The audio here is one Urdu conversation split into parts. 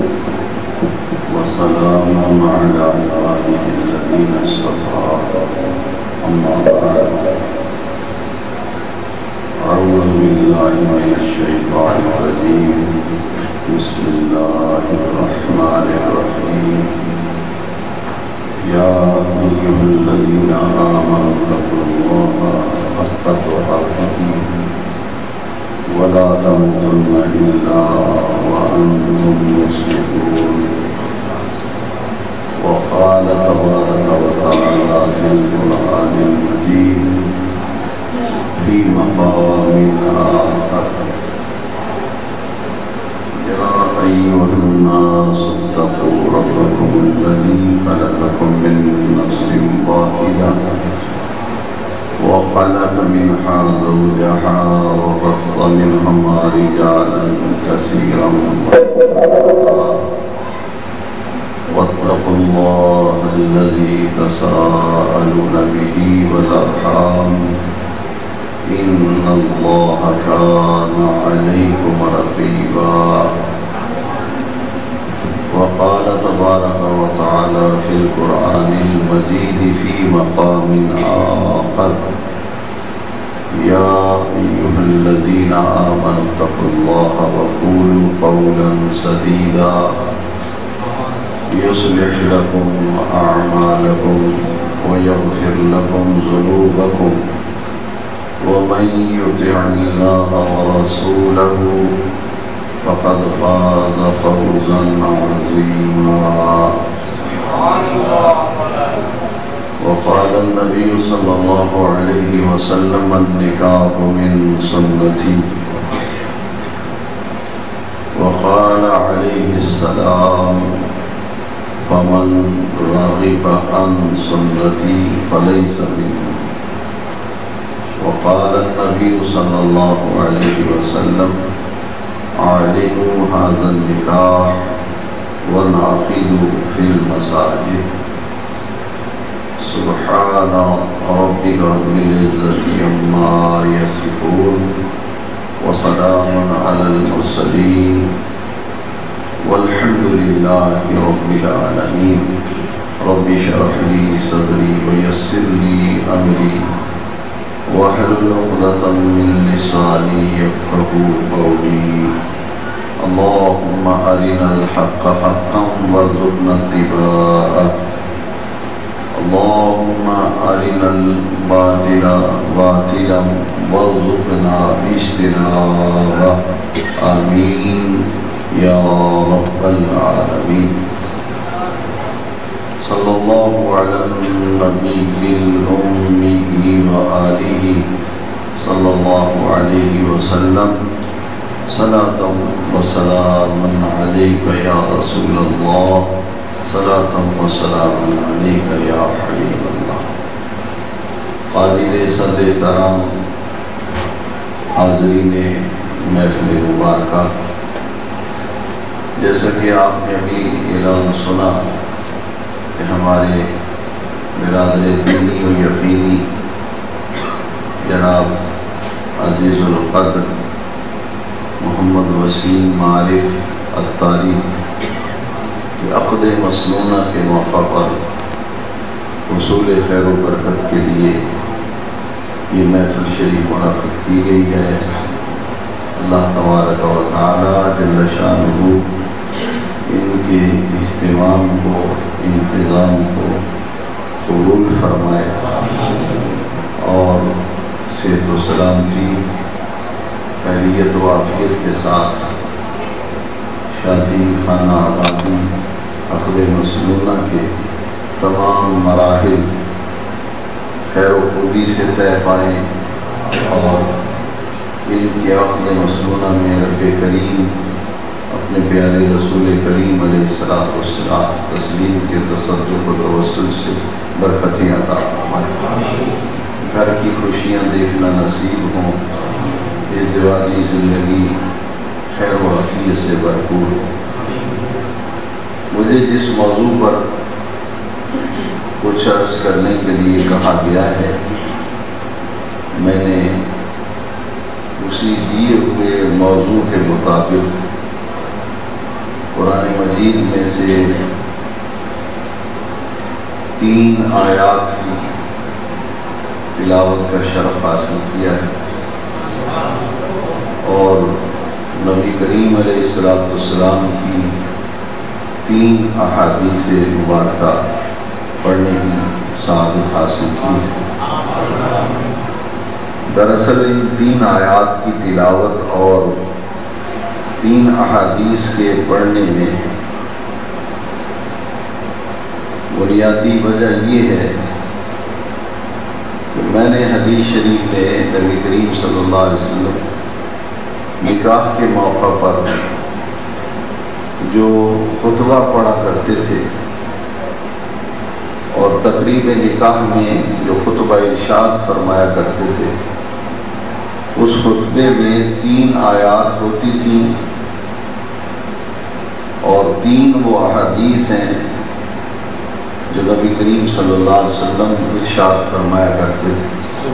وسلام على عباده الذين اصطفى أما بعد أعوذ بالله من الشيطان الرجيم بسم الله الرحمن الرحيم يا أيها الذين آمنوا اتقوا الله حق تقاته ولا تموتن إلا وأنتم مسلمون وقال تبارك وتعالى في القرآن المجيد في مقام آخر يا أيها الناس اتقوا ربكم الذي خلقكم من نفس واحدة وخلق منها زوجها وبث منهما رجالا كثيرا ونساء واتقوا الله الذي تساءلون به والأرحام إن الله كان عليكم رقيبا وقال تبارك وتعالى في القرآن المجيد في مقام آخر يا أيها الذين آمنوا اتقوا الله وقولوا قولا سديدا يصلح لكم أعمالكم ويغفر لكم ذنوبكم ومن يطع الله ورسوله فقد فاز فوزا عظيما وقال النبي صلى الله عليه وسلم النكاح من سنتي وقال عليه السلام فمن رغب عن سنتي فليس مني وقال النبي صلى الله عليه وسلم أعلنوا هذا النكاح وانعقدوا في المساجد سبحان ربك رب العزة عما يصفون وسلام على المرسلين والحمد لله رب العالمين رب اشرح لي صدري ويسر لي أمري واحلل عقدة من لساني يفقهوا قولي اللهم أرنا الحق حقا وارزقنا اتباعه اللهم أرنا الباطل باطلا وارزقنا اجتنابه آمين يا رب العالمين صلى الله على النبي الأمي وآله صلى الله عليه وسلم صلاة وسلام عليك يا رسول الله صلاة وسلام عليك يا حبيب الله قادر صد احترام حاضرین محفل مبارکہ، جیسا کہ آپ نے ابھی اعلان سنا کہ ہمارے برادر دینی و یقینی جناب عزیز القدر محمد وسیم معارف اتاری کے عقد مسنونہ کے موقع پر حصول خیر و برکت کے لیے یہ محفل شریف منعقد کی گئی ہے۔ اللہ تبارک و تعالی جل شانہ ان کے اہتمام کو انتظام کو قبول فرمائے اور صحت و سلامتی خیریت و عافیت کے ساتھ شادی خانہ آبادی عقد مسنونہ کے تمام مراحل خیر و خوبی سے طے پائیں اور ان کے عقد مسنونہ میں رب کریم اپنے پیارے رسول کریم علیہ السلام تسلیم کے تصدق و توسل سے برکتیں عطا فرمائے، گھر کی خوشیاں دیکھنا نصیب ہوں، ازدواجی زندگی خیر و عافیت سے بھرپور ہو۔ مجھے جس موضوع پر کچھ عرض کرنے کے لیے کہا گیا ہے، میں نے اسی دیے ہوئے موضوع کے مطابق قرآن مجید میں سے 3 آیات کی تلاوت کا شرف حاصل کیا ہے اور نبی کریم علیہ السلام کی 3 احادیث مبارکہ پڑھنے کی سعادت حاصل کی ہے۔ دراصل ان 3 آیات کی تلاوت اور 3 احادیث کے پڑھنے میں بنیادی وجہ یہ ہے کہ میں نے حدیث شریف میں نبی کریم صلی اللہ علیہ وسلم نکاح کے موقع پر جو خطبہ پڑھا کرتے تھے اور تقریب نکاح میں جو خطبہ ارشاد فرمایا کرتے تھے، اس خطبے میں 3 آیات ہوتی تھیں اور 3 وہ احادیث ہیں جو نبی کریم صلی اللہ علیہ وسلم ارشاد فرمایا کرتے تھے۔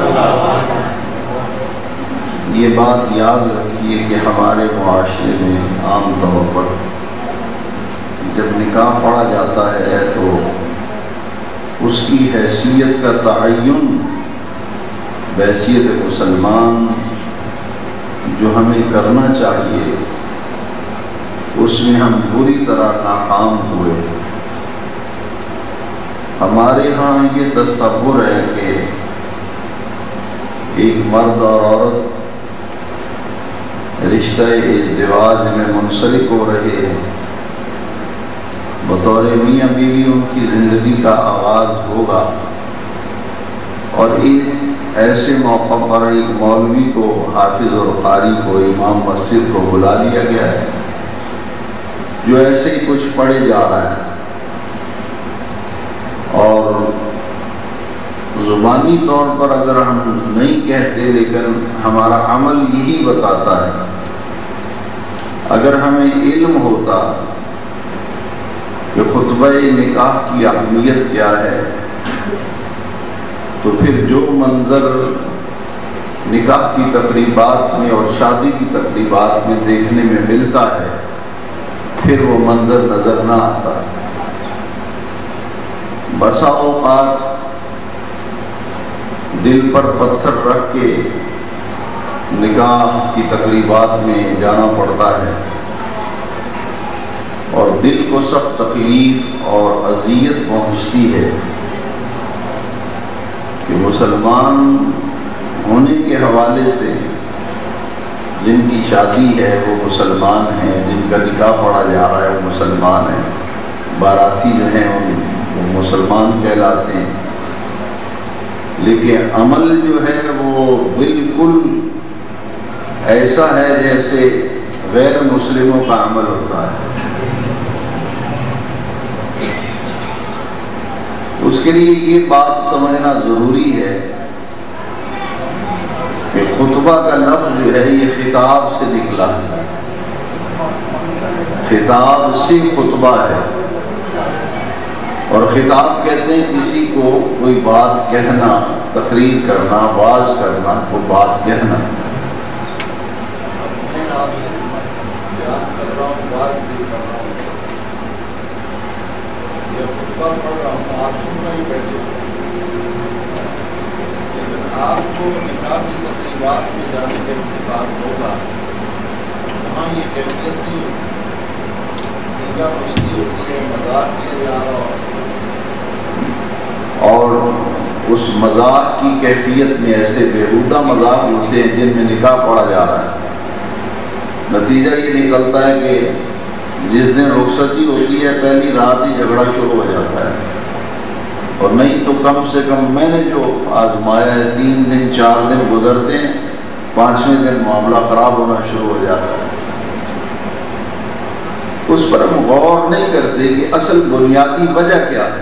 یہ بات یاد رکھیے کہ ہمارے معاشرے میں عام طور پر جب نکاح پڑھا جاتا ہے تو اس کی حیثیت کا تعین بحیثیت مسلمان جو ہمیں کرنا چاہیے اس میں ہم بری طرح ناکام ہوئے۔ ہمارے ہاں یہ تصور ہے کہ ایک مرد اور عورت رشتہ ازدواج میں منسلک ہو رہے ہیں، بطور میاں بیوی ان کی زندگی کا آغاز ہوگا اور ایک ایسے موقع پر ایک مولوی کو، حافظ اور قاری کو، امام مسجد کو بلا لیا گیا ہے جو ایسے ہی کچھ پڑھے جا رہا ہے اور زبانی طور پر اگر ہم نہیں کہتے لیکن ہمارا عمل یہی بتاتا ہے۔ اگر ہمیں علم ہوتا کہ خطبہ نکاح کی اہمیت کیا ہے تو پھر جو منظر نکاح کی تقریبات میں اور شادی کی تقریبات میں دیکھنے میں ملتا ہے پھر وہ منظر نظر نہ آتا۔ بسا اوقات دل پر پتھر رکھ کے نکاح کی تقریبات میں جانا پڑتا ہے اور دل کو سخت تکلیف اور اذیت پہنچتی ہے کہ مسلمان ہونے کے حوالے سے جن کی شادی ہے وہ مسلمان ہیں، جن کا نکاح پڑھا جا رہا ہے وہ مسلمان ہیں، باراتی جو ہیں وہ مسلمان کہلاتے ہیں، لیکن عمل جو ہے وہ بالکل ایسا ہے جیسے غیر مسلموں کا عمل ہوتا ہے۔ اس کے لیے یہ بات سمجھنا ضروری ہے کہ خطبہ کا لفظ جو ہے یہ خطاب سے نکلا ہے، خطاب سے خطبہ ہے، اور خطاب کہتے ہیں کسی کو کوئی بات کہنا، تقریر کرنا، واعظ کرنا، کوئی بات کہنا۔ آپ کو نکاح کی تقریبات میں جانے کا اتفاق ہوگا، وہاں یہ کیفیت نہیں ہوتی، دیگر مستی ہوتی ہے، مذاق کیا جا رہا ہو، اور اس مذاق کی کیفیت میں ایسے بیہودہ مذاق ہوتے ہیں جن میں نکاح پڑھا جا رہا ہے۔ نتیجہ یہ نکلتا ہے کہ جس دن رخصتی ہوتی ہے پہلی رات ہی جھگڑا شروع ہو جاتا ہے، اور نہیں تو کم سے کم میں نے جو آزمایا ہے 3 دن 4 دن گزرتے ہیں، 5ویں دن معاملہ خراب ہونا شروع ہو جاتا ہے۔ اس پر ہم غور نہیں کرتے کہ اصل بنیادی وجہ کیا ہے۔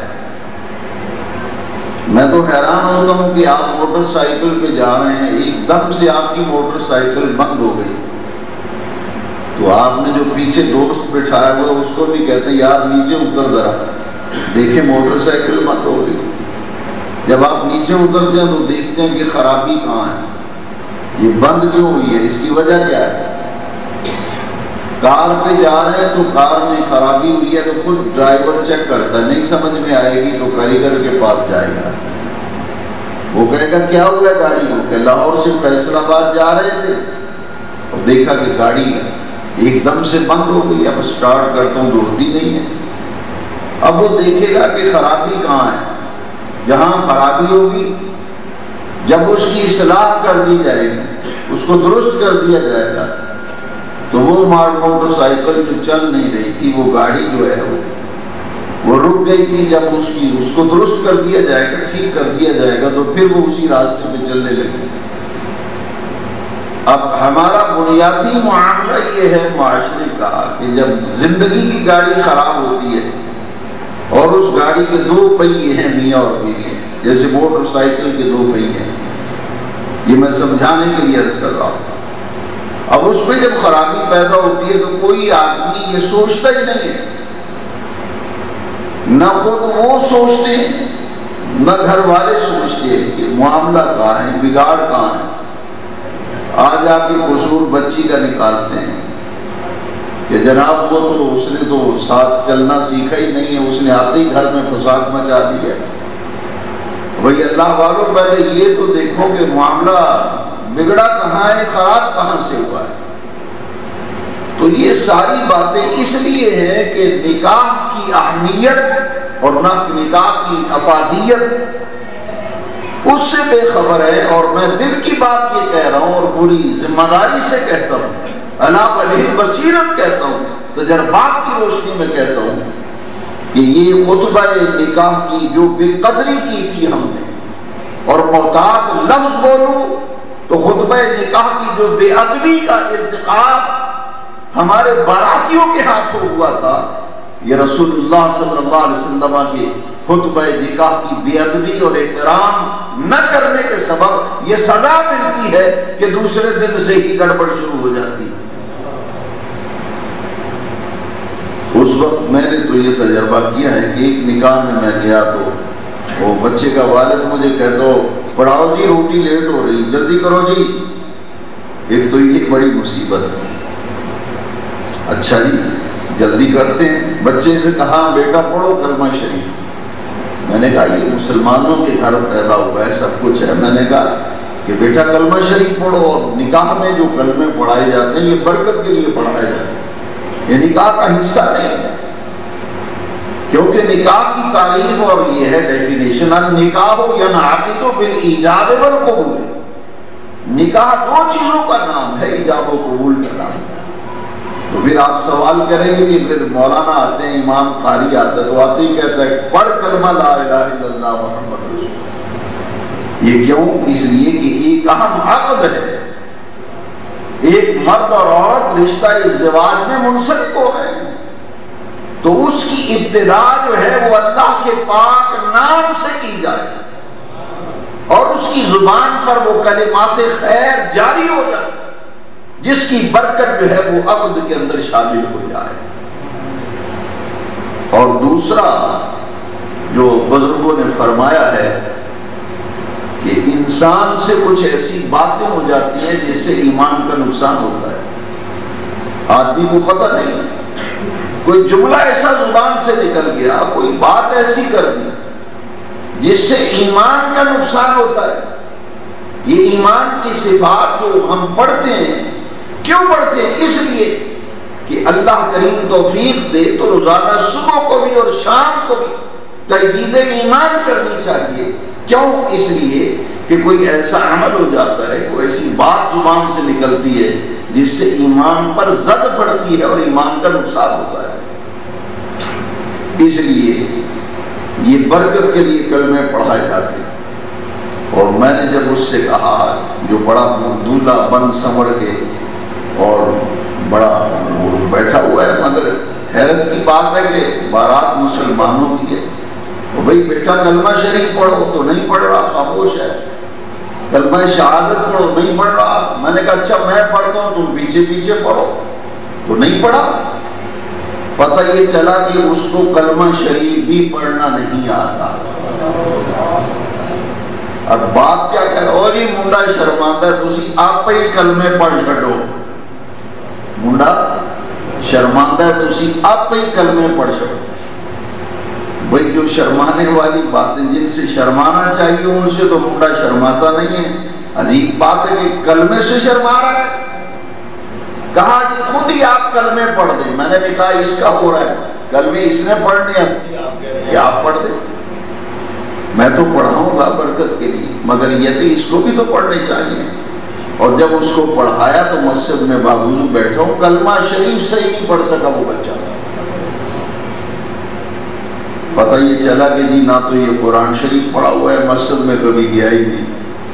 میں تو حیران ہوتا ہوں کہ آپ موٹر سائیکل پہ جا رہے ہیں، ایک دم سے آپ کی موٹر سائیکل بند ہو گئی تو آپ نے جو پیچھے دوست بٹھایا ہوا اس کو بھی کہتے ہیں یار نیچے اتر ذرا، دیکھیں موٹر سائیکل بند ہو گئی۔ جب آپ نیچے اترتے ہیں تو دیکھتے ہیں کہ خرابی کہاں ہے، یہ بند کیوں ہوئی ہے، اس کی وجہ کیا ہے؟ کار پہ جا رہے ہیں تو کار میں خرابی ہوئی ہے تو خود ڈرائیور چیک کرتا ہے، نہیں سمجھ میں آئے گی تو کاریگر کے پاس جائے گا، وہ کہے گا کیا ہوا گاڑی کو، کہ لاہور سے فیصل آباد جا رہے تھے اور دیکھا کہ گاڑی ایک دم سے بند ہو گئی، اب سٹارٹ کرتا ہوں تو ہوتی نہیں ہے۔ اب وہ دیکھے گا کہ خرابی کہاں ہے، جہاں خرابی ہوگی جب اس کی اصلاح کر دی جائے گی، اس کو درست کر دیا جائے گا، تو وہ موٹر سائیکل جو چل نہیں رہی تھی، وہ گاڑی جو ہے وہ رک گئی تھی، جب اس کو درست کر دیا جائے گا، ٹھیک کر دیا جائے گا، تو پھر وہ اسی راستے پہ چلنے لگے۔ اب ہمارا بنیادی معاملہ یہ ہے معاشرے کا کہ جب زندگی کی گاڑی خراب ہوتی ہے اور اس گاڑی کے دو پہیے ہیں میاں اور بیوی، جیسے موٹر سائیکل کے دو پہیے ہیں، یہ میں سمجھانے کے لیے عرض کر رہا ہوں۔ اب اس میں جب خرابی پیدا ہوتی ہے تو کوئی آدمی یہ سوچتا ہی نہیں ہے، نہ خود وہ سوچتے ہیں نہ گھر والے سوچتے ہیں کہ معاملہ کہاں ہے، بگاڑ کہاں ہے۔ آج آ کے قصور بچی کا نکالتے ہیں کہ جناب وہ تو اس نے تو ساتھ چلنا سیکھا ہی نہیں ہے، اس نے آتے ہی گھر میں فساد مچا دیا۔ بھئی اللہ والوں پہلے یہ تو دیکھو کہ معاملہ بگڑا کہاں ہے، خراب کہاں سے ہوا ہے۔ تو یہ ساری باتیں اس لیے ہیں کہ نکاح کی اہمیت اور نکاح کی افادیت اس سے بے خبر ہے، اور میں دل کی بات یہ کہہ رہا ہوں اور پوری ذمہ داری سے کہتا ہوں، علی وجہ بصیرت کہتا ہوں، تجربات کی روشنی میں کہتا ہوں کہ یہ خطبہ نکاح کی جو بے قدری کی تھی ہم نے، اور محتاط لفظ بولوں تو خطبہ نکاح کی جو بے ادبی کا ارتکاب ہمارے باراتیوں کے ہاتھوں ہوا تھا، یہ رسول اللہ صلی اللہ علیہ وسلم کے خطبہ نکاح کی بے ادبی اور احترام نہ کرنے کے سبب یہ سزا ملتی ہے کہ دوسرے دن سے ہی گڑبڑ شروع ہو جاتی ہے۔ اس وقت میں نے تو یہ تجربہ کیا ہے کہ ایک نکاح میں گیا تو وہ بچے کا والد مجھے کہتا ہو پڑھاؤ جی روٹی لیٹ ہو رہی، جلدی کرو جی۔ ایک تو یہ بڑی مصیبت ہے۔ اچھا جی جلدی کرتے ہیں، بچے سے کہا بیٹا پڑھو کلمہ شریف۔ میں نے کہا یہ مسلمانوں کے گھر پیدا ہوا ہے، سب کچھ ہے۔ میں نے کہا کہ بیٹا کلمہ شریف پڑھو، اور نکاح میں جو کلمے پڑھائے جاتے ہیں یہ برکت کے لیے پڑھائے جاتے ہیں، یہ نکاح کا حصہ نہیں ہے، کیونکہ نکاح کی تعریف اور یہ ہے ڈیفینیشن، النکاح ینعقد بالایجاب والقبول۔ نکاح دو چیزوں کا نام ہے، ایجاب و قبول کا نام ہے۔ تو پھر آپ سوال کریں گے کہ پھر مولانا آتے ہیں، امام قاری آتا ہے تو آتے ہی کہتا ہے پڑھ کلمہ لا الہ الا اللہ محمد رسول اللہ۔ یہ کیوں؟ اس لیے کہ ایک اہم عقد ہے، ایک مرد اور عورت رشتہ ازدواج میں منسلک ہو گئے، تو اس کی ابتدا جو ہے وہ اللہ کے پاک نام سے کی جائے اور اس کی زبان پر وہ کلمات خیر جاری ہو جائے، جس کی برکت جو ہے وہ عقد کے اندر شامل ہو جائے۔ اور دوسرا جو بزرگوں نے فرمایا ہے کہ انسان سے کچھ ایسی باتیں ہو جاتی ہیں جس سے ایمان کا نقصان ہوتا ہے، آدمی کو پتہ نہیں، کوئی جملہ ایسا زبان سے نکل گیا، کوئی بات ایسی کر دی جس سے ایمان کا نقصان ہوتا ہے۔ یہ ایمان کی صفات جو ہم پڑھتے ہیں، کیوں پڑھتے ہیں؟ اس لیے کہ اللہ کریم توفیق دے تو روزانہ صبح کو بھی اور شام کو بھی تجدید ایمان کرنی چاہیے۔ کیوں؟ اس لیے کہ کوئی ایسا عمل ہو جاتا ہے، کوئی ایسی بات زبان سے نکلتی ہے جس سے ایمان پر زد پڑتی ہے اور ایمان کا نقصان ہوتا ہے۔ اس لیے یہ برکت کے لیے کلمے پڑھائے جاتے ہیں۔ اور میں نے جب اس سے کہا جو بڑا دولہا بن سنور کے اور بڑا وہ بیٹھا ہوا ہے، مگر حیرت کی بات ہے کہ بارات مسلمانوں کی ہے، تو بھئی بیٹا کلمہ شریف پڑھو، تو نہیں پڑھ رہا، خاموش ہے۔ کلمہ شہادت پڑھو، نہیں پڑھ رہا۔ میں نے کہا اچھا میں پڑھتا ہوں تم پیچھے پیچھے پڑھو، تو نہیں پڑھا۔ پتہ یہ چلا کہ اس کو کلمہ شریف بھی پڑھنا نہیں آتا۔ اب باپ کیا کہہ رہا، اور یہ منڈا شرماتا ہے، تسی آپ ہی کلمے پڑھ چھڈو۔ منڈا شرماندہ ہے تو اسی آپ ہی کلمے پڑھ سکتے. بھئی جو شرمانے والی باتیں جن سے شرمانا چاہیے ان سے تو منڈا شرماتا نہیں ہے. عجیب بات ہے کہ کلمے سے شرما رہا ہے. کہا کہ خود ہی آپ کلمے پڑھ دیں. میں نے بھی کہا اس کا ہو رہا ہے کلمے اس نے پڑھنے ہیں کہ آپ پڑھ دیں. میں تو پڑھاؤں گا برکت کے لیے مگر یہ تو اس کو بھی تو پڑھنے چاہیے. اور جب اس کو پڑھایا تو مسجد میں باوضو بیٹھا ہوں کلمہ شریف صحیح نہیں پڑھ سکا وہ بچہ. پتہ یہ چلا کہ جی نہ تو یہ قرآن شریف پڑھا ہوا ہے مسجد میں کبھی گیا ہی نہیں.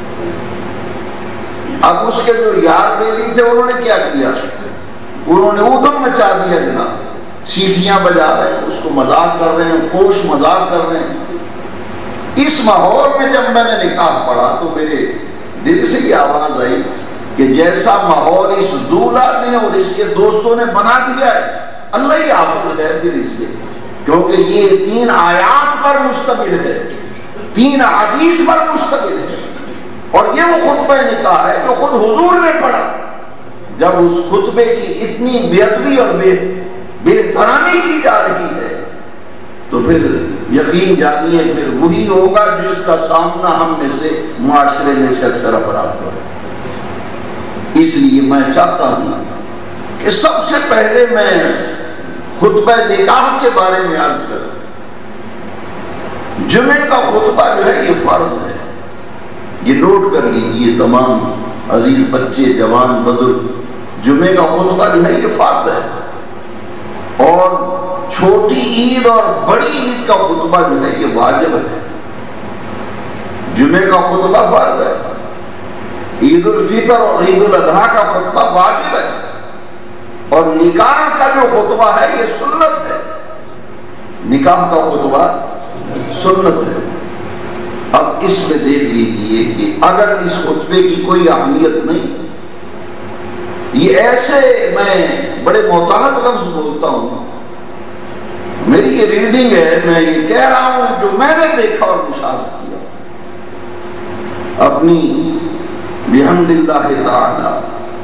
اب اس کے جو یار بیلی تھے انہوں نے کیا کیا, انہوں نے ادھم مچا دیا جناب. سیٹیاں بجا رہے ہیں, اس کو مذاق کر رہے ہیں, فوش مذاق کر رہے ہیں. اس ماحول میں جب میں نے نکاح پڑھا تو میرے دل سے یہ آواز آئی کہ جیسا ماحول اس دولہا نے اور اس کے دوستوں نے بنا دیا ہے اللہ ہی حافظ ہے پھر اس کے, کیونکہ یہ 3 آیات پر مشتمل ہے, 3 حدیث پر مشتمل ہے. اور یہ وہ خطبہ نکاح ہے جو خود حضور نے پڑھا. جب اس خطبے کی اتنی بے ادبی اور بے احترامی کی جا رہی ہے تو پھر یقین جانیے پھر وہی ہوگا جس کا سامنا ہم میں سے معاشرے میں سے اکثر افراد ہو. اس لیے میں چاہتا ہوں کہ سب سے پہلے میں خطبہ نکاح کے بارے میں عرض کروں. جمعے کا خطبہ جو ہے یہ فرض ہے. یہ نوٹ کر لیجیے تمام عزیز بچے جوان بزرگ, جمعے کا خطبہ جو ہے یہ فرض ہے. اور چھوٹی عید اور بڑی عید کا خطبہ جو ہے یہ واجب ہے. جمعے کا خطبہ فرض ہے, عید الفطر اور عید الاضحیٰ کا خطبہ واجب ہے, اور نکاح کا جو خطبہ ہے یہ سنت ہے. نکاح کا خطبہ سنت ہے. اب اس میں دیکھ لیجیے کہ اگر اس خطبے کی کوئی اہمیت نہیں, یہ ایسے میں بڑے محتاط لفظ بولتا ہوں, میری یہ ریڈنگ ہے, میں یہ کہہ رہا ہوں جو میں نے دیکھا اور مشاہدہ کیا اپنی بحمد اللہ تعالی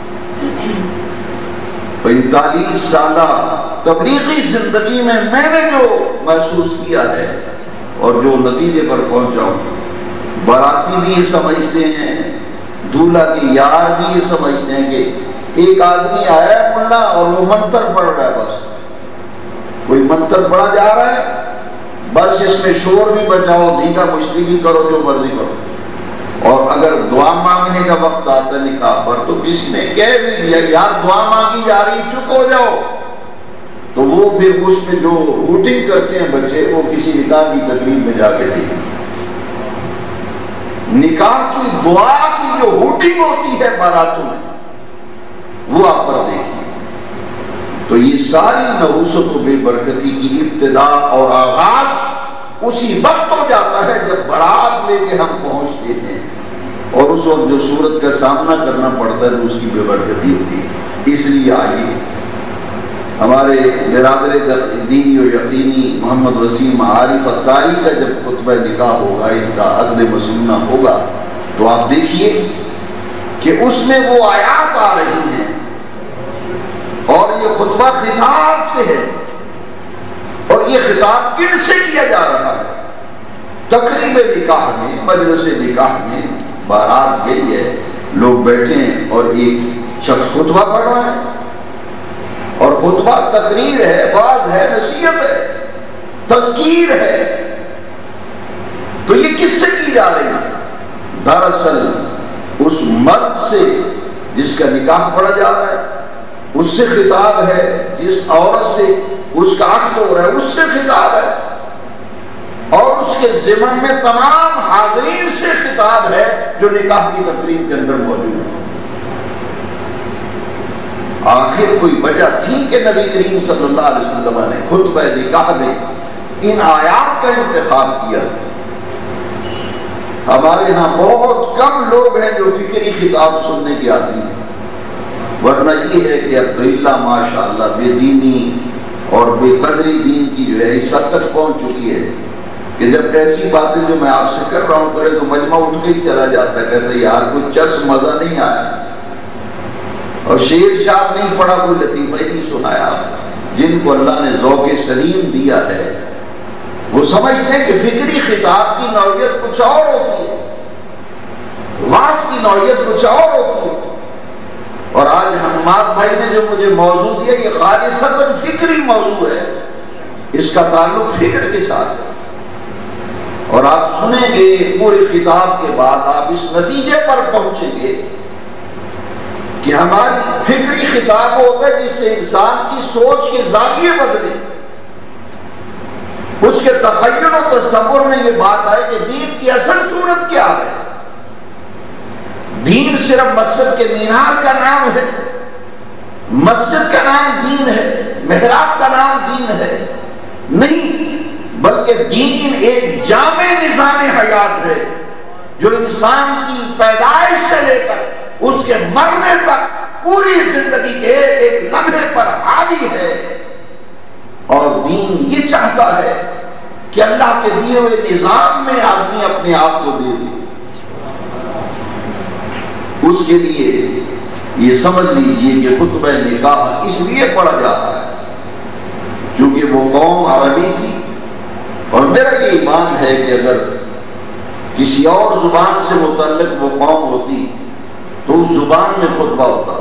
45 سالہ تبلیغی زندگی میں نے جو محسوس کیا ہے اور جو نتیجے پر پہنچا ہوں. باراتی بھی یہ سمجھتے ہیں, دولہا کے یار بھی یہ سمجھتے ہیں کہ ایک آدمی آیا ہے ملا اور وہ منتر پڑھ رہا ہے, بس کوئی منتر پڑھا جا رہا ہے, بس اس میں شور بھی بچاؤ, دھیکا مشتی بھی کرو, جو مرضی کرو. اور اگر دعا مانگنے کا وقت آتا ہے نکاح پر تو کسی نے کہہ بھی دیا یار دعا مانگی جا رہی, چپ ہو جاؤ, تو وہ پھر اس میں جو ہوٹنگ کرتے ہیں بچے وہ کسی نکاح کی تقریب میں جا کے دیکھیں. نکاح کی دعا کی جو ہوٹنگ ہوتی ہے باراتوں میں وہ آپ پر دیکھیے. تو یہ ساری نحوست و بے برکتی کی ابتدا اور آغاز اسی وقت ہو جاتا ہے جب بارات لے کے ہم پہنچتے ہیں, اور اس وقت جو صورت کا سامنا کرنا پڑتا ہے تو اس کی بے برکتی ہوتی ہے. اس لیے آئیے ہمارے برادر دینی و یقینی محمد وسیم عارف اتاری کا جب خطبہ نکاح ہوگا, ان کا عقد مسنونہ ہوگا, تو آپ دیکھیے کہ اس میں وہ آیات آ رہی ہیں اور یہ خطبہ خطاب سے ہے. اور یہ خطاب کن سے کیا جا رہا ہے؟ تقریب نکاح میں, مجلس نکاح میں بارات گئی ہے, لوگ بیٹھے ہیں اور ایک شخص خطبہ پڑھ رہا ہے, اور خطبہ تقریر ہے, واعظ ہے, نصیحت ہے, تذکیر ہے. تو یہ کس سے کی جا رہی ہے؟ دراصل اس مرد سے جس کا نکاح پڑھا جا رہا ہے, اس سے خطاب ہے. جس عورت سے اس کا عقد ہو رہا ہے اس سے خطاب ہے, اور اس کے ضمن میں تمام حاضرین سے خطاب ہے جو نکاح کی تقریب کے اندر موجود ہے. آخر کوئی وجہ تھی کہ نبی کریم صلی اللہ علیہ وسلم نے خطبہ نکاح میں ان آیات کا انتخاب کیا تھا. ہمارے ہاں بہت کم لوگ ہیں جو فکری خطاب سننے کے عادی ہیں, ورنہ یہ ہے کہ اب اللہ ماشاءاللہ بے دینی اور بے قدری دین کی جو ہے اس حد تک پہنچ چکی ہے کہ جب ایسی باتیں جو میں آپ سے کر رہا ہوں کرے تو مجمع اٹھ کے ہی چلا جاتا ہے, کہتا ہے یار کوئی چس مزہ نہیں آیا, اور شیر شاپ نہیں پڑھا, کوئی لطیفہ ہی نہیں سنایا. جن کو اللہ نے ذوق سلیم دیا ہے وہ سمجھتے ہیں کہ فکری خطاب کی نوعیت کچھ اور ہوتی ہے، واس کی نوعیت کچھ اور ہوتی ہے. اور آج حماد بھائی نے جو مجھے موضوع دیا یہ خالصتاً فکری موضوع ہے، اس کا تعلق فکر کے ساتھ ہے. اور آپ سنیں گے پوری خطاب کے بعد آپ اس نتیجے پر پہنچیں گے کہ ہماری فکری خطاب ہوتا ہے جس سے انسان کی سوچ کے زاویے بدلے، اس کے تخیل و تصور میں یہ بات آئے کہ دین کی اصل صورت کیا ہے. دین صرف مسجد کے مینار کا نام ہے، مسجد کا نام دین ہے، محراب کا نام دین ہے نہیں، بلکہ دین ایک جامع نظام حیات ہے جو انسان کی پیدائش سے لے کر اس کے مرنے تک پوری زندگی کے ایک لمحے پر حاوی ہے. اور دین یہ چاہتا ہے کہ اللہ کے دیے ہوئے نظام میں آدمی اپنے آپ کو دے دے. اس کے لیے یہ سمجھ لیجئے کہ خطبہ نکاح اس لیے پڑھا جاتا ہے چونکہ وہ قوم عربی تھی، اور میرا یہ ایمان ہے کہ اگر کسی اور زبان سے متعلق وہ قوم ہوتی تو اس زبان میں خطبہ ہوتا.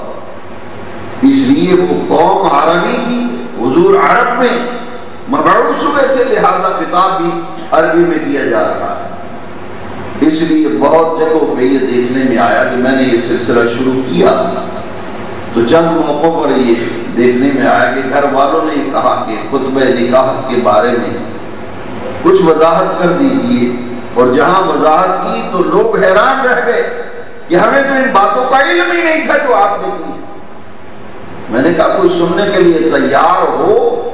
اس لیے وہ قوم عربی تھی، حضور عرب میں مبعوث ہوئے تھے، لہذا خطاب بھی عربی میں کیا جا رہا ہے. اس لیے بہت جگہوں پہ یہ دیکھنے میں آیا کہ میں نے یہ سلسلہ شروع کیا تو چند موقعوں پر یہ دیکھنے میں آیا کہ گھر والوں نے یہ کہا کہ خطبہ نکاح کے بارے میں کچھ وضاحت کر دیجیے، اور جہاں وضاحت کی تو لوگ حیران رہ گئے کہ ہمیں تو ان باتوں کا علم ہی نہیں تھا جو آپ نے کی. میں نے کہا کوئی سننے کے لیے تیار ہو،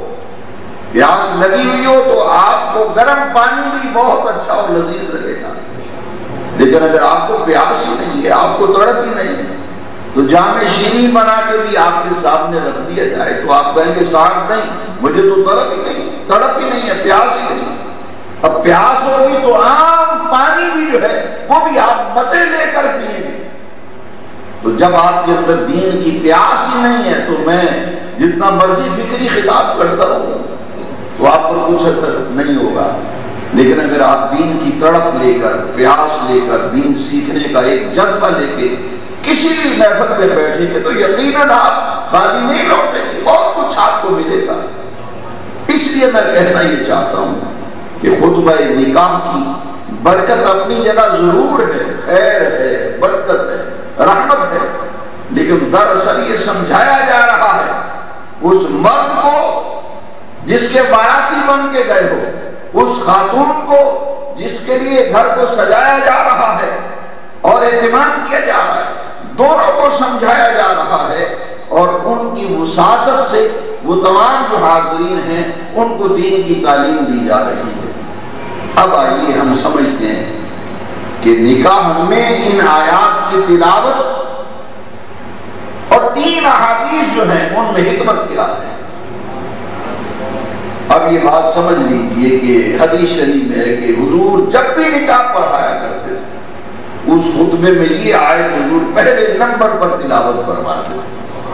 پیاس لگی ہوئی ہو تو آپ کو گرم پانی بھی بہت اچھا اور لذیذ لگے گا، لیکن اگر آپ کو پیاس ہی نہیں ہے، آپ کو تڑپ ہی نہیں ہے، تو جام شیریں بنا کے بھی آپ کے سامنے رکھ دیا جائے تو آپ کہیں گے صاحب نہیں، مجھے تو تڑپ ہی نہیں ہے، پیاس ہی نہیں. اب پیاس ہوگی تو عام پانی بھی جو ہے وہ بھی آپ مزے لے کر پیئیں گے. تو جب آپ کے اندر دین کی پیاس ہی نہیں ہے تو میں جتنا مرضی فکری خطاب کرتا ہوں تو آپ پر کچھ اثر نہیں ہوگا. لیکن اگر آپ دین کی تڑپ لے کر، پیاس لے کر، دین سیکھنے کا ایک جذبہ لے کے کسی بھی محفل میں بیٹھیں گے تو یقیناً آپ خالی نہیں لوٹیں گے، بہت کچھ آپ کو ملے گا. اس لیے میں کہنا یہ چاہتا ہوں کہ خطبہ نکاح کی برکت اپنی جگہ ضرور ہے، خیر ہے، برکت ہے، رحمت ہے، لیکن دراصل یہ سمجھایا جا رہا ہے اس مرد کو جس کے باراتی بن کے گئے ہو، اس خاتون کو جس کے لیے گھر کو سجایا جا رہا ہے اور اہتمام کیا جا رہا ہے، دونوں کو سمجھایا جا رہا ہے، اور ان کی وساطت سے وہ تمام جو حاضرین ہیں ان کو دین کی تعلیم دی جا رہی ہے. اب آئیے ہم سمجھتے ہیں کہ نکاح میں ان آیات کی تلاوت اور 3 احادیث جو ہیں ان میں حکمت کیا ہے. اب یہ بات سمجھ لیجئے کہ حدیث شریف میں ہے کہ حضور جب بھی نکاح پڑھایا کرتے تھے اس خطبے میں یہ آیت حضور پہلے نمبر پر تلاوت فرماتے تھے.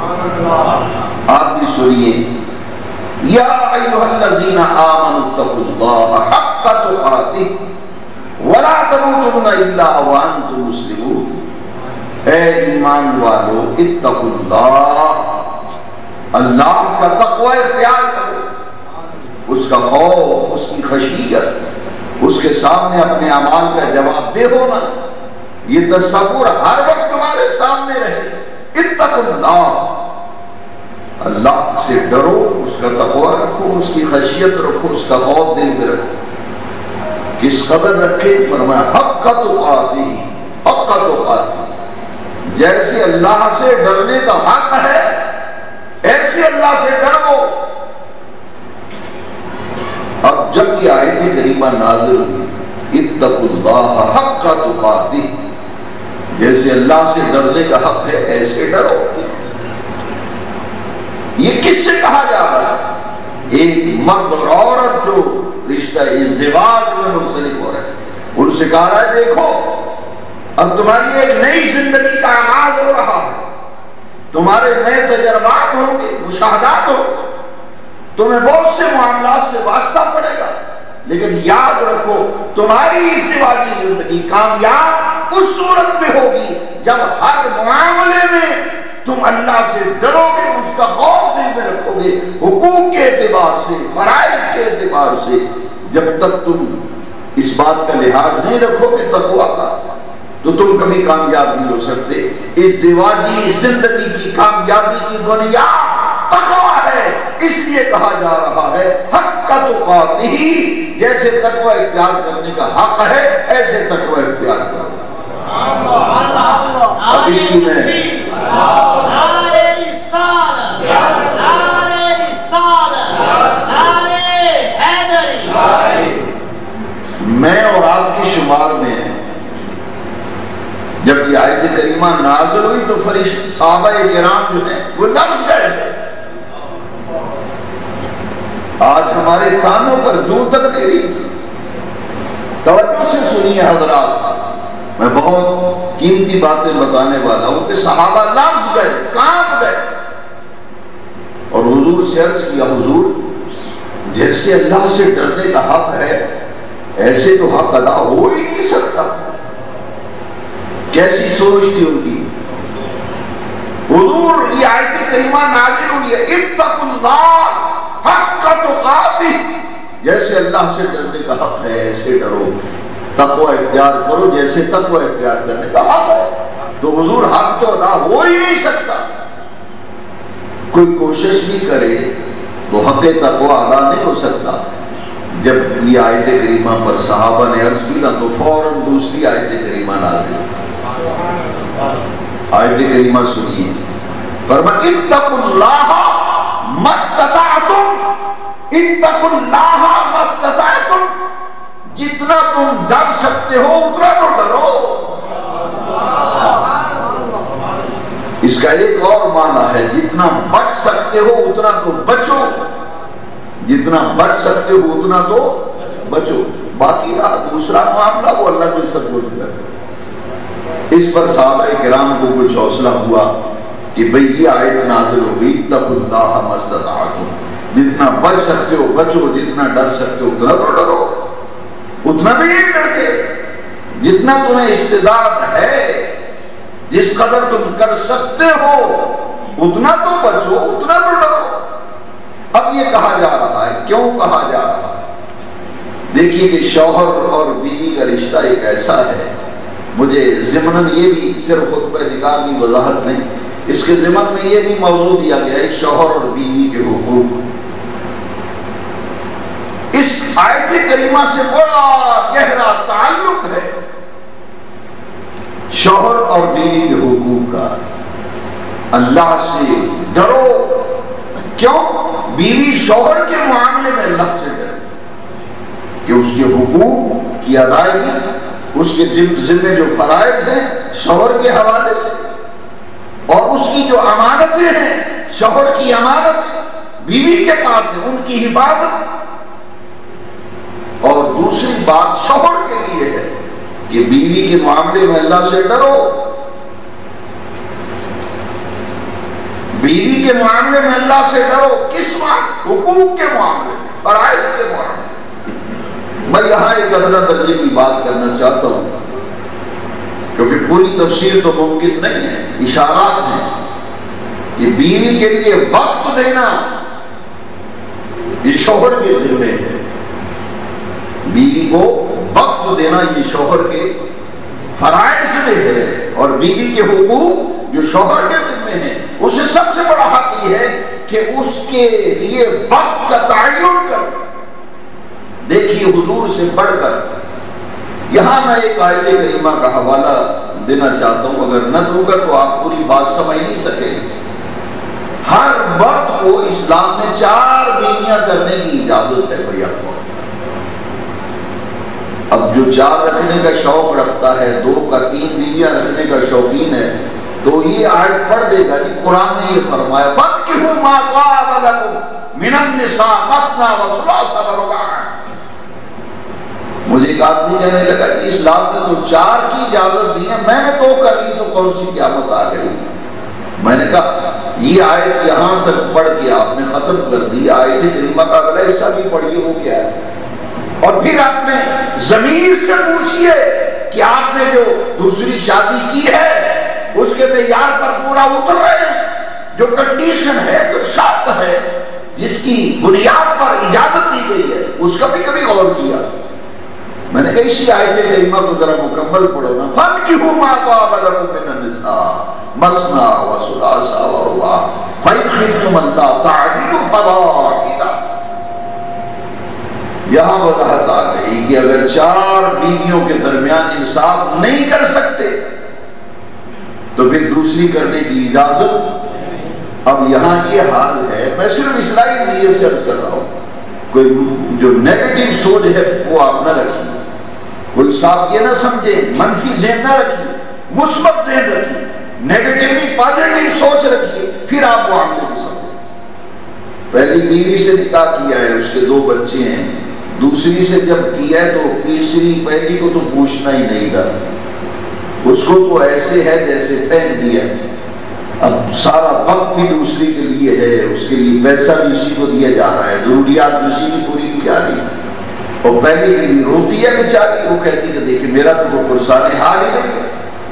آپ بھی سنیے، یا ایھا الذین آمنوا اتقوا اللہ حق تقاتہ ولا تموتن الا وانتم مسلمون. اے ایمان والو اتقوا اللہ، اللہ کا تقوی اختیار کرو، اس کا خوف، اس کی خشیت، اس کے سامنے اپنے اعمال کا جواب دہ ہونا، یہ تصور ہر وقت تمہارے سامنے رہے. اتقوا اللہ، اللہ سے ڈرو، اس کا تقوی رکھو، اس کی خشیت رکھو، اس کا خوف دل میں رکھو. کس قدر رکھے؟ فرمایا حق تقاتہ، حق تقاتہ، جیسے اللہ سے ڈرنے کا حق ہے ایسے اللہ سے ڈرو. اب جب یہ آیت کریمہ نازل ہوئی اتقوا اللہ حق تقاتہ، جیسے اللہ سے ڈرنے کا حق ہے ایسے ڈرو، یہ کس سے کہا جا رہا ہے؟ ایک مرد اور عورت جو رشتہ ازدواج میں منسلک ہو رہے ہیں ان سے کہا رہا ہے دیکھو اب تمہاری ایک نئی زندگی کا آغاز ہو رہا ہے، تمہارے نئے تجربات ہوں گے، مشاہدات ہوں گے، تمہیں بہت سے معاملات سے واسطہ پڑے گا، لیکن یاد رکھو تمہاری ازدواجی زندگی کامیاب اس صورت میں ہوگی جب ہر معاملے میں تم اللہ سے ڈرو گے، اس کا خوف دل میں رکھو گے، حقوق کے اعتبار سے، فرائض کے اعتبار سے۔ جب تک تم اس بات کا لحاظ نہیں رکھو گے تقویٰ کا، تو تم کبھی کامیاب نہیں ہو سکتے۔ ازدواجی زندگی کی کامیابی کی بنیاد تقویٰ ہے، اس لیے کہا جا رہا ہے حق تقاتہ، جیسے تقویٰ اختیار کرنے کا حق ہے ایسے تقویٰ اختیار کرو۔ اب اسی میں میں اور آپ کی شمار میں جب یہ آیت کریمہ نازل ہوئی تو فرشتے صحابہ کرام جو ہیں وہ لفظ گئے تھے۔ آج ہمارے کانوں پر جو تک دے رہی تھی، توجہ سے سنیے حضرات، میں بہت قیمتی باتیں بتانے والا ہوں کہ صحابہ لفظ گئے، کانپ گئے، اور حضور سے عرض کیا حضور جیسے اللہ سے ڈرنے کا حق ہے ایسے تو حق ادا ہو ہی نہیں سکتا۔ کیسی سوچ تھی ان کی؟ حضور یہ آیت کریمہ نازل ہوئی ہے اتقوا اللہ حق تقاتہ، جیسے اللہ سے ڈرنے کا حق ہے ایسے ڈرو، تقوی اختیار کرو جیسے تقوی اختیار کرنے کا حق ہے۔ تو حضور حق تو ادا ہو ہی نہیں سکتا، کوئی کوشش بھی کرے تو حق تقوی ادا نہیں ہو سکتا۔ جب یہ آیت کریمہ پر صحابہ نے عرض کیا تو فوراً دوسری آیت کریمہ نازل ہوئی۔ آیت کریمہ سنیے، فرمایا اتقوا اللہ ما استطعتم، اتقوا اللہ ما استطعتم، جتنا تم ڈر سکتے ہو اتنا تو ڈرو۔ اس کا ایک اور معنی ہے جتنا بچ سکتے ہو اتنا تو بچو، جتنا بچ سکتے ہو اتنا تو بچو، باقی رہا دوسرا معاملہ وہ اللہ کو سب کچھ کرے۔ اس پر صحابہ کرام کو کچھ حوصلہ ہوا کہ بھئی یہ آیت نازل ہو گئی اتقوا اللہ ما استطعتم، جتنا بچ سکتے ہو بچو، جتنا ڈر سکتے ہو اتنا تو ڈرو۔ اتنا بھی نہیں ڈرتے، جتنا تمہیں استعداد ہے، جس قدر تم کر سکتے ہو اتنا تو بچو، اتنا تو ڈرو۔ اب یہ کہا جا رہا ہے، کیوں کہا جا رہا ہے؟ دیکھیے کہ شوہر اور بیوی کا رشتہ ایک ایسا ہے، مجھے ضمناً یہ بھی صرف خطبہ نکاح کی وضاحت نہیں، اس کے ضمن میں یہ بھی موضوع دیا گیا ہے شوہر اور بیوی کے حقوق۔ اس آیت کریمہ سے بڑا گہرا تعلق ہے شوہر اور بیوی کے حقوق کا۔ اللہ سے ڈرو، کیوں؟ بیوی شوہر کے معاملے میں اللہ سے ڈرے کہ اس کے حقوق کی ادائیگی، اس کے ذمہ جو فرائض ہیں شوہر کے حوالے سے، اور اس کی جو امانتیں ہیں شوہر کی امانت بیوی کے پاس ہے ان کی حفاظت۔ اور دوسری بات شوہر کے لیے ہے کہ بیوی کے معاملے میں اللہ سے ڈرو، بیوی کے معاملے میں اللہ سے ڈرو۔ کس وقت؟ حقوق کے معاملے میں، فرائض کے معاملے میں۔ میں یہاں ایک ادنا درجے کی بات کرنا چاہتا ہوں کیونکہ پوری تفسیر تو ممکن نہیں ہے، اشارات ہیں کہ بیوی کے لیے وقت دینا یہ شوہر کے ذمہ ہے، بیوی کو وقت دینا یہ شوہر کے فرائض میں ہے، اور بیوی کے حقوق جو شوہر کے ذمہ ہیں اسے سب سے بڑا حق یہ ہے کہ اس کے لیے وقت کا تعین کر۔ دیکھیے حضور سے بڑھ کر یہاں میں ایک آیت کریمہ کا حوالہ دینا چاہتا ہوں، اگر نہ دوں گا تو آپ پوری بات سمجھ نہیں سکیں۔ ہر مرد کو اسلام میں 4 بیویاں کرنے کی اجازت ہے بھیا۔ اب جو 4 رکھنے کا شوق رکھتا ہے، 2 کا 3 بیویاں رکھنے کا شوقین ہے، تو یہ آیت پڑھ دے گا کہ قرآن نے یہ فرمایا فَانكِحُوا مَا طَابَ لَكُم مِّنَ النِّسَاءِ مَثْنَىٰ وَثُلَاثَ وَرُبَاعَ۔ مجھے ایک آدمی کہنے لگا کہ اسلام نے تو 4 کی اجازت دی ہے، میں نے 2 کر لی تو کون سی قیامت آ گئی؟ میں نے کہا یہ آیت یہاں تک پڑھ کے آپ نے ختم کر دی، آیت کریمہ کا اگلا حصہ بھی پڑھیے وہ کیا ہے، اور پھر آپ نے ضمیر سے پوچھئے کہ آپ نے جو دوسری شادی کی ہے اس کے معیار پر پورا اتر رہے ہیں، جو کنڈیشن ہے، جو شرط ہے، جس کی بنیاد پر اجازت دی گئی ہے، اس کا بھی کبھی غور کیا؟ میں نے کہا اسی آیت کریمہ کو ذرا مکمل پڑھو نا، فَانكِحُوا مَا طَابَ لَكُم مِّنَ النِّسَاءِ مَثْنَىٰ وَثُلَاثَ وَرُبَاعَ فَإِنْ خِفْتُمْ أَلَّا تَعْدِلُوا فَوَاحِدَةً۔ یہاں وضاحت آ گئی کہ اگر 4 بیویوں کے درمیان انصاف نہیں کر سکتے تو پھر دوسری کرنے کی اجازت۔ اب یہاں یہ حال ہے، میں صرف اصلاحی نیت سے عرض کر رہا ہوں، کوئی جو نیگیٹو سوچ ہے وہ آپ نہ رکھیے، کوئی صاحب یہ نہ سمجھے، منفی ذہن نہ رکھیے، مثبت ذہن رکھیے، نیگیٹیولی پازیٹیو سوچ رکھیے، پھر آپ معاملے کو سمجھیں۔ پہلی بیوی سے نکاح کیا ہے، اس کے 2 بچے ہیں، دوسری سے جب کیا ہے تو تیسری پہلی کو تو پوچھنا ہی نہیں تھا، اس کو تو ایسے ہے جیسے پہن دیا، اب سارا وقت بھی دوسری کے لیے ہے، اس کے لیے پیسہ بھی اسی کو دیا جا رہا ہے، ضروریات بھی اسی کی پوری کی جا رہی ہے، اور پہلی کے لیے روتی ہے بیچاری، وہ کہتی کہ دیکھیں میرا تو وہ پرسان حال ہی نہیں ہے۔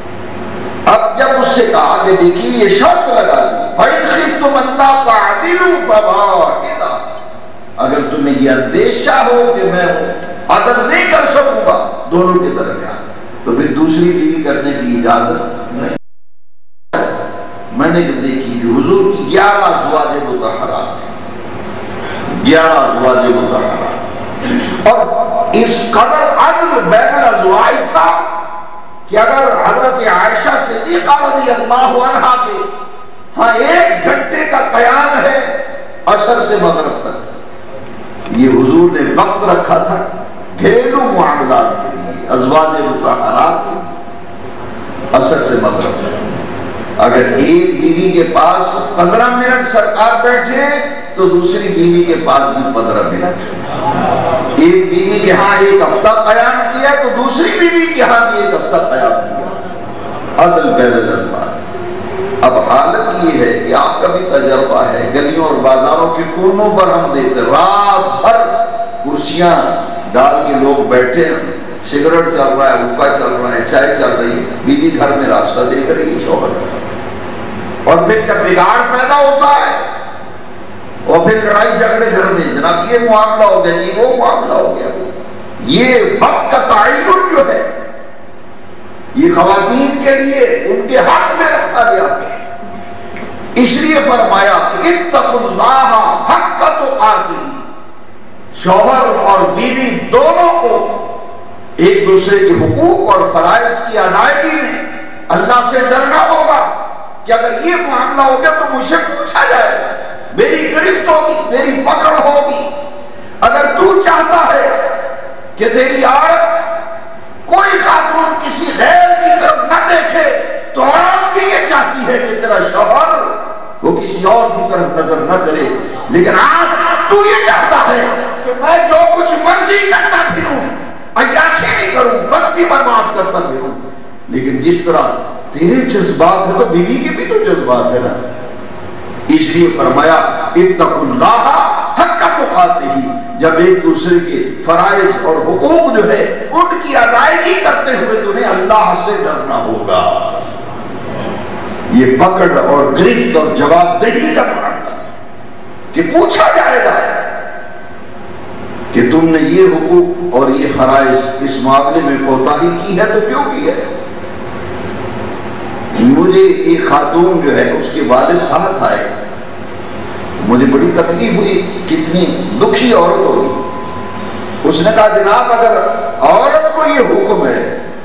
اب جب اس سے کہا کہ دیکھیے یہ شرط لگا دی، فَإِنْ خِفْتُمْ أَلَّا تَعْدِلُوا فَوَاحِدَةً، اگر تمہیں یہ اندیشہ ہو کہ میں عدل نہیں کر سکوں گا دونوں کے درمیان تو پھر دوسری بیوی کرنے کی اجازت نہیں۔ میں نے دیکھی حضور کی 11 ازواج مطہرات، 11 ازواج مطہرات، اور اس قدر عدل بین الازواج تھا کہ اگر حضرت عائشہ صدیقہ رضی اللہ عنہا کے ہاں 1 گھنٹے کا قیام ہے عصر سے مغرب تک، یہ حضور نے وقت رکھا تھا گھریلو معاملات کے لیے، ازواج مطہرات کے عصر سے مغرب تک۔ اگر ایک بیوی کے پاس 15 منٹ سرکار بیٹھے تو دوسری بیوی کے پاس بھی 15 منٹ، ایک بیوی کے ہاں 1 ہفتہ قیام کیا تو دوسری بیوی کے ہاں بھی 1 ہفتہ قیام کیا، عدل بین الازواج۔ اب حالت یہ ہے کہ آپ کا بھی تجربہ ہے، گلیوں اور بازاروں کے کونوں پر ہم دیکھتے رات بھر کرسیاں ڈال کے لوگ بیٹھے ہیں، سگریٹ چل رہا ہے، حقہ چل رہا ہے، چائے چل رہی ہے، بیوی گھر میں راستہ دیکھ رہی ہے شوہر، اور پھر جب بگاڑ پیدا ہوتا ہے اور پھر لڑائی جھگڑے گھر میں، جناب یہ معاملہ ہو گیا جی، وہ معاملہ ہو گیا۔ یہ وقت کا تعین جو ہے یہ خواتین کے لیے ان کے حق میں رکھا گیا، اس لیے فرمایا کہ اتقوا اللہ حق تقاتہ، شوہر اور بیوی دونوں کو ایک دوسرے کے حقوق اور فرائض کی ادائیگی میں اللہ سے ڈرنا ہوگا کہ اگر یہ معاملہ ہو گیا تو مجھ سے پوچھا جائے گا، میری گرفت ہوگی، میری پکڑ ہوگی۔ اگر تو چاہتا ہے کہ تیری عورت کوئی خاتون کسی غیر کی طرف نہ دیکھے تو عورت بھی یہ چاہتی ہے کہ تیرا شوہر وہ کسی اور کی طرف نظر نہ کرے، لیکن آج تو یہ چاہتا ہے کہ میں جو کچھ مرضی کرتا پھروں، عیاشی بھی کروں، وقت بھی برباد کرتا پھروں، لیکن جس طرح تیرے جذبات ہے تو بیوی کے بھی تو جذبات ہے نا۔ اس لیے فرمایا اتقوا اللہ حق تقاتہ، جب ایک دوسرے کے فرائض اور حقوق جو ہے ان کی ادائیگی کرتے ہوئے تمہیں اللہ سے ڈرنا ہوگا۔ یہ پکڑ اور گرفت اور جواب دہی کا معاملہ کہ پوچھا جائے گا کہ تم نے یہ حقوق اور یہ فرائض اس معاملے میں کوتاہی کی ہے تو کیوں کی ہے۔ مجھے ایک خاتون جو ہے اس کے والد ساتھ آئے، مجھے بڑی تکلیف ہوئی، کتنی دکھی عورت ہوگی۔ اس نے کہا جناب اگر عورت کو یہ حکم ہے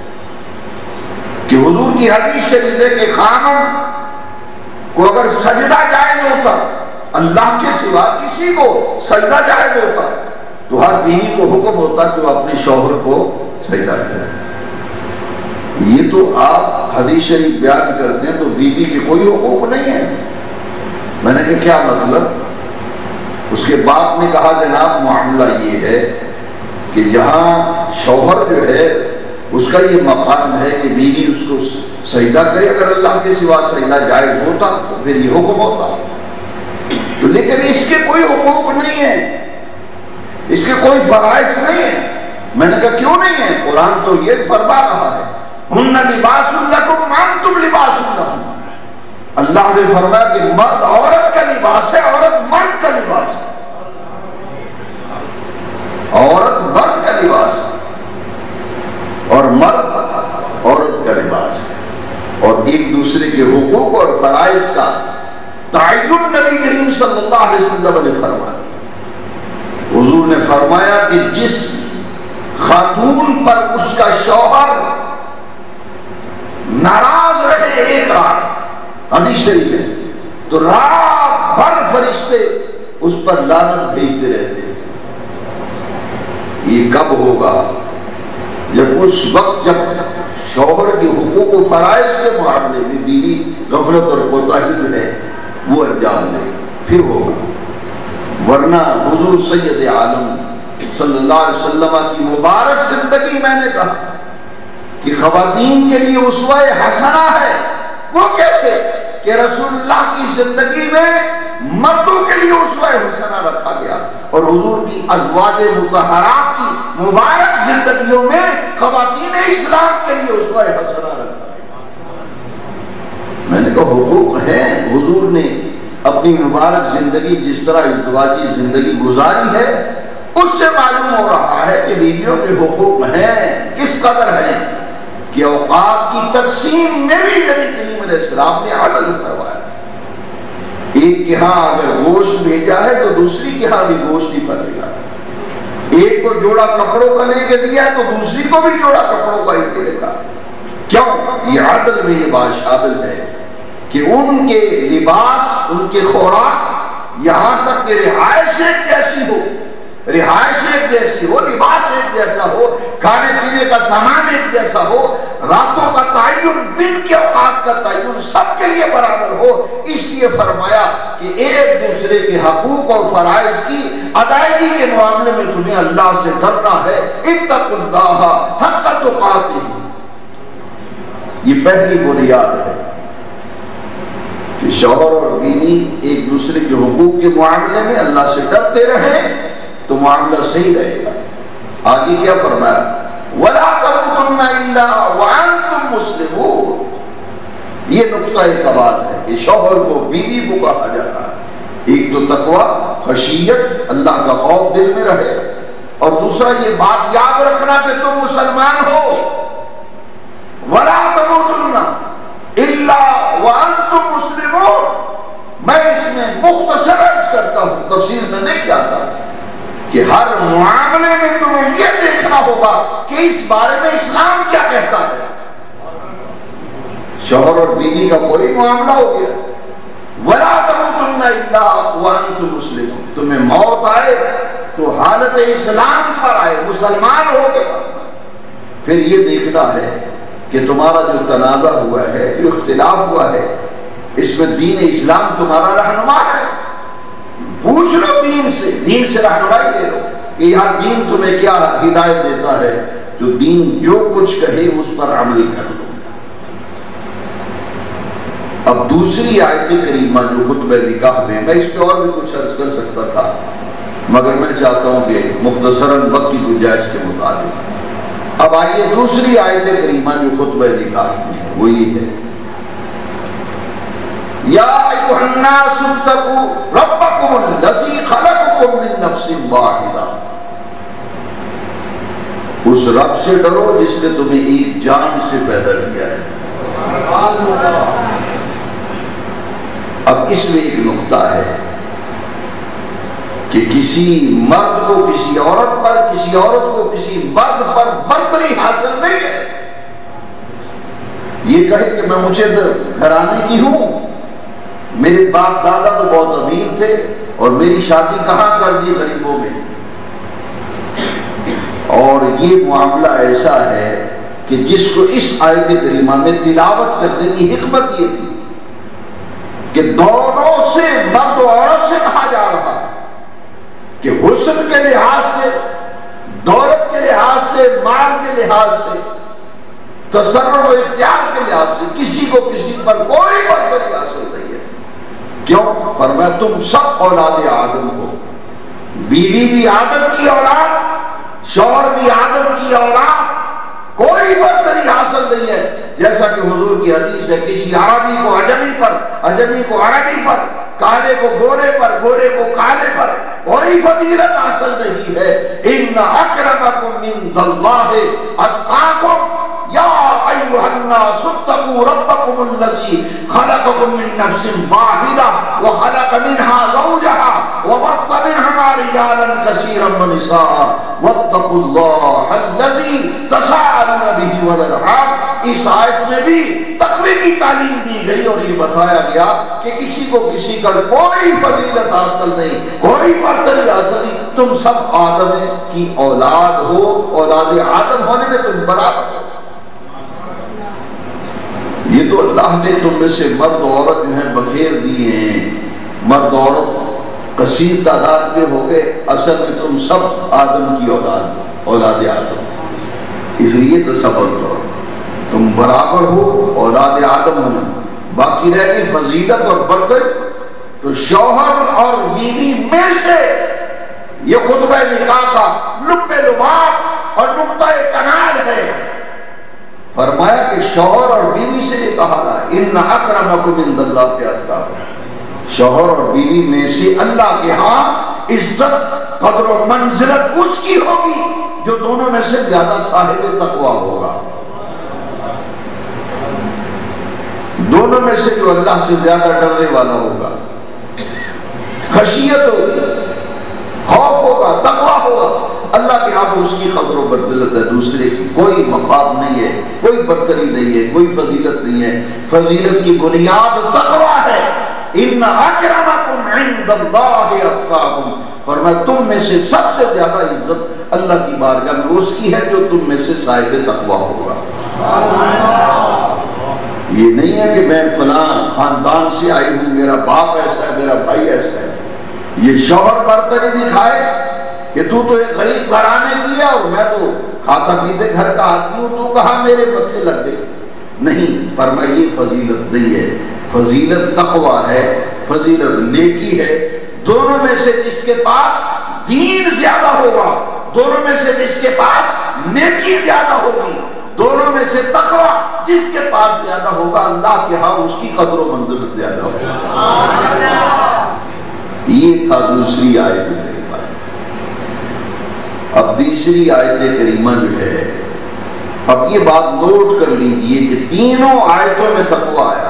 کہ حضور کی حدیث شریف ہے کہ خامن کو اگر سجدہ جائز ہوتا، اللہ کے سوا کسی کو سجدہ جائز ہوتا، تو ہر بیوی کو حکم ہوتا کہ وہ اپنے شوہر کو سجدہ کرے۔ یہ تو آپ حدیث شریف بیان کرتے ہیں تو بیوی کے کوئی حقوق نہیں ہے۔ میں نے کہا کیا مطلب؟ اس کے بعد نے کہا جناب معاملہ یہ ہے کہ جہاں شوہر جو ہے اس کا یہ مقام ہے کہ بیوی اس کو سجدہ کرے، اگر اللہ کے سوا سجدہ جائز ہوتا تو پھر یہ حکم ہوتا، تو لیکن اس کے کوئی حقوق نہیں ہے، اس کے کوئی فرائض نہیں ہے۔ میں نے کہا کیوں نہیں ہے؟ قرآن تو یہ فرما رہا ہے ہن لباس لکم وانتم لباس لہم۔ اللہ نے فرمایا کہ مرد عورت کا لباس ہے، عورت مرد کا لباس ہے، عورت مرد کا لباس ہے اور مرد عورت کا لباس ہے، اور ایک دوسرے کے حقوق اور فرائض کا تعین نبی کریم صلی اللہ علیہ وسلم نے فرمایا۔ حضور نے فرمایا کہ جس خاتون پر اس کا شوہر ناراض رہے ایک رات، حدیث شریف ہے، تو رات بھر فرشتے اس پر لعنت بھیجتے رہتے ہیں۔ یہ کب ہوگا؟ جب اس وقت جب شوہر کے حقوق و فرائض سے معاملے میں بیوی غفلت اور کوتاہی میں وہ انجام دے، پھر ہوگا۔ ورنہ حضور سید عالم صلی اللہ علیہ وسلم کی مبارک زندگی، میں نے کہا کہ خواتین کے لیے اسوہ حسنہ ہے۔ وہ کیسے کہ رسول اللہ کی زندگی میں مردوں کے لیے اسوہ حسنہ رکھا گیا، اور حضور کی ازواج مطہرات کی مبارک زندگیوں میں خواتین اسلام کے لیے اسوہ حسنہ رکھا گیا۔ میں نے کہا حقوق ہیں، حضور نے اپنی مبارک زندگی جس طرح ازدواجی زندگی گزاری ہے، اس سے معلوم ہو رہا ہے کہ بیویوں کے حقوق ہیں، کس قدر ہیں کہ اوقات کی تقسیم میں بھی نبی کریم علیہ السلام نے عدل کروایا۔ ایک کے ہاں اگر گوشت بھیجا ہے تو دوسری کے ہاں بھی گوشت ہی پڑے گا، ایک کو جوڑا کپڑوں کا لے کے دیا ہے تو دوسری کو بھی جوڑا کپڑوں کا ہی پڑے گا۔ کیوں؟ یہ عدل میں یہ بات شامل ہے کہ ان کے لباس، ان کے خوراک، یہاں تک کہ رہائش ایک جیسی ہو، رہائش ایک جیسی ہو، لباس ایک جیسا ہو، کھانے پینے کا سامان ایک جیسا ہو، راتوں کا تعین، دن کے اوقات کا تعین سب کے لیے برابر ہو۔ اس لیے فرمایا کہ ایک دوسرے کے حقوق اور فرائض کی ادائیگی کے معاملے میں تمہیں اللہ سے ڈرنا ہے۔ اتقوا اللہ حق تقاتہ، یہ پہلی بنیاد ہے کہ شوہر اور بیوی ایک دوسرے کے حقوق کے معاملے میں اللہ سے ڈرتے رہیں تو معاملہ صحیح رہے گا۔ آگے کیا فرمایا؟ وَلَا تَمُوتُنَّ إِلَّا وَأَنْتُمْ مُسْلِمُونَ۔ یہ نقطہ کمال ہے کہ شوہر کو بیوی کو کہا جاتا ہے، ایک تو تقوی، خشیت، اللہ کا خوف دل میں رہے، اور دوسرا یہ بات یاد رکھنا کہ تم مسلمان ہو۔ وَلَا تَمُوتُنَّ إِلَّا وَأَنْتُمْ مُسْلِمُونَ۔ میں اس میں مختصر عرض کرتا ہوں، تفصیل میں نہیں جاتا، کہ ہر معاملے میں تمہیں یہ دیکھنا ہوگا کہ اس بارے میں اسلام کیا کہتا ہے۔ شوہر اور بیوی کا کوئی معاملہ ہو گیا، وَلَا تَمُوتُنَّ إِلَّا وَأَنْتُمْ مُسْلِمُونَ، تمہیں موت آئے تو حالت اسلام پر آئے، مسلمان ہو کے بعد۔ پھر یہ دیکھنا ہے کہ تمہارا جو تنازع ہوا ہے، جو اختلاف ہوا ہے، اس میں دین اسلام تمہارا رہنما ہے، پوچھ لو دین سے رہنمائی لے لو کہ یہاں دین تمہیں کیا ہدایت دیتا ہے، جو دین جو کچھ کہے اس پر عمل کر لو۔ اب دوسری آیت کریمہ جو خطبہ نکاح میں، میں اس پہ اور بھی کچھ عرض کر سکتا تھا، مگر میں چاہتا ہوں کہ مختصراً وقت کی گنجائش کے مطابق اب آئیے دوسری آیت کریمہ جو خطبہ نکاح میں، وہ یہ ہے، یا ایھا الناس اتقوا ربکم الذی خلقکم من نفس واحدہ، اس رب سے ڈرو جس نے تمہیں ایک جان سے پیدا کیا ہے۔ اب اس میں ایک نقطہ ہے کہ کسی مرد کو کسی عورت پر، کسی عورت کو کسی مرد پر برتری حاصل نہیں ہے۔ یہ کہے کہ میں مجھے گھرانے کی ہوں، میرے باپ دادا تو بہت امیر تھے اور میری شادی کہاں کر دی غریبوں میں۔ اور یہ معاملہ ایسا ہے کہ جس کو اس آیت کریمہ میں تلاوت کرنے کی حکمت یہ تھی کہ دونوں سے، مرد و عورت سے کہا جا رہا کہ حسن کے لحاظ سے، دولت کے لحاظ سے، مال کے لحاظ سے تصرف و اختیار کے لحاظ سے کسی کو کسی پر کوئی برتری حاصل نہیں ہے. کیوں؟ فرمایا تم سب اولاد آدم کو، بیوی بھی آدم کی اولاد، شوہر بھی آدم کی اولاد، کوئی برتری حاصل نہیں ہے. جیسا کہ حضور کی حدیث ہے، کسی عربی کو عجمی پر، عجمی کو عربی پر، کالے کو گورے پر، گورے کو کالے پر کوئی فضیلت حاصل نہیں ہے. ان اکرمکم عند اللہ اتقاکم یا ایھا الناس اتقوا ربکم الذی خلقکم من نفس واحدہ وخلق منها زوجها وبث منهما رجالا كثيرا ونساء واتقوا اللہ الذی تساءلون به والارحام. اس آیت میں بھی تقوی کی تعلیم دی گئی اور یہ بتایا گیا کہ کسی کو کسی کا کوئی فضیلت حاصل نہیں، کوئی برتری حاصل نہیں. تم سب آدم کی اولاد ہو، اولاد آدم ہونے میں تم برابر ہو. یہ تو اللہ نے تم میں سے مرد و عورت جو ہیں بکھیر دیے ہیں، مرد و عورت کثیر تعداد میں ہو گئے، اصل میں تم سب آدم کی اولاد، اولاد آدم. اس لیے تصور کرو تم برابر ہو، اولاد آدم ہونا. باقی رہ گئی فضیلت اور برتری، تو شوہر اور بیوی میں سے یہ خطبہ نکاح کا لب لباب اور نقطہ کنال ہے. فرمایا کہ شوہر اور بیوی سے یہ کہا رہا ہے ان اکرمکم عند اللہ اتقاکم. شوہر اور بیوی میں سے اللہ کے ہاں عزت، قدر و منزلت اس کی ہوگی جو دونوں میں سے زیادہ صاحب تقوی ہوگا، دونوں میں سے جو اللہ سے زیادہ ڈرنے والا ہوگا، خشیت ہوگی، خوف ہوگا، تقوی ہوگا. اللہ کے ہاں اس کی قدر و منزلت ہے، دوسرے کی کوئی مقام نہیں ہے، کوئی برتری نہیں ہے، کوئی فضیلت نہیں ہے. فضیلت کی بنیاد تقوی ہے. ان اکرمکم عند اللہ اتقاکم. فرمایا تم میں سے سب سے زیادہ عزت اللہ کی بارگاہ میں اس کی ہے جو تم میں سے صاحب تقوی ہوگا. یہ نہیں ہے کہ میں فلاں خاندان سے آئی ہوں، میرا باپ ایسا ہے، میرا بھائی ایسا ہے. یہ شوہر برتری دکھائے کہ تو ایک غریب گھرانے کی ہے اور میں تو کھاتا پیتے گھر کا آدمی ہوں، تو کہاں میرے متھے لگ گئے. نہیں، فرمایا یہ فضیلت نہیں ہے. فضیلت تقوی ہے، فضیلت نیکی ہے. دونوں میں سے جس کے پاس دین زیادہ ہوگا، دونوں میں سے جس کے پاس نیکی زیادہ ہوگی، دونوں میں سے تقوی جس کے پاس زیادہ ہوگا، اللہ کے ہاں اس کی قدر و منزلت زیادہ ہوگی. یہ تھا دوسری آیت کریمہ. اب تیسری آیت کریمہ جو ہے، اب یہ بات نوٹ کر لیجئے کہ تینوں آیتوں میں تقوی آیا،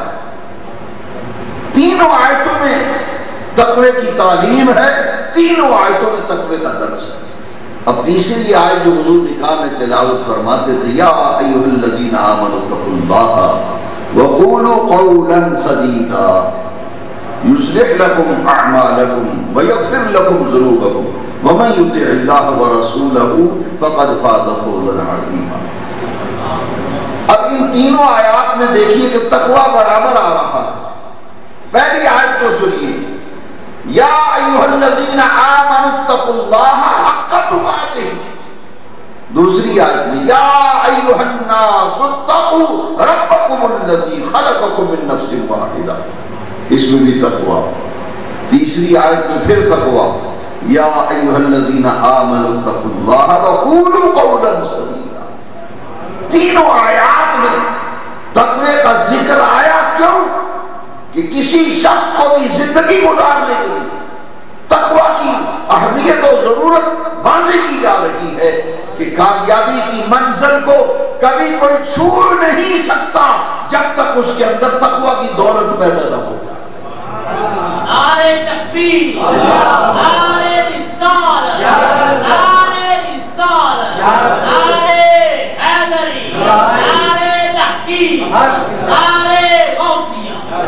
تینوں آیتوں میں تقوی کی تعلیم ہے، تینوں آیتوں میں تقوی کا درس ہے. اب تیسری آیت جو حضور نکاح میں تلاوت فرماتے تھے، یا ایھا الذین آمنوا اتقوا اللہ وقولوا قولا سدیدا یصلح لکم اعمالکم ویغفر لکم ذنوبکم ومن یطع اللہ ورسولہ فقد فاز فوزا عظیما. اب ان تینوں آیات میں دیکھیے کہ تقوی برابر آ رہا ہے. پہلی آیت کو سنیے، یا ایھا الذین آمنوا اتقوا اللہ حق تقاتہ. دوسری آیت میں یا ایھا الناس اتقوا ربکم الذی خلقکم من نفس واحدہ، اس میں بھی تقوی. تیسری آیت میں پھر تقوی، یا ایھا الذین آمنوا اتقوا اللہ وقولوا قولا سدیدا. تینوں آیات میں تقوی کا ذکر آیا. کیوں؟ کہ کسی شخص کو بھی زندگی گزارنے کے لیے تقوی کی اہمیت و ضرورت واضح کی جا رہی ہے کہ کامیابی کی منزل کو کبھی کوئی چھو نہیں سکتا جب تک اس کے اندر تقوی کی دولت پیدا نہ ہو جائے. نعرہ تکبیر، نعرہ رسالت، نعرہ رسالت، نعرہ حیدری، نعرہ تحقیق، نعرہ غوثیہ.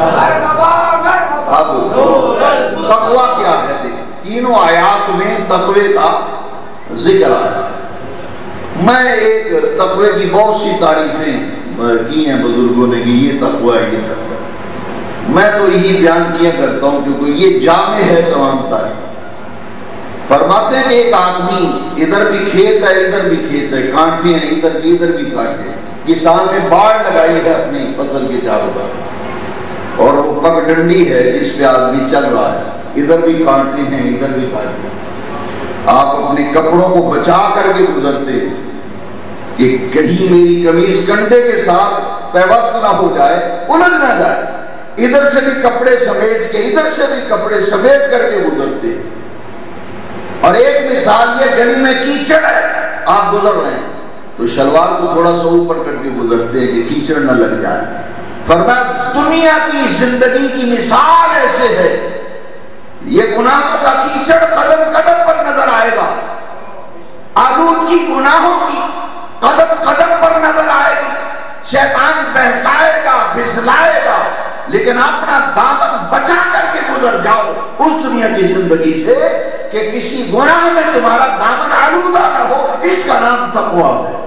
اب تقوی کیا ہے؟ تینوں آیات میں تقوی کا ذکر آیا. میں ایک تقوی کی بہت سی تعریفیں کی ہیں بزرگوں نے کہ یہ تقوی ہے، یہ تقوی. میں تو یہی بیان کیا کرتا ہوں کیونکہ یہ جامع ہے تمام تعریف. فرماتے ہیں کہ ایک آدمی ادھر بھی کھیت ہے ادھر بھی کھیت ہے، کانٹے ہیں ادھر بھی کانٹے ہیں، کسان نے باڑ لگائی ہے اپنی فصل کے چاروں طرف، اور وہ پگڈنڈی ہے جس پہ آدمی چل رہا ہے، ادھر بھی کانٹے ہیں ادھر بھی کانٹے ہیں۔ آپ اپنے کپڑوں کو بچا کر کے گزرتے کہ کہیں میری قمیص کنڈے کے ساتھ پیوست نہ ہو جائے، الجھ نہ جائے، ادھر سے بھی کپڑے سمیٹ کے ادھر سے بھی کپڑے سمیٹ کر کے گزرتے۔ اور ایک مثال یہ، گلی میں کیچڑ ہے، آپ گزر رہے ہیں تو شلوار کو تھوڑا سا اوپر کر کے گزرتے ہیں کہ کیچڑ نہ لگ جائے۔ فرمایا دنیا کی زندگی کی مثال ایسے ہے، یہ گناہوں کا کیچڑ قدم قدم پر نظر آئے گا، آلودگی گناہوں کی قدم قدم پر نظر آئے گی، شیطان بہکائے گا پھسلائے گا، لیکن اپنا دامن بچا کر کے گزر جاؤ اس دنیا کی زندگی سے کہ کسی گناہ میں تمہارا دامن آلودہ نہ ہو۔ اس کا نام تقویٰ ہے،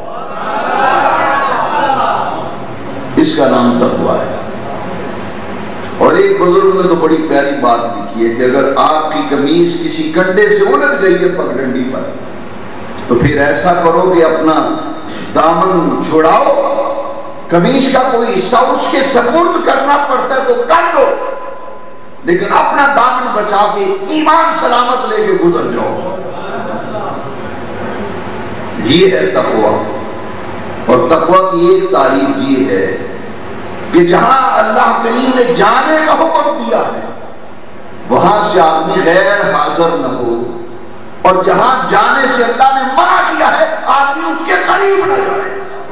اس کا نام تقویٰ ہے۔ اور ایک بزرگ نے تو بڑی پیاری بات لکھی ہے کہ اگر آپ کی قمیص کسی کنڈے سے الجھ گئی ہے پگڈنڈی پر، تو پھر ایسا کرو کہ اپنا دامن چھڑاؤ، قمیص کا کوئی حصہ اس کے سپرد کرنا پڑتا ہے تو کر لو، لیکن اپنا دامن بچا کے ایمان سلامت لے کے گزر جاؤ۔ یہ ہے تقویٰ۔ اور تقویٰ کی ایک تعریف یہ ہے کہ جہاں اللہ کریم نے جانے کا حکم دیا ہے وہاں سے آدمی غیر حاضر نہ ہو، اور جہاں جانے سے اللہ نے منع کیا ہے آدمی اس کے قریب نہ جائے۔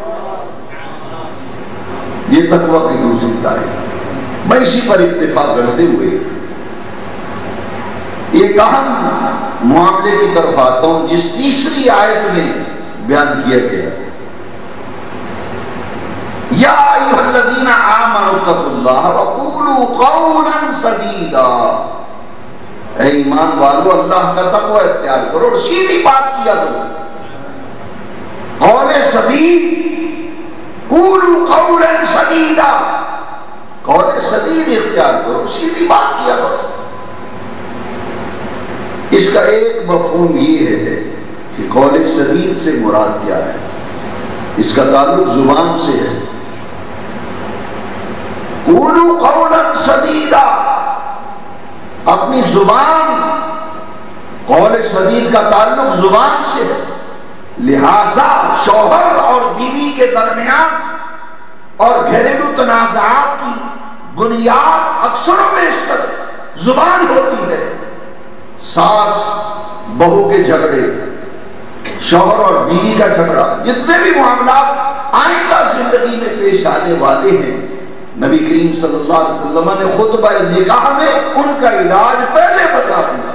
یہ تقویٰ کی دوسری تعریف۔ میں اسی پر اتفاق کرتے ہوئے ایک اہم معاملے کی طرف آتا ہوں جس تیسری آیت میں بیان کیا گیا، یا ایھا الذین آمنوا اتقوا اللہ وقولوا قولا سدیدا، اے ایمان والو اللہ کا تقوی اختیار کرو اور سیدھی بات کیا کرو، قول سدید، قولوا قولا سدیدا، قول سدید اختیار کرو، سیدھی بات کیا کرو۔ اس کا ایک مفہوم یہ ہے کہ قول سدید سے مراد کیا ہے، اس کا تعلق زبان سے ہے۔ قولوا قولا سدیدا، اپنی زبان، قول سدید کا تعلق زبان سے ہے، لہذا شوہر اور بیوی کے درمیان اور گھریلو تنازعات کی بنیاد اکثر و بیشتر زبان ہوتی ہے۔ ساس بہو کے جھگڑے، شوہر اور بیوی کا جھگڑا، جتنے بھی معاملات آئندہ زندگی میں پیش آنے والے ہیں، نبی کریم صلی اللہ علیہ وسلم نے خطبہ نکاح میں ان کا علاج پہلے بتا دیا،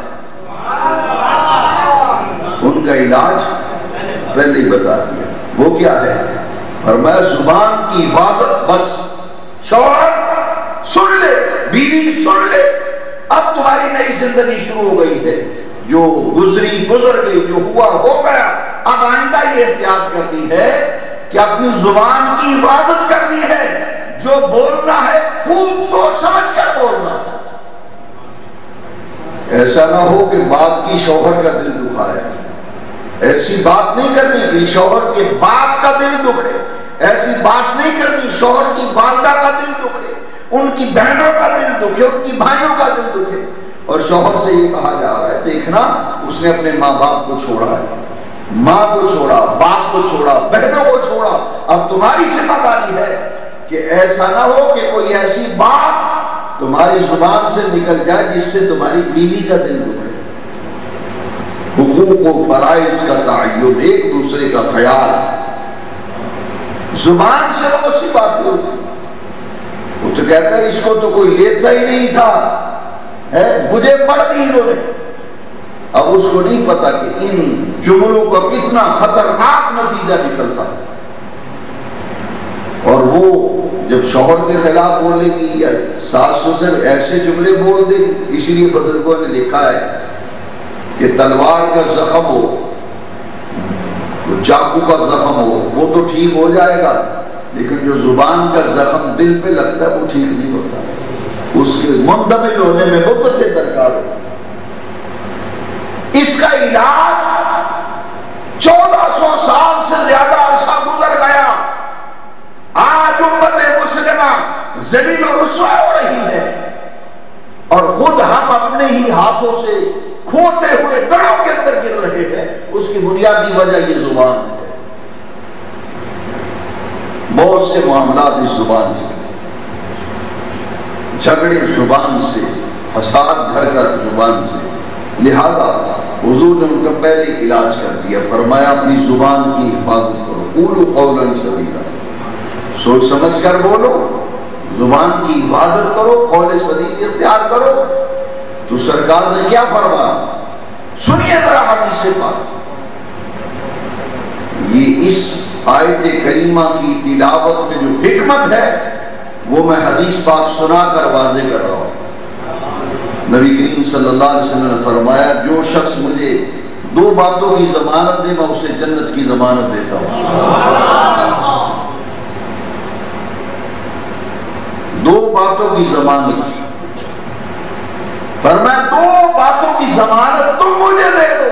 ان کا علاج پہلے بتا دیا۔ وہ کیا ہے؟ فرمایا زبان کی حفاظت، بس شوہر سن لے، بیوی سن لے، اب تمہاری نئی زندگی شروع ہو گئی ہے، جو گزری گزر گئی، جو ہوا ہو گیا، اب آئندہ یہ احتیاط کرنی ہے کہ اپنی زبان کی حفاظت کرنی ہے، جو بولنا ہے خوب سوچ سمجھ کر بولنا، ایسا نہ ہو کہ بات کی شوہر کا دل دکھائے، ایسی بات نہیں کرنی کہ شوہر کے باپ کا دل دکھے، ایسی بات نہیں کرنی شوہر کی والدہ کا دل دکھے، ان کی بہنوں کا دل دکھے، ان کی بھائیوں کا دل دکھے، اور شوہر سے یہ کہا جا رہا ہے دیکھنا اس نے اپنے ماں باپ کو چھوڑا ہے، ماں کو چھوڑا، باپ کو چھوڑا، بہنوں کو چھوڑا، اب تمہاری ذمہ داری ہے کہ ایسا نہ ہو کہ کوئی ایسی بات تمہاری زبان سے نکل جائے جس سے تمہاری بیوی کا دل دکھے۔ حقوق و فرائض کا تعین، ایک دوسرے کا خیال، زبان سے بہت سی باتیں ہوتی، وہ تو کہتا ہے اس کو تو کوئی لیتا ہی نہیں تھا، مجھے پڑھ دی انہوں نے۔ اب اس کو نہیں پتا کہ ان جملوں کا کتنا خطرناک نتیجہ نکلتا ہے، اور وہ جب شوہر کے خلاف بولنے کی یا ساس سسر ایسے جملے بول دے، اسی لیے بزرگوں نے لکھا ہے کہ تلوار کا زخم ہو، چاقو کا زخم ہو وہ تو ٹھیک ہو جائے گا، لیکن جو زبان کا زخم دل پہ لگتا ہے وہ ٹھیک نہیں ہوتا، اس کے مندمل ہونے میں مدت درکار ہوتی۔ اس کا علاج 1400 سال سے زیادہ عرصہ گزر گیا، ذلیل و رسوا ہو رہی ہے، اور خود ہم اپنے ہی ہاتھوں سے کھوتے ہوئے گڑھوں کے اندر گر رہے ہیں، اس کی بنیادی وجہ یہ زبان ہے۔ بہت سے معاملات اس زبان سے، جھگڑے زبان سے، فساد گھر کا زبان سے، لہذا حضور نے ان کا پہلے علاج کر دیا، فرمایا اپنی زبان کی حفاظت کرو، قولوا قولا سدیدا، سوچ سمجھ کر بولو، زبان کی حفاظت کرو، قول سدید اختیار کرو۔ تو سرکار نے کیا فرمایا؟ سنیے ذرا حدیث پاک، یہ اس آیت کریمہ کی تلاوت میں جو حکمت ہے وہ میں حدیث پاک سنا کر واضح کر رہا ہوں۔ نبی کریم صلی اللہ علیہ وسلم نے فرمایا جو شخص مجھے دو باتوں کی ضمانت دے میں اسے جنت کی ضمانت دیتا ہوں۔ دو باتوں کی ضمانت، فرمایا دو باتوں کی ضمانت تم مجھے دے دو،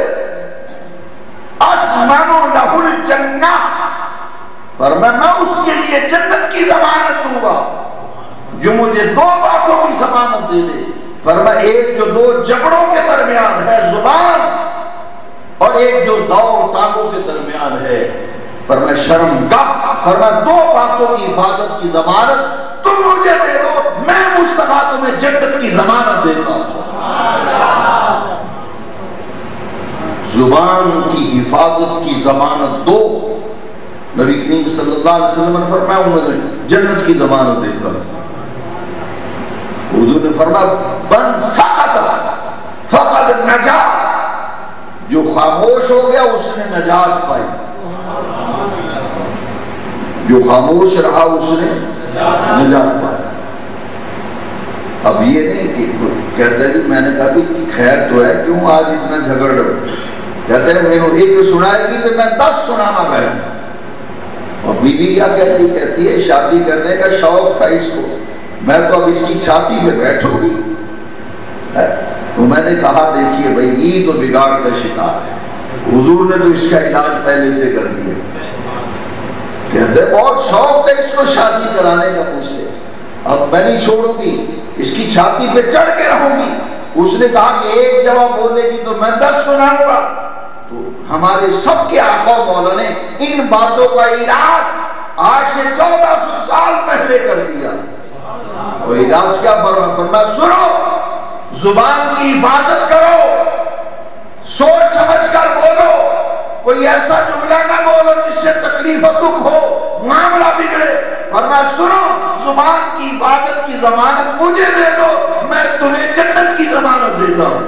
اضمن لہ الجنہ، فرمایا میں اس کے لیے جنت کی ضمانت دوں گا جو مجھے دو باتوں کی ضمانت دے دے۔ فرمایا ایک جو دو جبڑوں کے درمیان ہے زبان، اور ایک جو دو ٹانگوں کے درمیان ہے فرمایا شرمگاہ۔ فرمایا دو باتوں کی حفاظت کی ضمانت تم مجھے دے دو، میں مصطفیٰ تمہیں جنت کی ضمانت دیتا ہوں۔ زبان کی حفاظت کی ضمانت دو، نبی کریم صلی اللہ علیہ وسلم نے فرمایا انہیں جنت کی ضمانت دیتا ہوں۔ حضور نے فرمایا من سکت فقد نجا، جو خاموش ہو گیا اس نے نجات پائی، جو خاموش رہا اس نے نجات پائی۔ اب یہ نہیں کہ کہتا ہے جی میں نے کہا بھی خیر تو ہے، کیوں آج اتنا جھگڑ رہے ہو؟ کہتا ہے میں ایک سنائے گی تو میں 10 سنانا پڑا۔ اور بیوی کیا کہتی ہے شادی کرنے کا شوق تھا اس کو، میں تو اب اس کی چھاتی پہ بیٹھوں گی۔ تو میں نے کہا دیکھیے بھائی یہ تو بگاڑ کا شکار ہے، حضور نے تو اس کا علاج پہلے سے کر دیا۔ کہتے بہت شوق ہے اس کو شادی کرانے کا مجھ سے، اب میں نہیں چھوڑوں گی، اس کی چھاتی پہ چڑھ کے رہوں گی۔ اس نے کہا کہ ایک جواب بولے گی تو میں 10 سناؤں گا۔ تو ہمارے سب کے آقا مولا نے ان باتوں کا علاج آج سے 1400 سال پہلے کر دیا۔ اور علاج کیا فرمایا؟ سنو، زبان کی حفاظت کرو، سوچ سمجھ کر بولو، کوئی ایسا جملہ نہ بولو جس سے تکلیف و دکھ ہو، معاملہ بگڑے۔ فرمایا سنو، زبان کی حفاظت کی ضمانت مجھے دے دو، میں تمہیں جنت کی ضمانت دیتا ہوں،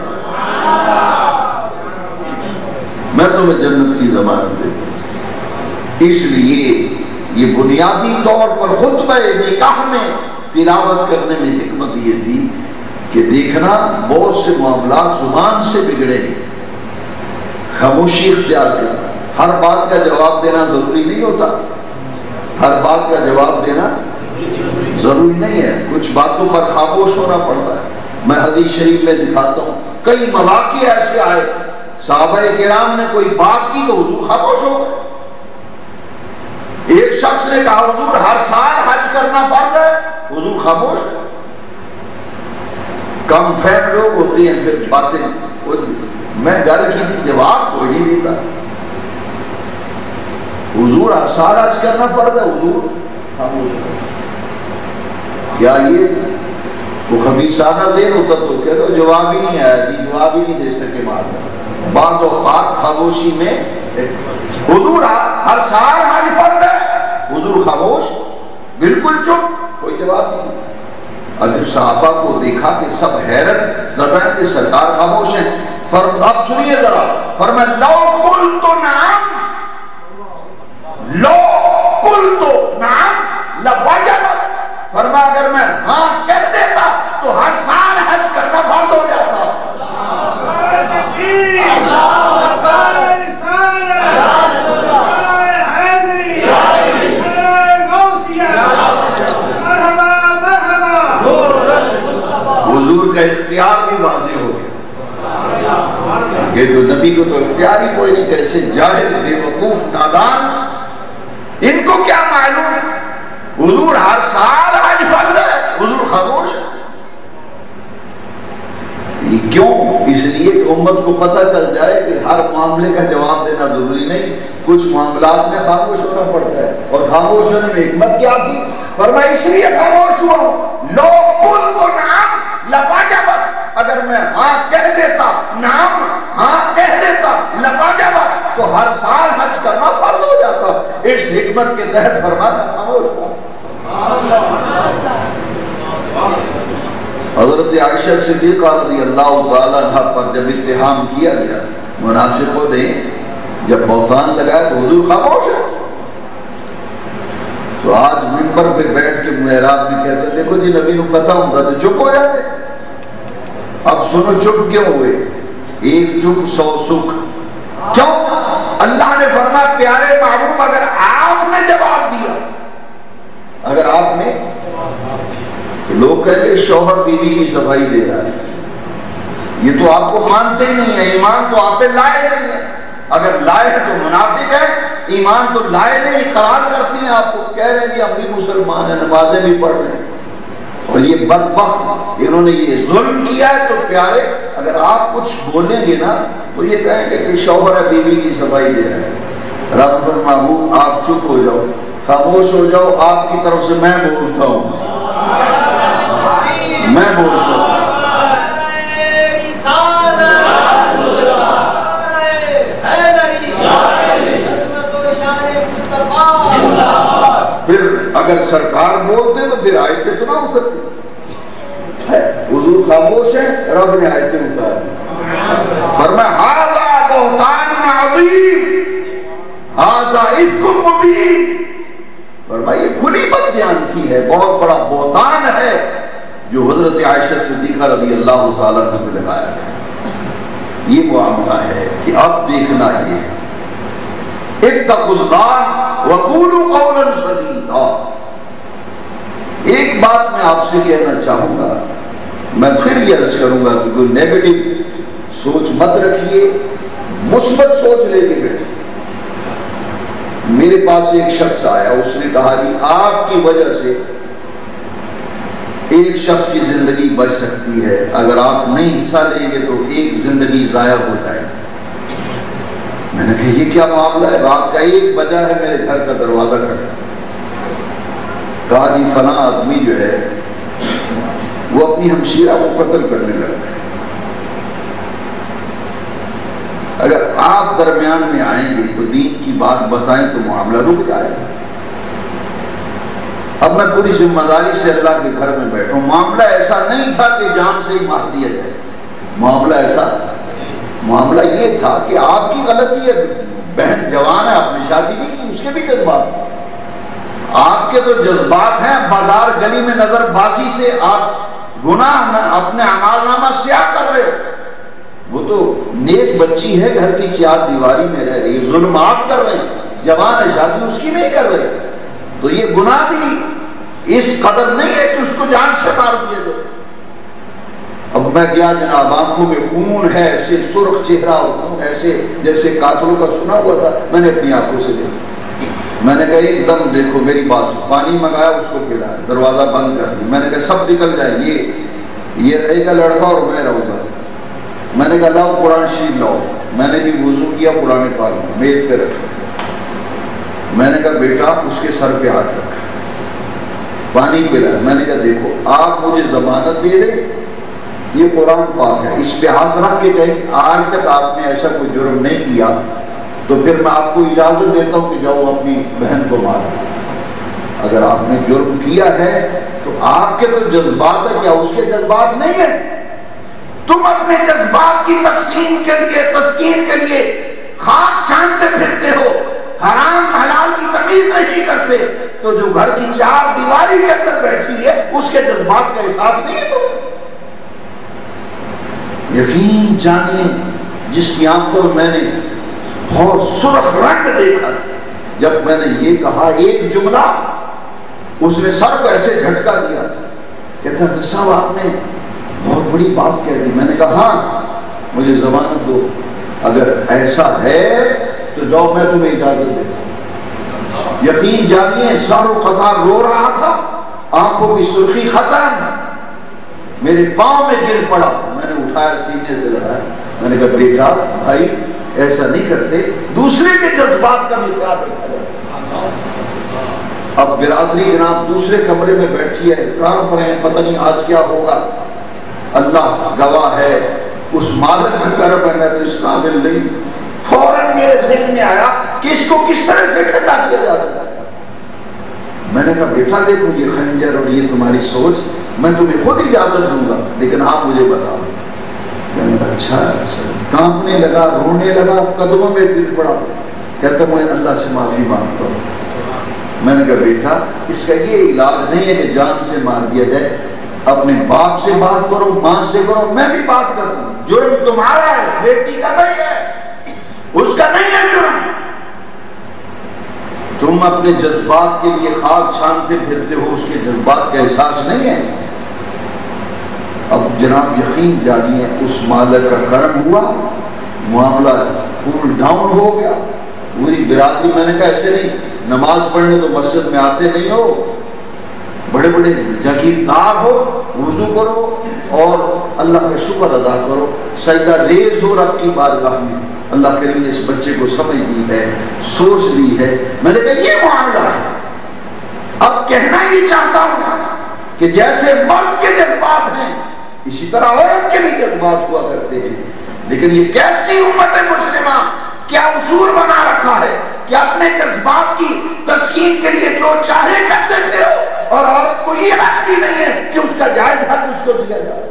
میں تمہیں جنت کی ضمانت دیتا ہوں۔ اس لیے یہ بنیادی طور پر خطبہ نکاح میں تلاوت کرنے میں حکمت یہ تھی کہ دیکھنا بہت سے معاملات زبان سے بگڑے گے، خاموشی اختیار کرنا، ہر بات کا جواب دینا ضروری نہیں ہوتا، ہر بات کا جواب دینا ضروری نہیں ہے، کچھ باتوں پر خاموش ہونا پڑتا ہے۔ میں حدیث شریف میں دکھاتا ہوں کئی مواقع ایسے آئے صحابہ کرام نے کوئی بات کی تو حضور خاموش ہو گئے۔ ایک شخص نے کہا حضور ہر سال حج کرنا فرض ہے، حضور خاموش۔ کم فہم لوگ ہوتے ہیں پھر باتیں، میں گھر کی تھی جواب کوئی نہیں دیتا، حضور ہر سال حج کرنا فرض ہے، حضور خاموش۔ کیا یہ وہ خبیثانہ ذہن ہوتا تو کہہ دو جواب ہی نہیں آیا جی، جواب ہی نہیں دے سکے مارنا۔ بعض اوقات خاموشی میں حضور ہر سال حج فرض ہے، حضور خاموش، بالکل چپ، کوئی جواب نہیں۔ اب جب صحابہ کو دیکھا کہ سب حیرت زدہ ہیں کہ سرکار خاموش ہیں، اب سنیے ذرا، فرمایا لو قلت نعم، لو قلت نعم لوجب، فرمایا اگر میں ہاں کہہ دیتا تو ہر سال حج کرنا فرض ہو جاتا۔ حضور کا اختیار بھی واضح ہو گیا، یہ تو نبی کو تو اختیار ہی کوئی نہیں، کیسے جاہل بے وقوف نادان، ان کو کیا معلوم حضور ہر سال حج فرض ہے، کیوں؟ اس لیے کہ امت کو پتہ چل جائے کہ ہر معاملے کا جواب دینا ضروری نہیں، کچھ معاملات میں خاموش ہونا پڑتا ہے، اور خاموش ہونے میں حکمت کیا تھی؟ فرمایا اس لیے خاموش ہوا لو قلت نعم لوجبت، اگر میں ہاں کہہ دیتا، نعم ہاں کہہ دیتا، لوجبت، تو ہر سال حج کرنا فرض ہو جاتا۔ اس حکمت کے تحت فرمایا خاموش ہوا۔ حضرت عائشہ صدیقہ رضی اللہ تعالیٰ عنہ پر جب اتہام کیا گیا منافقوں نے، جب بہتان لگایا تو حضور خاموش ہے، تو آج منبر پہ بیٹھ کے محراب میں کہتے دیکھو جی نبی کو پتہ ہوتا تو چپ ہو جاتے، اب سنو چپ کیوں ہوئے؟ ایک چپ 100 سکھ۔ کیوں؟ اللہ نے فرمایا پیارے محبوب اگر آپ نے جواب دیا، اگر آپ نے، تو لوگ کہتے ہیں شوہر بیوی کی صفائی دے رہا ہے، یہ تو آپ کو مانتے ہی نہیں ہے، ایمان تو آپ پہ لائے نہیں ہے، اگر لائے ہیں تو منافق ہے، ایمان تو لائے نہیں، اقرار کرتی ہیں آپ کو، کہہ رہے ہیں ہم بھی مسلمان ہیں، نمازیں بھی پڑھ رہے ہیں، اور یہ بدبخت انہوں نے یہ ظلم کیا ہے۔ تو پیارے اگر آپ کچھ بولیں گے نا تو یہ کہیں گے کہ شوہر ہے بیوی کی صفائی دے رہا ہے، رب پر محبوب آپ چپ ہو جاؤ، خاموش ہو جاؤ، آپ کی طرف سے میں بولتا ہوں، میں بولتا ہوں۔ پھر اگر سرکار بولتے تو پھر آیتیں تو نہ اترتی، حضور خاموش ہے، رب نے آیتیں اتاری، فرمایا ھذا بہتان عظیم ھذا افک مبین، فرمایا یہ کھلی بددیانتی ہے، بہت بڑا بہتان ہے جو حضرت عائشہ صدیقہ رضی اللہ تعالیٰ عنہ نے لگایا ہے۔ یہ معاملہ ہے کہ اب دیکھنا یہ اتقوا اللہ وقولوا قولا سدیدا۔ ایک بات میں آپ سے کہنا چاہوں گا، میں پھر یہ عرض کروں گا کہ کوئی نیگیٹو سوچ مت رکھیے، مثبت سوچ لے کے بیٹھے۔ میرے پاس ایک شخص آیا، اس نے کہا کہ آپ کی وجہ سے ایک شخص کی زندگی بچ سکتی ہے، اگر آپ نہیں حصہ لیں گے تو ایک زندگی ضائع ہو جائے۔ میں نے کہا یہ کیا معاملہ ہے؟ رات کا 1 بجا ہے، میرے گھر کا دروازہ کھڑا، کہا جی فلاں آدمی جو ہے وہ اپنی ہمشیرہ کو قتل کرنے لگا ہے، اگر آپ درمیان میں آئیں گے تو دین کی بات بتائیں تو معاملہ رک جائے گا۔ اب میں پوری ذمہ داری سے اللہ کے گھر میں بیٹھا ہوں، معاملہ ایسا نہیں تھا کہ جان سے ہی مار دیا جائے، معاملہ یہ تھا کہ آپ کی غلطی ہے، بہن جوان ہے، آپ نے شادی نہیں کی، اس کے بھی جذبات، آپ کے تو جذبات ہیں، بازار گلی میں نظر بازی سے آپ گناہ اپنے اعمال نامہ سیاہ کر رہے ہو، وہ تو نیک بچی ہے، گھر کی 4 دیواری میں رہ رہی ہے، ظلم آپ کر رہے ہیں، جوان ہے، شادی اس کی نہیں کر رہے، تو یہ گناہ بھی اس قدر نہیں ہے کہ اس کو جان سے مار دیا جائے۔ اب میں کیا جناب، آنکھوں میں خون ہے، ایسے سرخ چہرہ اور خون ایسے جیسے قاتلوں کا سنا ہوا تھا، میں نے اپنی آنکھوں سے دیکھا، میں نے کہا ایک دم دیکھو میری بات، پانی منگایا، اس کو پلایا، دروازہ بند کر دیا، میں نے کہا سب نکل جائیں، یہ رہے گا لڑکا اور میں رہوں گا، میں نے کہا لاؤ قرآن شریف لاؤ، میں نے بھی وضو کیا، قرآن پاک میز پہ رکھا، میں نے کہا بیٹا اس کے سر پہ ہاتھ رکھا، پانی پلایا، میں نے کہا دیکھو آپ مجھے ضمانت دے رہے، یہ قرآن پاک ہے، اس پہ ہاتھ رکھ کے کہیں آج تک آپ نے ایسا کوئی جرم نہیں کیا تو پھر میں آپ کو اجازت دیتا ہوں کہ جاؤ اپنی بہن کو مارو، اگر آپ نے جرم کیا ہے تو آپ کے تو جذبات ہے، کیا اس کے جذبات نہیں ہیں؟ تم اپنے جذبات کی تقسیم کے لیے، تسکین کے لیے خاک چھانتے پھرتے ہو، حرام حلال کی تمیز نہیں کرتے، تو جو گھر کی 4 دیواری کے اندر بیٹھی ہے اس کے جذبات کا احساس نہیں ہے تمہیں؟ یقین جانیے جس کی آنکھوں میں نے بہت سرخ رنگ دیکھا، جب میں نے یہ کہا ایک جملہ، اس نے سر کو ایسے جھٹکا دیا، کہتا ہے صاحب آپ نے بہت بڑی بات کہہ دی۔ میں نے کہا ہاں مجھے ضمانت دو، اگر ایسا ہے تو جاؤ میں تمہیں اجازت دیتا ہوں۔ یقین جانیے سر و قطار رو رہا تھا، آنکھوں کی سرخی ختم، میرے پاؤں میں گر پڑا، میں نے اٹھایا سینے سے لڑایا. میں نے کہا بیٹا بھائی ایسا نہیں کرتے, دوسرے کے جذبات کا بھی خیال رکھا جائے. اب برادری جناب دوسرے کمرے میں بیٹھی ہے, کام پر ہیں, پتہ نہیں آج کیا ہوگا. اللہ گواہ ہے اس مالک کا کرم ہے, میں تو اس قابل نہیں. فوراً میرے ذہن میں آیا کہ اس کو کس طرح سے ٹھنڈا کیا جا سکتا ہے. میں نے کہا بیٹا دیکھو یہ خنجر اور یہ تمہاری سوچ, میں تمہیں خود اجازت دوں گا لیکن آپ مجھے بتاؤ. میں نے کہا اچھا کانپنے لگا, رونے لگا, قدموں میں گر پڑا. کہتا میں اللہ سے معافی مانگتا ہوں. میں نے کہا بیٹا اس کا یہ علاج نہیں ہے کہ جان سے مار دیا جائے. اپنے باپ سے بات کرو, ماں سے کرو, میں بھی بات کرتا ہوں. جرم تمہارا ہے, بیٹی کا نہیں ہے, اس کا نہیں ہے جرم. تم اپنے جذبات کے لیے خواب چھانتے پھرتے ہو, اس کے جذبات کا احساس نہیں ہے. اب جناب یقین جانیے اس مالک کا کرم ہوا, معاملہ کول ڈاؤن ہو گیا. پوری برادری, میں نے کہا ایسے نہیں, نماز پڑھنے تو مسجد میں آتے نہیں ہو, بڑے بڑے جاگیردار ہو, وضو کرو اور اللہ کا شکر ادا کرو, سجدہ ریز ہو رب کی بارگاہ میں. اللہ کریم نے اس بچے کو سمجھ دی ہے, سوچ لی ہے. میں نے کہا یہ معاملہ ہے. اب کہنا یہ چاہتا ہوں کہ جیسے مرد کے جذبات ہیں اسی طرح عورت کے بھی جذبات ہوا کرتے ہیں. لیکن یہ کیسی امت مسلمہ کیا اصول بنا رکھا ہے کہ اپنے جذبات کی تسکین کے لیے جو چاہے کرتے پھرو, اور عورت کو یہ حق بھی نہیں ہے کہ اس کا جائز حق اس کو دیا جائے.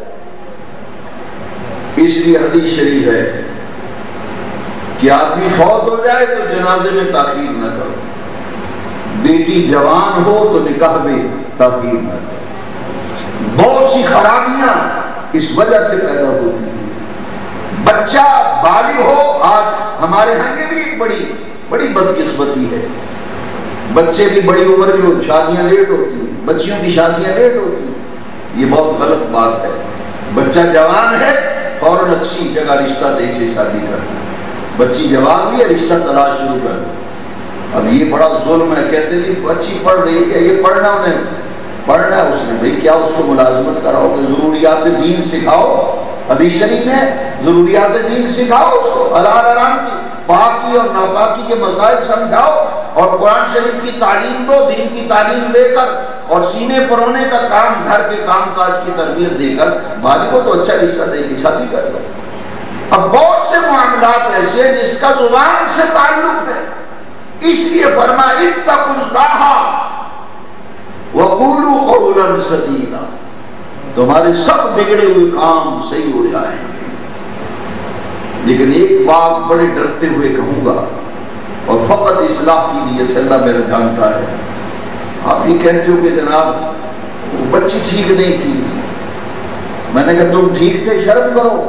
اس لیے حدیث شریف ہے کہ آدمی فوت ہو جائے تو جنازے میں تاخیر نہ کرو, بیٹی جوان ہو تو نکاح میں تاخیر نہ کرو. بہت سی خرابیاں اس وجہ سے پیدا ہوتی ہیں. بچہ بالغ ہو, آج ہمارے ہاں یہ بھی ایک بڑی بدقسمتی ہے. بچے بھی بڑی عمر میں, شادیاں لیٹ ہوتی ہیں, بچیوں کی شادیاں لیٹ ہوتی ہیں. یہ بہت غلط بات ہے. بچہ جوان ہے فوراً اچھی جگہ رشتہ دے کے شادی کرنا. بچی جوان بھی ہے, رشتہ تلاش شروع کر دیں. اب یہ بڑا ظلم ہے. کہتے جی بچی پڑھ رہی ہے, یہ پڑھنا انہیں پڑھنا ہے اس نے. بھئی کیا اس کو ملازمت کراؤ کہ ضروریات دین سکھاؤ. حدیث شریف میں ضروریات دین سکھاؤ اس کو, حلال حرام کی, پاکی اور ناپاکی کے مسائل سمجھاؤ, اور قرآن شریف کی تعلیم دو, دین کی تعلیم دے کر, اور سینے پرونے کا کام, گھر کے کام کاج کی تربیت دے کر بالغ کو تو اچھا رشتہ دے کے شادی کر دو. اب بہت سے معاملات ایسے ہیں جس کا زبان سے تعلق ہے, اس لیے فرمایا اتقوا اللہ وقولوا قولا سدیدا. تمہارے سب بگڑے ہوئے کام صحیح ہو جائیں گے. لیکن ایک بات بڑے ڈرتے ہوئے کہوں گا, اور فقط اصلاح کی لیے سے اللہ میرا جانتا ہے. آپ یہ کہتے ہو کہ جناب وہ بچی ٹھیک نہیں تھی. میں نے کہا تم ٹھیک تھے, شرم کرو.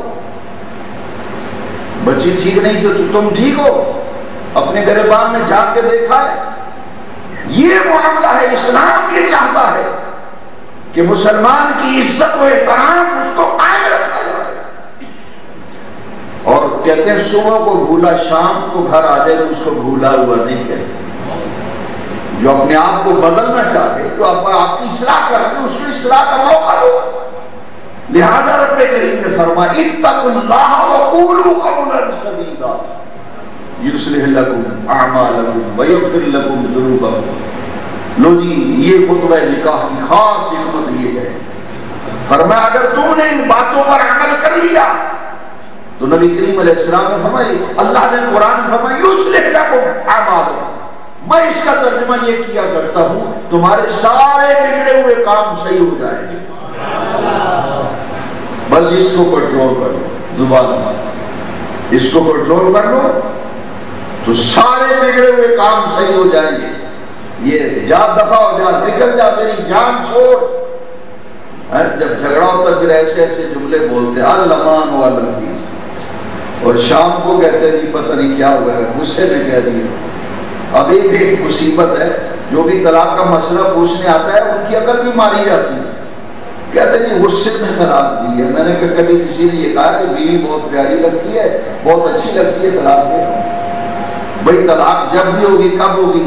بچی ٹھیک نہیں تو تم ٹھیک ہو, اپنے گریبان میں جھانک کے دیکھا ہے. یہ معاملہ ہے. اسلام یہ چاہتا ہے کہ مسلمان کی عزت و احترام اس کو قائم رکھا جائے. اور کہتے ہیں صبح کو بھولا شام کو گھر آ جائے تو اس کو بھولا ہوا نہیں کہتے. جو اپنے آپ کو بدلنا چاہے, جو آپ کی اصلاح کرتے, اس کو اصلاح کا موقع دو. لہذا رب کریم نے فرمایا اتقوا اللہ وقولوا قولا سدیدا یصلح لکم اعمالکم ویغفر لکم ذنوبکم. لو جی یہ خطبہ نکاح کی خاص حکمت یہ ہے. فرمایا اگر تم نے ان باتوں پر عمل کر لیا تو نبی کریم علیہ السلام نے فرمایا, اللہ نے قرآن فرمایا یصلح لکم اعمالکم. میں اس کا ترجمہ یہ کیا کرتا ہوں تمہارے سارے بگڑے ہوئے کام صحیح ہو جائیں گے. بس اس کو کنٹرول کر لو, زبان اس کو کنٹرول کر لو تو سارے بگڑے ہوئے کام صحیح ہو جائیں گے. یہ جا دفع ہو جا, نکل جا, میری جان چھوڑ. جب جھگڑا ہوتا پھر ایسے ایسے جملے بولتے الامان والحدیث, اور شام کو کہتے ہیں جی پتہ نہیں کیا ہوا ہے, غصے میں کہہ دیے. اب ایک مصیبت ہے, جو بھی طلاق کا مسئلہ پوچھنے آتا ہے ان کی عقل بھی ماری جاتی ہے. کہتے ہیں جی غصے میں طلاق دی ہے. میں نے کبھی کسی نے یہ کہا کہ بیوی بہت پیاری لگتی ہے, بہت اچھی لگتی ہے, طلاق دے. بھائی طلاق جب بھی ہوگی کب ہوگی,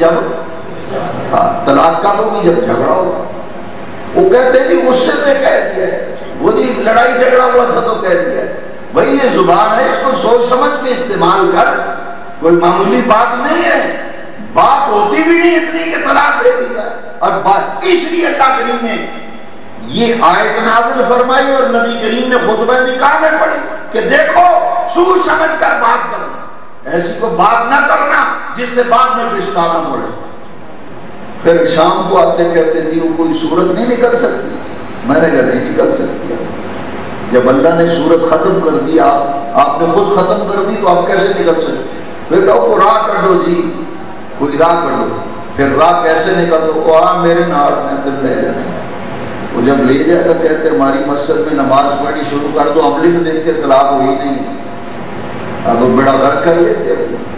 جب طلاق کب ہوگی, جب جھگڑا ہوگا. وہ کہتے ہیں جی غصے میں کہہ دیا ہے. وہ جی لڑائی جھگڑا ہوا تھا تو کہہ دیا بھائی یہ زبان ہے، اس کو سوچ سمجھ کے استعمال کر، کوئی معمولی بات نہیں ہے، بات ہوتی بھی نہیں اتنی کہ طلاق دے دی جائے۔ اور بات اس لیے اللہ کریم نے یہ آیت نازل فرمائی اور نبی کریم نے خطبہ نکاح میں پڑھی کہ دیکھو سوچ سمجھ کر بات کرنا، ایسی کو بات نہ کرنا جس سے بعد میں پچھتانا پڑے۔ پھر شام کو آتے کہتے تھے وہ کوئی صورت نہیں نکل سکتی، میں نے کہا نہیں نکل سکتی۔ جب اللہ نے صورت ختم کر دی، آپ نے خود ختم کر دی تو آپ کیسے نکل سکتے؟ پھر کہو کو راہ کر دو جی، کوئی راہ کر دو، پھر راہ کیسے نکل دو؟ وہ میرے نال میں دل لے جانے، وہ جب لے جائے تو کہتے ہماری مسجد میں نماز پڑھنی شروع کر دو، ہم لکھ دیتے طلاق ہوئی نہیں، اب وہ بڑا غرق کر لیتے۔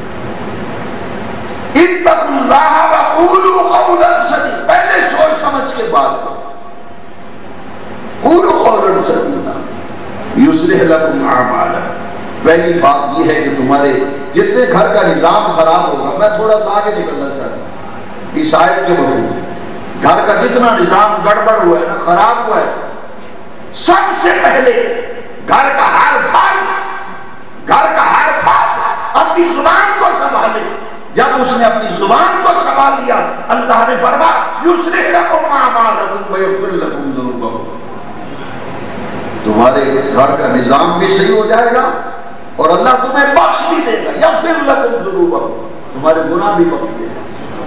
اتقوا اللہ وقولوا قولا سدیدا، پہلے سوچ سمجھ کے بات کرو۔ قولوا قولا سدیدا یصلح لکم اعمالکم، پہلی بات یہ ہے کہ تمہارے جتنے گھر کا نظام خراب ہوگا، میں تھوڑا سا آگے نکلنا چاہتا ہوں اس آیت کے مفہوم، گھر کا جتنا نظام گڑبڑ ہوا ہے نا، خراب ہوا ہے، سب سے پہلے گھر کا ہر فرد اپنی زبان کو سنبھالے۔ جب اس نے اپنی زبان کو سنبھال لیا، اللہ نے فرمایا یصلح لکم اعمالکم ویغفر لکم ذنوبکم، تمہارے گھر کا نظام بھی صحیح ہو جائے گا اور اللہ تمہیں بخش بھی دے گا، یغفر لکم ذنوبکم، تمہارے گناہ بھی بخش دے گا۔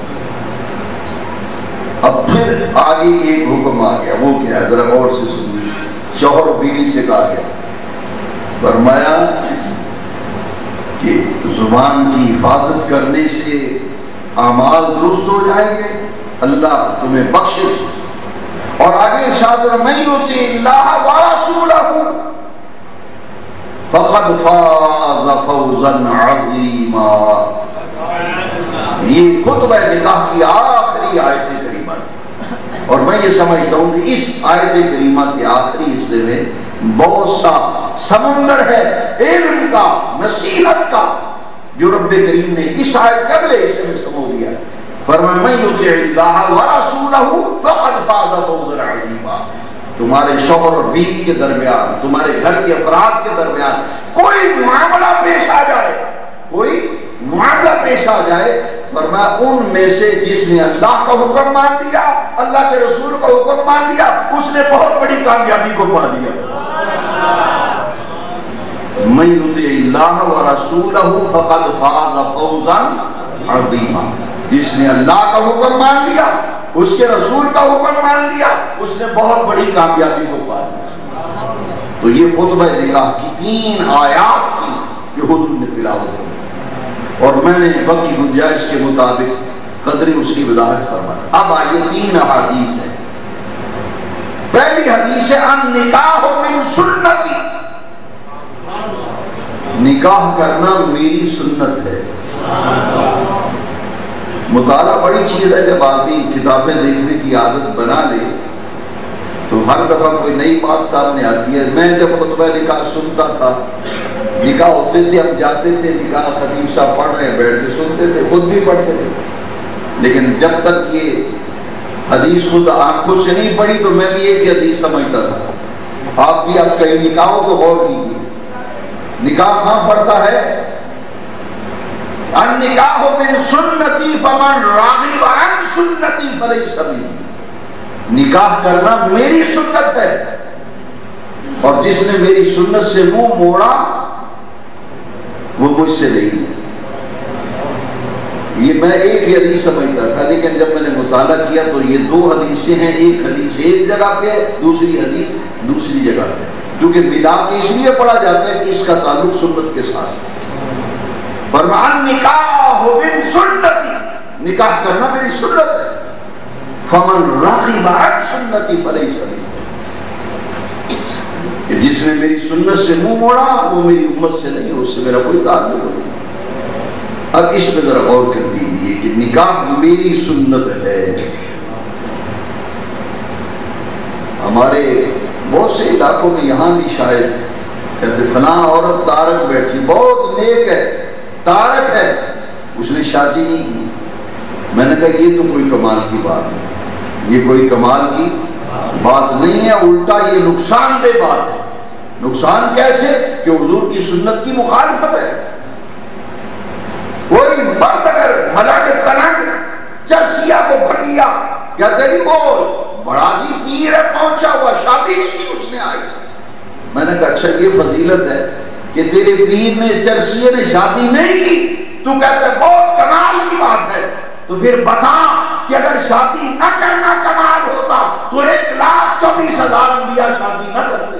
اب پھر آگے ایک حکم آ گیا، وہ کیا ہے ذرا غور سے سنیے، شوہر و بیوی سے کہا گیا، فرمایا کہ زبان کی حفاظت کرنے سے اعمال درست ہو جائیں گے، اللہ تمہیں بخشے، اور آگے ارشاد من یطع اللہ ورسولہ فقد فاز فوزا عظیما۔ یہ خطبہ نکاح کی آخری آیت کریمہ ہے، اور میں یہ سمجھتا ہوں کہ اس آیت کریمہ کے آخری حصے میں بہت سا سمندر ہے علم کا، نصیحت کا، جو رب کریم نے اس آیت کے اگلے حصے میں سمو دیا۔ فرمایا من یطع اللہ ورسولہ فقد فاز فوزا عظیما، تمہارے شوہر اور بیوی کے درمیان، تمہارے گھر کے افراد کے درمیان کوئی معاملہ پیش آ جائے، کوئی معاملہ پیش آ جائے، فرمایا ان میں سے جس نے اللہ کا حکم مان لیا، اللہ کے رسول کا حکم مان لیا، اس نے بہت بڑی کامیابی کو پا لیا۔ من یطع اللہ ورسولہ فقد فاز فوزا عظیما، جس نے اللہ کا حکم مان لیا، اس کے رسول کا حکم مان لیا، اس نے بہت بڑی کامیابی کو پا لیا۔ تو یہ خطبہ نکاح کی 3 آیات تھی جو حضور نے تلاوت کی، اور میں نے وقت کی گنجائش کے مطابق قدر اس کی وضاحت فرمائی۔ اب آئیے 3 احادیث ہیں۔ پہلی حدیث ہے النکاح من سنتی، نکاح کرنا میری سنت ہے۔ مطالعہ بڑی چیز ہے، جب آدمی کتابیں دیکھنے کی عادت بنا لے تو ہر دفعہ کوئی نئی بات سامنے آتی ہے۔ میں جب خطبہ نکاح سنتا تھا، نکاح ہوتے تھے، ہم جاتے تھے نکاح، خطیب صاحب پڑھ رہے ہیں بیٹھ کے سنتے تھے، خود بھی پڑھتے تھے، لیکن جب تک یہ حدیث خود آنکھوں سے نہیں پڑھی تو میں بھی ایک ہی حدیث سمجھتا تھا۔ آپ بھی اب کئی نکاحوں کو غور کیجیے، نکاح کہاں پڑتا ہے؟ النکاح من سنتی فمن راغب عن سنتی فلیس منی، نکاح کرنا میری سنت ہے، اور جس نے میری سنت سے منہ موڑا وہ مجھ سے نہیں ہے۔ یہ میں ایک ہی حدیث سمجھتا تھا، لیکن جب میں نے مطالعہ کیا تو یہ 2 حدیثیں ہیں، ایک حدیث ایک جگہ پہ، دوسری حدیث دوسری جگہ پہ، کیونکہ ملا کے اس لیے پڑھا جاتا ہے کہ اس کا تعلق سنت کے ساتھ۔ فرمایا نکاح من سنتی، نکاح کرنا میری سنت ہے، فمن رغب عن سنتی فلیس منی، جس نے میری سنت سے منہ موڑا وہ میری امت سے نہیں، اس سے میرا کوئی تعلق نہیں۔ اب اس میں ذرا غور کر لیجیے کہ نکاح میری سنت ہے۔ ہمارے بہت سے علاقوں میں یہاں بھی شاید کہتے فلاں عورت تارک بیٹھی، بہت نیک ہے، تارک ہے، اس نے شادی نہیں کی۔ میں نے کہا یہ تو کوئی کمال کی بات ہے، یہ کوئی کمال کی بات نہیں ہے، الٹا یہ نقصان دہ بات ہے۔ نقصان کیسے؟ کہ حضور کی سنت کی مخالفت ہے۔ کوئی مرد اگر ملنگ تلنگ چرسیا کو بھٹیا کہتے ہیں وہ بڑا ہی پیر ہے پہنچا ہوا، شادی نہیں کی اس نے آئی۔ میں نے کہا اچھا یہ فضیلت ہے کہ تیرے پیر نے چرسیے نے شادی نہیں کی، تو کہتا ہے بہت کمال کی بات ہے، تو پھر بتا کہ اگر شادی نہ کرنا کمال ہوتا تو 1,24,000 انبیاء شادی نہ کرتے۔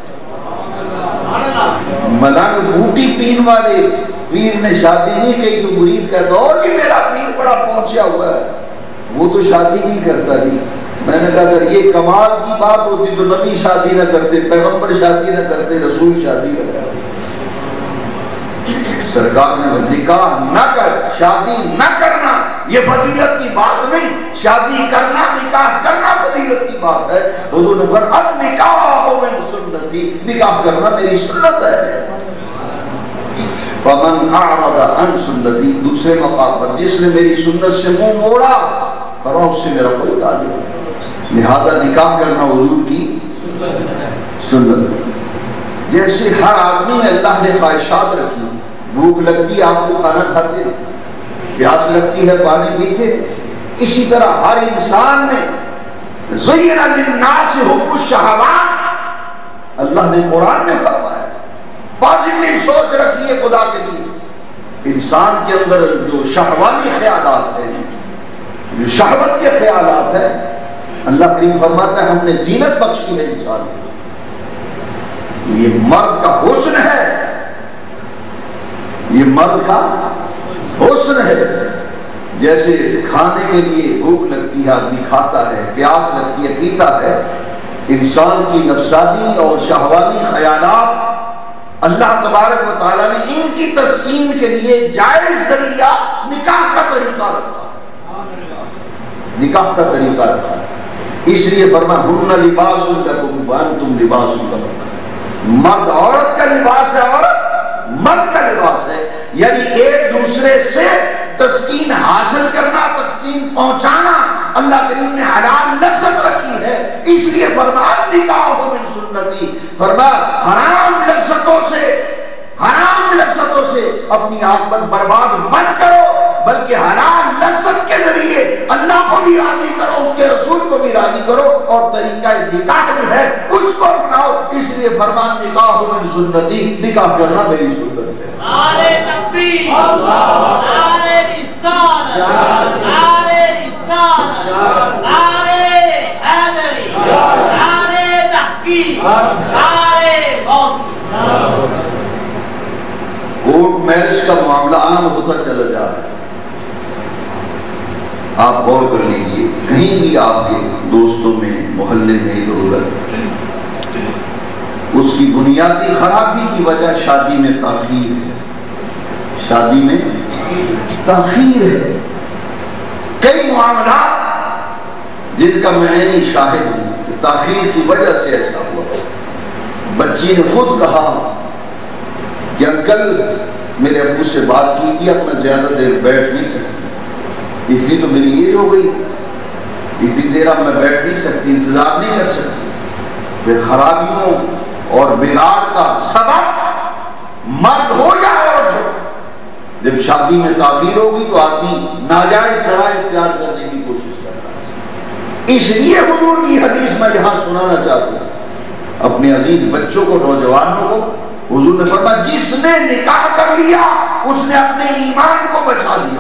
ملنگ بوٹی پین والے پیر نے شادی نہیں کی تو مرید کہتا او جی میرا پیر بڑا پہنچا ہوا ہے، وہ تو شادی نہیں کرتا نہیں۔ میں نے کہا اگر یہ کمال کی بات ہوتی تو نبی شادی نہ کرتے، پیغمبر شادی نہ کرتے، رسول شادی نہ کرتے۔ سرکار نے نکاح نہ کر، شادی نہ کرنا یہ فضیلت کی بات نہیں، شادی کرنا نکاح کرنا فضیلت کی بات ہے۔ حضور نے فرمایا النکاح من سنتی، نکاح کرنا میری سنت ہے۔ فمن اعرض عن سنتی، دوسرے مقام پر جس نے میری سنت سے منہ موڑا کرو اس سے میرا کوئی تعلق نہیں۔ لہذا نکاح کرنا حضور کی سنت ہے۔ جیسے ہر آدمی میں اللہ نے خواہشات رکھی، بھوک لگتی ہے آپ کو کھانا کھاتے، پیاس لگتی ہے پانی پیتے، اسی طرح ہر انسان میں زین للناس حب الشہوات، اللہ نے قرآن میں فرمایا پازیٹیو سوچ رکھیے خدا کے لیے۔ انسان کے اندر جو شہوانی خیالات ہیں، جو شہوت کے خیالات ہیں، اللہ کریم فرماتا ہے ہم نے زینت بخشی ہے انسان کو۔ یہ مرد کا حسن ہے، یہ مرد کا حسن ہے۔ جیسے کھانے کے لیے بھوک لگتی ہے آدمی کھاتا ہے، پیاس لگتی ہے پیتا ہے، انسان کی نفسانی اور شہوانی خیالات اللہ تبارک و تعالیٰ نے ان کی تسکین کے لیے جائز ذریعہ نکاح کا طریقہ رکھا، نکاح کا طریقہ رکھا۔ اس لیے فرمایا ہن لباس لکم وانتم لباس لہن، مرد عورت کا لباس ہے، عورت مرد کا لباس ہے، یعنی ایک دوسرے سے تسکین حاصل کرنا، تسکین پہنچانا اللہ کریم نے حلال لذت رکھی ہے۔ اس لیے فرمایا نکاح من سنتی، فرمایا حرام لذتوں سے اپنی عاقبت برباد مت کرو، بلکہ حلال لذت کے ذریعے اللہ کو بھی راضی کرو، اس کے رسول کو بھی راضی کرو، اور طریقہ نکاح جو ہے اس کو اپناؤ۔ اس لیے فرمان نکاح من سنتی، نکاح کرنا میری سنت ہے۔ نعرہ تکبیر، نعرہ رسالت، نعرہ رسالت، نعرہ حیدری، نعرہ تحقیق، نعرہ غوثی۔ کورٹ میرج کا معاملہ عام ہوتا چلا جا رہا ہے، آپ غور کر لیجئے، کہیں بھی آپ کے دوستوں میں محلے میں ادھر ادھر، اس کی بنیادی خرابی کی وجہ شادی میں تاخیر ہے، شادی میں تاخیر ہے۔ کئی معاملات جن کا میں عینی شاہد ہوں کہ تاخیر کی وجہ سے ایسا ہوا۔ بچی نے خود کہا کہ انکل میرے ابو سے بات کیجیے، اب میں زیادہ دیر بیٹھ نہیں سکتی، اتنی تو میری ایج ہو گئی، اتنی دیر اب میں بیٹھ نہیں سکتی، انتظار نہیں کر سکتی۔ پھر خرابیوں اور بگاڑ کا سبب مرد ہو یا عورت ہو، جب شادی میں تاخیر ہوگی تو آدمی ناجائز ذرائع اختیار کرنے کی کوشش کرتا ہے۔ اس لیے حضور کی حدیث میں یہاں سنانا چاہتا ہوں اپنے عزیز بچوں کو، نوجوانوں کو۔ حضور نے فرمایا جس نے نکاح کر لیا اس نے اپنے ایمان کو بچا لیا،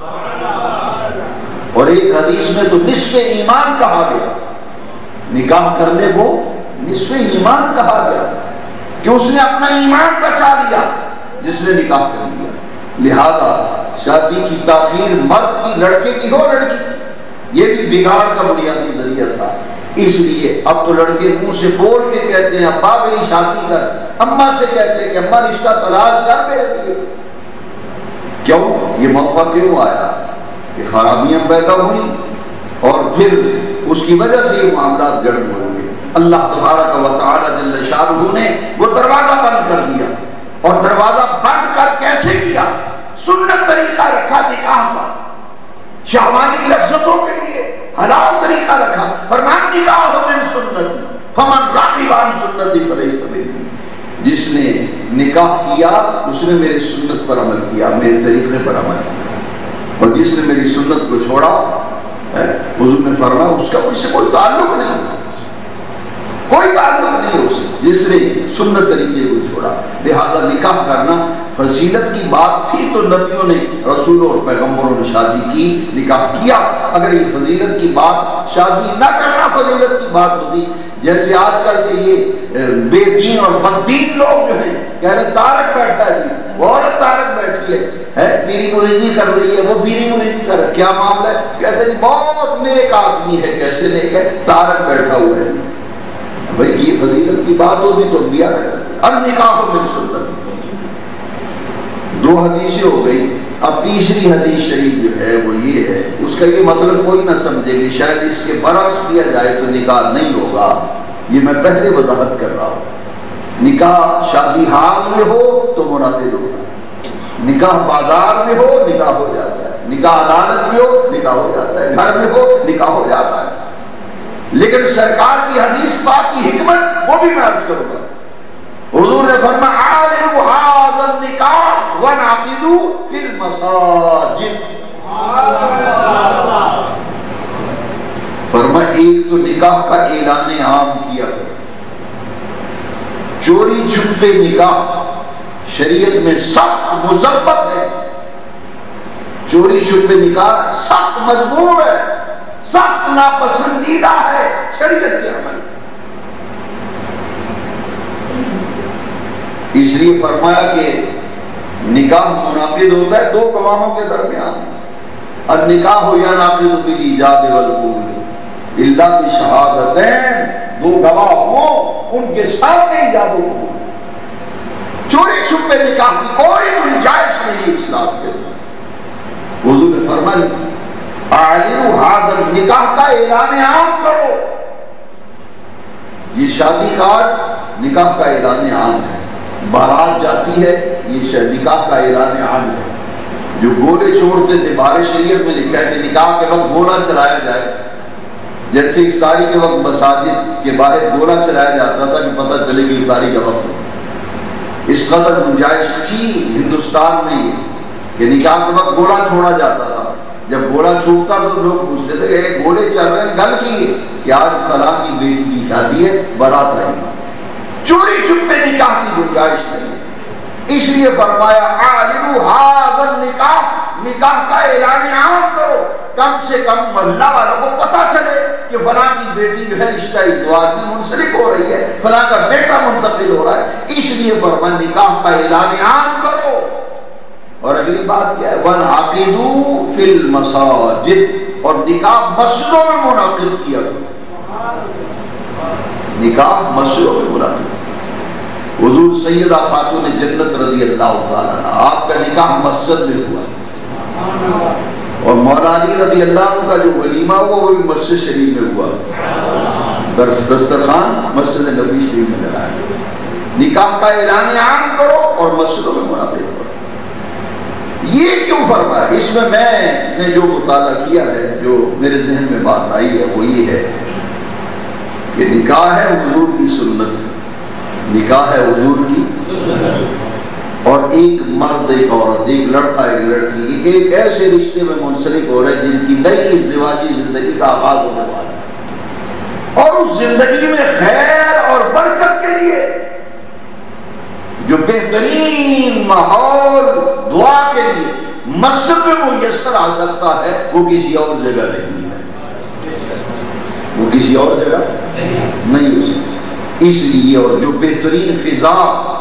اور ایک حدیث میں تو نصف ایمان کہا گیا، نکاح کرنے کو نصف ایمان کہا گیا کہ اس نے اپنا ایمان بچا لیا جس نے نکاح کر لیا۔ لہذا شادی کی تاخیر مرد کی، لڑکے کی ہو لڑکی، یہ بھی بگاڑ کا بنیادی ذریعہ تھا۔ اس لیے اب تو لڑکے منہ سے بول کے کہتے ہیں ابا میری شادی کر، اماں سے کہتے ہیں کہ اماں رشتہ تلاش کر میرے لیے۔ کیوں؟ یہ موقع کیوں آیا کہ خرابیاں پیدا ہوئی اور پھر اس کی وجہ سے یہ معاملات گڑبڑ ہو گئے۔ اللہ تبارک و تعالی جل شانہ نے وہ دروازہ بند کر دیا، اور دروازہ بند کر کیسے کیا؟ سنت طریقہ رکھا نکاح کا، شہوانی لذتوں کے لیے حلال طریقہ رکھا، فرمایا نکاح من سنتی فمن راغب عن سنتی فلیس منی، جس نے نکاح کیا اس نے میری سنت پر عمل کیا، میرے طریقے پر عمل کیا، اور جس نے میری سنت کو چھوڑا حضور نے فرمایا اس کا مجھ سے کوئی تعلق نہیں، کوئی تعلق نہیں اس جس نے سنت طریقے کو چھوڑا۔ لہذا نکاح کرنا فضیلت کی بات تھی تو نبیوں نے، رسولوں اور پیغمبروں نے شادی کی، نکاح کیا۔ اگر یہ فضیلت کی بات، شادی نہ کرنا فضیلت کی بات ہوتی، جیسے آج کل کے یہ بے دین اور بددین لوگ جو ہیں کہہ رہے تارک بیٹھا ہے جی، وہ عورت تارک بیٹھی ہے، پیری مریدی کر رہی ہے، وہ پیری مریدی کر رہا ہے، کیا معاملہ ہے؟ کہتے ہیں بہت نیک آدمی ہے، کیسے نیک ہے؟ تارک بیٹھا ہوا ہے۔ بھئی یہ فضیلت کی بات ہوتی تو انبیاء کرتے۔ اب نکاح من سنت، دو حدیثیں ہو گئی، اب تیسری حدیث شریف جو ہے وہ یہ ہے، اس کا یہ مطلب کوئی نہ سمجھے کہ شاید اس کے برعکس کیا جائے تو نکاح نہیں ہوگا، یہ میں پہلے وضاحت کر رہا ہوں۔ نکاح شادی حال میں ہو تو منعقد ہوگا، نکاح بازار میں ہو نکاح ہو جاتا ہے، نکاح عدالت میں ہو نکاح ہو جاتا ہے، گھر میں ہو نکاح ہو جاتا ہے۔ لیکن سرکار کی حدیث پاک کی حکمت وہ بھی میں عرض کروں گا۔ حضور نے فرمایا عالموا ھذا النکاح وانعقدوا فی المساجد، فرمایا ایک تو نکاح کا اعلان عام کیا، چوری چھپے نکاح شریعت میں سخت مضبط ہے، چوری چھپے نکاح سخت مذموم ہے، سخت ناپسندیدہ ہے شریعت کے عمل۔ اس لیے فرمایا کہ نکاح منعقد ہوتا ہے دو گواہوں کے درمیان، النکاح ینعقد بالایجاب والقبول الا بشہادتین، دو گواہ ہوں ان کے سامنے ایجاب و قبول۔ چوری چھپے نکاح کی کوئی گنجائش نہیں اسلام کے اندر۔ حضور نے فرمایا اعلنوا ھذا النکاح کا اعلان عام کرو، یہ شادی کارڈ نکاح کا اعلان عام ہے، بارات جاتی ہے یہ نکاح کا اعلان عام ہے۔ جو گولے چھوڑتے تھے بارے شریعت میں لکھا ہے کہ نکاح کے وقت گولا چلایا جائے، جیسے افطاری کے وقت مساجد کے باہر گولا چلایا جاتا تھا کہ پتہ چلے کہ افطاری کا وقت، اس قدر گنجائش تھی ہندوستان میں کہ نکاح کے وقت گولا چھوڑا جاتا تھا۔ جب گولا چھوڑتا تو لوگ پوچھتے تھے کہ گولے چل رہے ہیں، گل کی ہے کہ آج فلاں کی بیٹی کی شادی ہے، بارات آئی۔ چوری چھپے نکاح کی گنجائش نہیں، اس لیے فرمایا اعلنوا ھذا النکاح، نکاح کا اعلان عام کرو، کم سے کم محلہ والوں کو پتہ چلے کہ فلاں کی بیٹی جو ہے رشتہ ازدواج میں منسلک ہو رہی ہے، فلاں کا بیٹا منتقل ہو رہا ہے، اس لیے فرمایا نکاح کا اعلان عام کرو۔ اور اگلی بات کیا ہے؟ وانعقدوا فی المساجد، اور نکاح مسجدوں میں منعقد کیا کرو، نکاح مسجدوں میں منعقد۔ حضور سیدہ خاتون جنت رضی اللہ تعالیٰ عنہ، آپ کا نکاح مسجد میں ہوا، اور مولا علی رضی اللہ عنہ کا جو ولیمہ ہوا وہ بھی مسجد شریف میں ہوا، دسترخوان مسجد نبی شریف میں لگایا۔ نکاح کا اعلان عام کرو اور مسجدوں میں منعقد کرو۔ یہ کیوں فرمایا؟ اس میں نے جو مطالعہ کیا ہے، جو میرے ذہن میں بات آئی ہے وہ یہ ہے کہ نکاح ہے حضور کی سنت، نکاح ہے حضور کی سنت، اور ایک مرد ایک عورت، ایک لڑکا ایک لڑکی ایک ایسے رشتے میں منسلک ہو رہے ہیں جن کی نئی ازدواجی زندگی کا آغاز ہونے والا ہے، اور اس زندگی میں خیر اور برکت کے لیے جو بہترین ماحول دعا کے لیے مسجد میں میسر آ سکتا ہے وہ کسی اور جگہ نہیں ہے، وہ کسی اور جگہ نہیں ہو سکتا۔ اس لیے اور جو بہترین فضا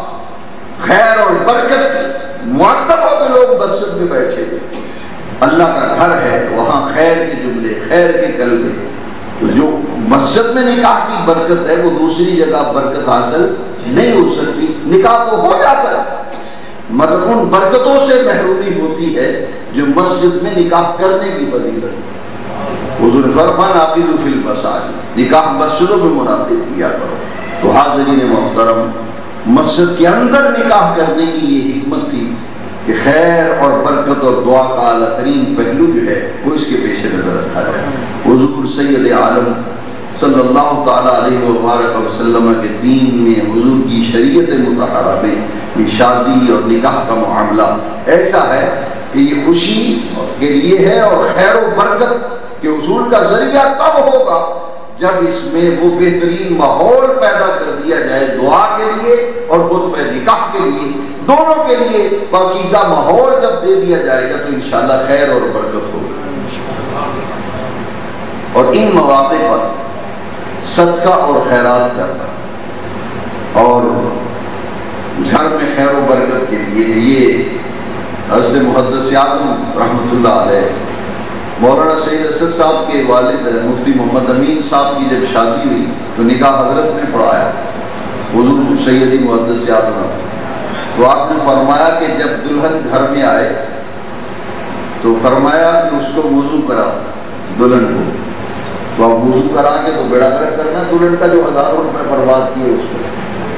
خیر اور برکت کی، معتبر کے لوگ مسجد میں بیٹھے ہوئے، اللہ کا گھر ہے، وہاں خیر کے جملے، خیر کے کلمے، تو جو مسجد میں نکاح کی برکت ہے وہ دوسری جگہ برکت حاصل نہیں ہو سکتی۔ نکاح تو ہو جاتا ہے مگر ان برکتوں سے محرومی ہوتی ہے جو مسجد میں نکاح کرنے کی فضیلت۔ حضور نے فرمایا عقیدوا فی المساجد، نکاح مسجدوں میں منعقد کیا کرو۔ تو حاضرین محترم، مسجد کے اندر نکاح کرنے کی یہ حکمت تھی کہ خیر اور برکت اور دعا کا اعلیٰ ترین پہلو جو ہے وہ اس کے پیش نظر رکھا جائے۔ حضور سید عالم صلی اللہ تعالیٰ علیہ وآلہ وسلم کے دین میں، حضور کی شریعت مطہرہ میں یہ شادی اور نکاح کا معاملہ ایسا ہے کہ یہ خوشی کے لیے ہے اور خیر و برکت کے حصول کا ذریعہ تب ہوگا جب اس میں وہ بہترین ماحول پیدا کر دیا جائے دعا کے لیے اور خطبہ نکاح کے لیے، دونوں کے لیے پاکیزہ ماحول جب دے دیا جائے گا تو انشاءاللہ خیر اور برکت ہوگی۔ اور ان مواقع پر صدقہ اور خیرات کرنا اور گھر میں خیر و برکت کے لیے، یہ حضرت محدث اعظم رحمۃ اللہ علیہ مولانا سید اسد صاحب کے والد مفتی محمد امین صاحب کی جب شادی ہوئی تو نکاح حضرت نے پڑھایا، حضور سیدی محدث اعظم، تو آپ نے فرمایا کہ جب دلہن گھر میں آئے تو فرمایا کہ اس کو وضو کرا دلہن کو، تو اب وضو کرا کے تو بیڑا گرک کرنا دلہن کا جو ہزاروں روپے برباد کیے اس کو،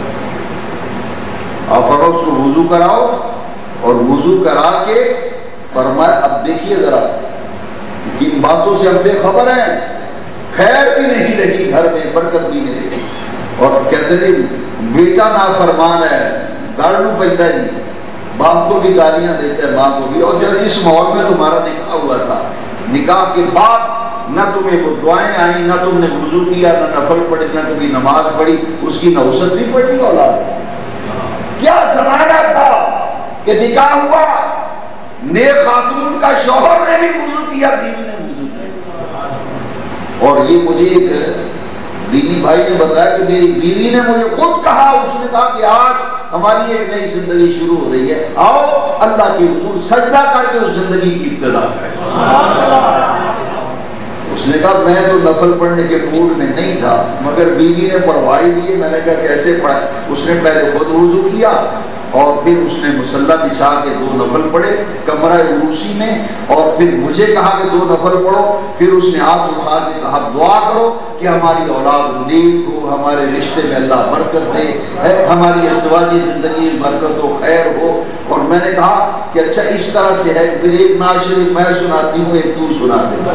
آپ فرمایا اس کو وضو کراؤ، اور وضو کرا کے فرمایا اب دیکھیے ذرا کن باتوں سے ہم بے خبر ہیں، خیر بھی نہیں رہی گھر میں، برکت بھی نہیں رہی، اور کہتے تھے بیٹا نافرمان ہے، گاڑو پیدا ہی، باپ کو بھی گالیاں دیتا ہے، ماں کو بھی، اور جب اس ماحول میں تمہارا نکاح ہوا تھا، نکاح کے بعد نہ تمہیں وہ دعائیں آئیں، نہ تم نے وضو کیا، نہ نفل پڑھی، نہ کبھی نماز پڑھی، اس کی نوست نہیں پڑھی اولاد۔ کیا زمانہ تھا کہ نکاح ہوا، نیک خاتون کا شوہر نے بھی وضو کیا، بیوی نے وضو کیا، اور یہ مجھے ایک دینی بھائی نے بتایا کہ میری بیوی نے مجھے خود کہا، اس نے کہا کہ آج ہماری ایک نئی زندگی شروع ہو رہی ہے، آؤ اللہ کے حضور سجدہ کر کے اس زندگی کی ابتدا کریں۔ اس نے کہا میں تو نفل پڑھنے کے موڈ میں نہیں تھا، مگر بیوی نے پڑھوائی دی، میں نے کہا کیسے پڑھا؟ اس نے پہلے خود وضو کیا اور پھر اس نے مصلی بچھا کے 2 نفل پڑھے کمرہ عروسی میں، اور پھر مجھے کہا کہ 2 نفل پڑھو، پھر اس نے ہاتھ اٹھا کے کہا دعا کرو کہ ہماری اولاد نیک ہو، ہمارے رشتے میں اللہ برکت دے، ہماری ازدواجی زندگی میں برکت و خیر ہو۔ اور میں نے کہا کہ اچھا اس طرح سے ہے، پھر ایک نعت شریف میں سناتی ہوں، ایک تو سنا دے۔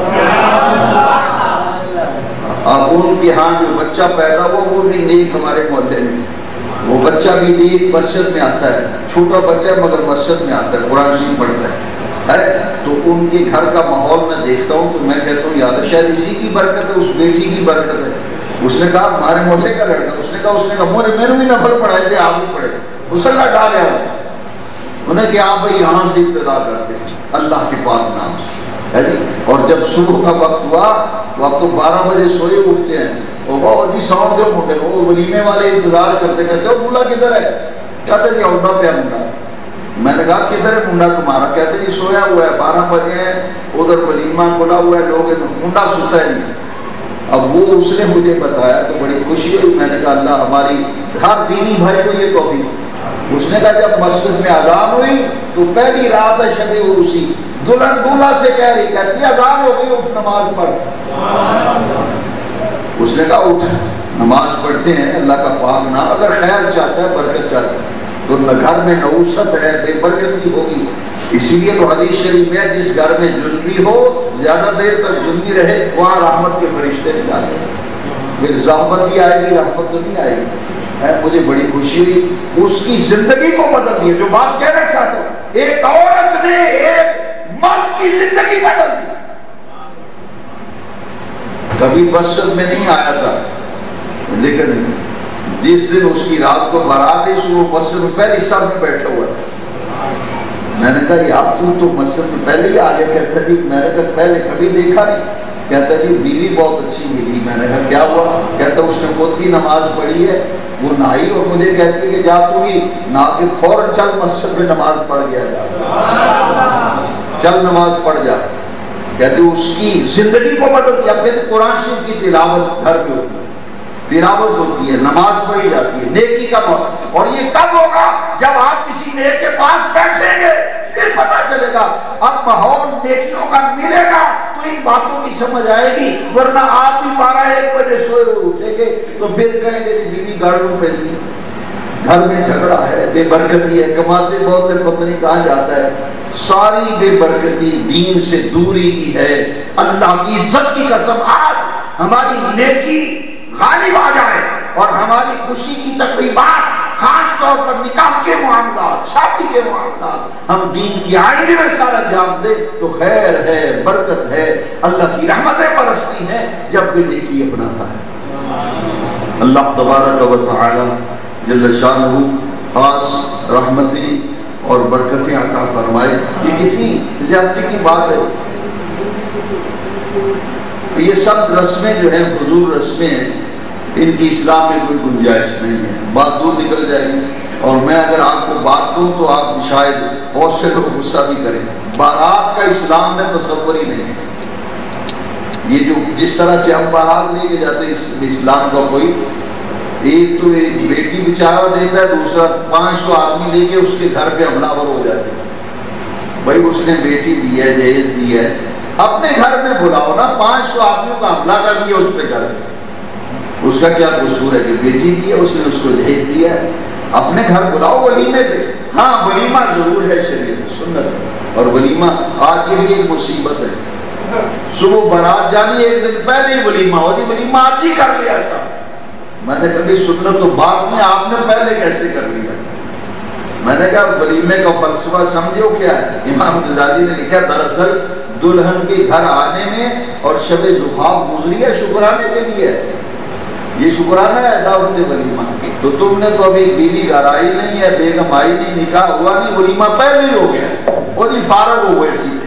اب ان کے ہاں جو بچہ پیدا ہوا وہ بھی نیک ہمارے محلے میں، وہ بچہ بھی نیک مسجد میں آتا ہے، چھوٹا بچہ ہے مگر مسجد میں آتا ہے، قرآن شریف پڑھتا ہے، تو ان کے گھر کا ماحول میں دیکھتا ہوں تو میں کہتا ہوں یاد ہے شاید اسی کی برکت ہے، اس بیٹی کی برکت ہے۔ اس نے کہا ہمارے محلے کا لڑکا، اس نے کہا میں نے بھی نفل پڑھائے تھے، آپ بھی پڑھے، مصلی ڈالے انہیں کہ آپ بھائی یہاں سے ابتدا کرتے ہیں اللہ کے پاک نام سے، ہے جی۔ اور جب صبح کا وقت ہوا تو اب تو 12 بجے سوئے اٹھتے ہیں، وہ جی ساؤنڈ دے موٹے، وہ ولیمے والے انتظار کرتے، کہتے ہو بولا کدھر ہے؟ کہتے جی عہدہ پہ منڈا۔ میں نے کہا کدھر ہے منڈا تمہارا؟ کہتے جی سویا ہوا ہے، 12 بجے ہیں، ادھر ولیمہ کھلا ہوا ہے، لوگ منڈا سوتا ہے نہیں۔ اب وہ اس نے مجھے بتایا تو بڑی خوشی ہوئی، میں نے کہا اللہ ہماری ہر دینی بھائی کو یہ توفیق۔ اس نے کہا جب مسجد میں اذان ہوئی تو پہلی رات ہے شب عروسی، دلہن دولہا سے کہہ رہی، کہتی اذان ہو گئی اٹھ نماز پڑھ۔ اس نے کہا اٹھ نماز پڑھتے ہیں، اللہ کا پاک نام اگر خیر چاہتا ہے برکت چاہتا ہے تو گھر میں نوست ہے، بے برکتی ہوگی۔ اسی لیے تو حدیث شریف میں جس گھر میں جنبی ہو زیادہ دیر تک جنبی رہے وہاں رحمت کے فرشتے نہیں آتے، پھر زحمت ہی آئے گی، رحمت تو نہیں آئے گی۔ مجھے بڑی خوشی ہوئی، اس کی زندگی کو بدل دیا، جو بات کہنا چاہتا ہوں ایک عورت نے ایک مرد کی زندگی بدل دی۔ کبھی مسجد میں نہیں آیا تھا، لیکن جس دن اس کی رات کو بارات ہے وہ مسجد میں پہلی صف میں بیٹھا ہوا تھا۔ میں نے کہا یار تو مسجد میں پہلے ہی آ گیا؟ کہتا جی میں نے کہا پہلے کبھی دیکھا نہیں۔ کہتا جی بیوی بہت اچھی ملی۔ میں نے کہا کیا ہوا؟ کہتا اس نے خود بھی نماز پڑھی ہے، وہ نہائی اور مجھے کہتی کہ جا تو بھی نہا کے فوراً چل مسجد میں نماز پڑھ گیا جا، چل نماز پڑھ جا۔ کہتے اس کی زندگی کو بدل دیا۔ پھر قرآن شریف کی تلاوت گھر میں ہوتی ہے، تلاوت ہوتی ہے، نماز پڑھی جاتی ہے، نیکی کا موقع۔ اور یہ کب ہوگا؟ جب آپ کسی نیک کے پاس بیٹھیں گے پھر پتا چلے گا، اب ماحول نیکیوں کا ملے گا تو ان باتوں کی سمجھ آئے گی، ورنہ آپ بھی 12-1 بجے سوئے ہوئے اٹھیں گے تو پھر کہیں گے بیوی گاڑیوں پہنتی ہے، گھر میں جھگڑا ہے، بے برکتی ہے، کماتے بہت ہے پتہ نہیں کہاں جاتا ہے۔ ساری بے برکتی دین سے دوری کی ہے۔ اللہ کی عزت کی قسم، آج ہماری نیکی غالب آ جائے اور ہماری خوشی کی تقریبات، خاص طور پر نکاح کے معاملات، شادی کے معاملات، ہم دین کی آئینے میں سارا جام دے تو خیر ہے، برکت ہے، اللہ کی رحمتیں برستی ہیں جب بھی نیکی اپناتا ہے۔ اللہ تبارک و تعالی جل شانہ خاص رحمتیں اور برکتیں عطا فرمائے۔ یہ کتنی زیادتی کی بات ہے۔ یہ سب رسمیں جو ہیں فضول رسمیں ہیں، ان کی اسلام میں کوئی گنجائش نہیں ہے، بات دور نکل جائے گی۔ اور میں اگر آپ کو بات دوں تو آپ شاید بہت سے لوگ غصہ بھی کریں، بارات کا اسلام میں تصور ہی نہیں ہے۔ یہ جو جس طرح سے ہم بارات لے کے جاتے ہیں، اس اسلام کا کوئی ایک تو ایک بیٹی بیچارہ دیتا ہے، دوسرا 500 آدمی لے کے اس کے گھر پہ حملہ آور ہو جاتے ہیں۔ بھائی اس نے بیٹی دی ہے، جہیز دی ہے، اپنے گھر میں بلاؤ نا، 500 آدمیوں کا حملہ کر دیا اس پہ گھر میں، اس کا کیا قصور ہے کہ بیٹی دی ہے، اس نے اس کو جہیز دیا ہے، اپنے گھر بلاؤ ولیمے پہ۔ ہاں ولیمہ ضرور ہے شریعت سنت، اور ولیمہ آج کے لیے ایک مصیبت ہے۔ صبح بارات جانی ایک دن پہلے ہی ولیمہ ہو جی، ولیمہ آج ہی کر لیا ایسا۔ میں نے کبھی سنت تو بعد میں، آپ نے پہلے کیسے کر لیا؟ میں نے کہا ولیمے کا فلسفہ سمجھو کیا ہے؟ امام غزالی نے لکھا دراصل دلہن کے گھر آنے میں اور شب زفاف گزری ہے شکرانے کے لیے، یہ شکرانہ ہے دعوت ولیمہ۔ تو تم نے تو ابھی بیوی گھر آئی نہیں ہے، بیگم آئی نہیں، نکاح ہوا نہیں، ولیمہ پہلے ہی ہو گیا، وہ جی فارغ ہوئے سیدھے۔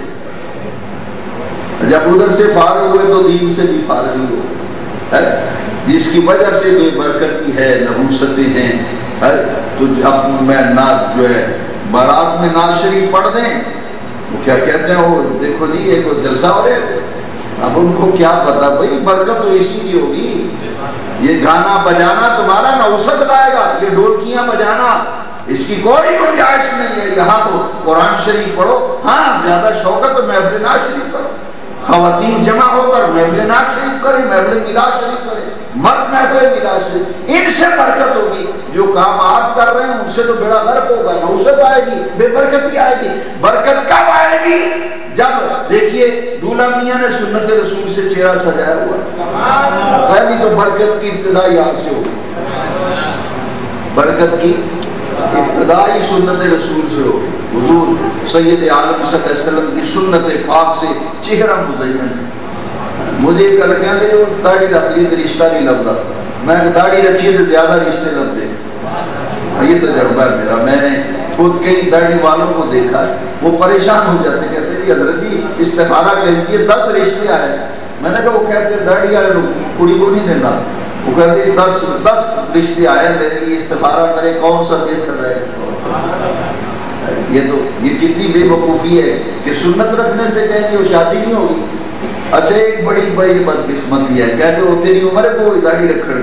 جب ادھر سے فارغ ہوئے تو دین سے بھی فارغ ہی ہو گئے، جس کی وجہ سے بے برکتی ہے، نحوستیں ہیں۔ تو اب میں نعت جو ہے بارات میں نعت شریف پڑھ دیں، وہ کیا کہتے ہیں، وہ دیکھو جی ایک جلسہ ہو رہے، اب ان کو کیا پتا بھائی برکت تو اسی کی ہوگی۔ یہ گانا بجانا تمہارا نوسط لائے گا، یہ ڈھولکیاں بجانا اس کی کوئی گنجائش نہیں ہے۔ یہاں تو قرآن شریف پڑھو، ہاں زیادہ شوق ہے تو محفل نعت شریف کرو، خواتین جمع ہو کر محفل نعت شریف کریں، محفل میلاد شریف کریں، مرد محفل میلاد شریف، ان سے برکت ہوگی۔ جو کام آپ کر رہے ہیں ان سے تو بیڑا غرق ہوگا، نوسط آئے گی، بے برکتی آئے گی۔ برکت کب آئے گی؟ جب دیکھیے دولہا میاں نے سنت رسول سے چہرہ سجایا ہوا، پہلی تو برکت کی ابتدائی یہاں سے ہوگی، برکت کی ابتدائی سنت رسول سے ہوگی۔ حضور سید عالم صلی اللہ علیہ وسلم کی سنت پاک سے چہرہ مزین ہے۔ مجھے ایک لڑکیاں لے جو داڑھی رکھ لی تو رشتہ نہیں لگتا، میں داڑھی رکھی تو زیادہ رشتے لگتے۔ یہ تجربہ ہے میرا، میں نے خود کئی داڑھی والوں کو دیکھا، وہ پریشان ہو جاتے، کہتے ہیں حضرت جی استخارہ کہتے 10 رشتے آئے۔ میں نے کہا وہ کہتے ہیں داڑھی والے کڑی کو نہیں دیتا، وہ کہتے ہیں 10 رشتے آئے میرے لیے، استخارہ کرے کون سا بہتر رہے۔ یہ کتنی بے وقوفی ہے کہ سنت رکھنے سے کہیں گے وہ شادی نہیں ہوگی۔ اچھا ایک بڑی بدقسمتی ہے، کہتے وہ تیری عمر ہے کوئی داڑھی رکھنے۔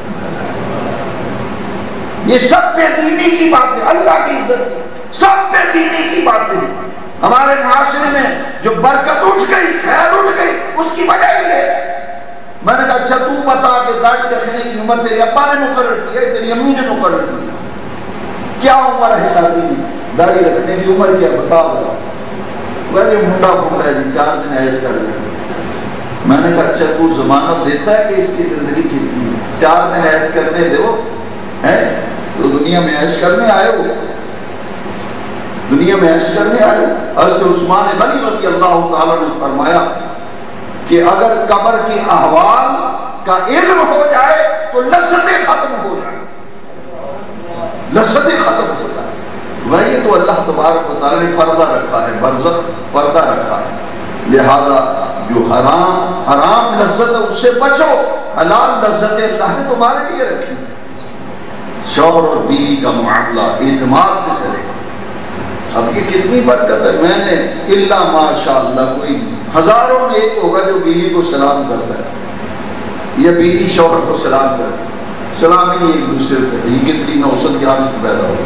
یہ سب بے دینی کی بات ہے، اللہ کی عزت سب بے دینی کی بات ہے۔ ہمارے معاشرے میں جو برکت اٹھ گئی، خیر اٹھ گئی، اس کی وجہ یہ ہے۔ میں نے کہا اچھا تو بتا کہ داڑھی رکھنے کی عمر تیرے ابا نے مقرر کی ہے، تیری امی نے مقرر کی ہے؟ کیا عمر ہے شادی کی؟ داڑھی رکھنے کی عمر کیا بتا دو؟ وہ منڈا پھوڑا ہے جی 4 دن ایش کر لیں۔ میں نے کہا اچھا تو ضمانت دیتا ہے کہ اس کی زندگی کتنی ہے؟ 4 دن ایش کرنے دو ہے تو دنیا میں عیش کرنے آئے ہو، دنیا میں عیش کرنے آئے ہو۔ حضرت عثمان غنی رضی اللہ تعالیٰ نے فرمایا کہ اگر قبر کے احوال کا علم ہو جائے تو لذتیں ختم ہو جائیں، لذتیں ختم ہو جائیں۔ وہی تو اللہ تبارک و تعالیٰ نے پردہ رکھا ہے، برزخ پردہ رکھا ہے، لہذا جو حرام لذت ہے اس سے بچو، حلال لذتیں اللہ نے تمہارے لیے رکھی۔ شوہر اور بیوی کا معاملہ اعتماد سے چلے گا۔ اب یہ کتنی برکت ہے، میں نے اللہ ماشاءاللہ کوئی ہزاروں میں ایک ہوگا جو بیوی کو سلام کرتا ہے یا بیوی شوہر کو سلام کرتا ہے، سلام ہی ایک دوسرے کو، یہ کتنی نوسط یہاں سے پیدا ہو۔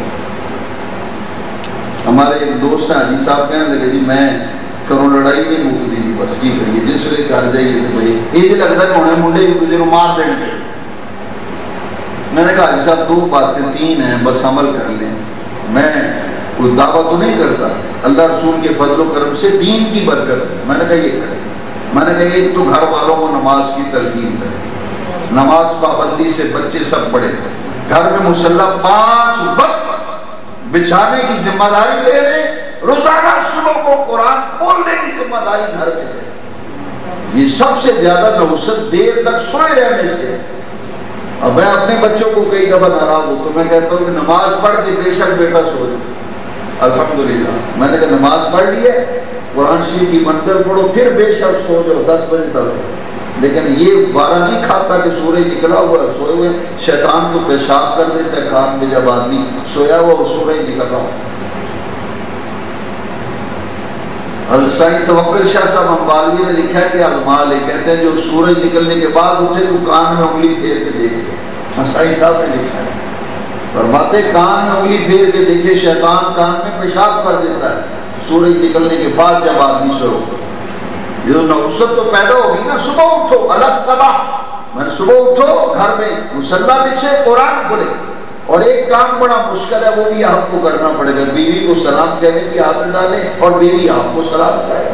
ہمارے ایک دوست ہیں حاجی صاحب کہنے لگے جی میں کروں لڑائی نہیں مکتی تھی، بس کی کریے جس وقت گھر جائیے تو بھائی یہ لگتا ہے ہونے منڈے ایک دوسرے کو مار دیں گے۔ میں نے کہا حاجی صاحب 2 باتیں 3 ہیں بس عمل کر لیں، میں کوئی دعویٰ تو نہیں کرتا، اللہ رسول کے فضل و کرم سے دین کی برکت ہے۔ میں نے کہا یہ کریں، میں نے کہا ایک تو گھر والوں کو نماز کی تلقین کرے، نماز پابندی سے بچے سب پڑھے، گھر میں مصلی 5 وقت بچھانے کی ذمہ داری لے لیں، روزانہ صبح کو قرآن کھولنے کی ذمہ داری گھر میں ہے۔ یہ سب سے زیادہ نحوست دیر تک سوئے رہنے سے۔ اب میں اپنے بچوں کو کئی دفعہ ناراض ہوں تو میں کہتا ہوں کہ نماز پڑھ کے بے شک بیٹا سو جائے، الحمدللہ میں نے کہا نماز پڑھ لی ہے، قرآن شریف کی منزل پڑھو، پھر بے شک سو جاؤ 10 بجے تک۔ لیکن یہ بارہ نہیں کھاتا کہ سورج نکلا ہوا ہے، سوئے ہوئے شیطان کو پیشاب کر دیتا ہے کان میں جب آدمی سویا ہوا وہ سورج نکل رہا ہو۔ حضرت سائیں توکل شاہ صاحب امبالوی نے لکھا ہے کہ آزما لے، کہتے ہیں جو سورج نکلنے کے بعد اٹھے تو کان میں انگلی پھیر کے دیکھے، سائیں صاحب نے لکھا ہے، فرماتے کان میں انگلی پھیر کے دیکھے، شیطان کان میں پیشاب کر دیتا ہے سورج نکلنے کے بعد جب آدمی سو۔ یہ نحوست تو پیدا ہوگی نا، صبح اٹھو الصبح، میں صبح اٹھو گھر میں مصلی بچھے قرآن پڑھے، اور ایک کام بڑا مشکل ہے وہ بھی آپ کو کرنا پڑے گا، بیوی کو سلام کہنے کی عادت ڈالیں اور بیوی آپ کو سلام کہے۔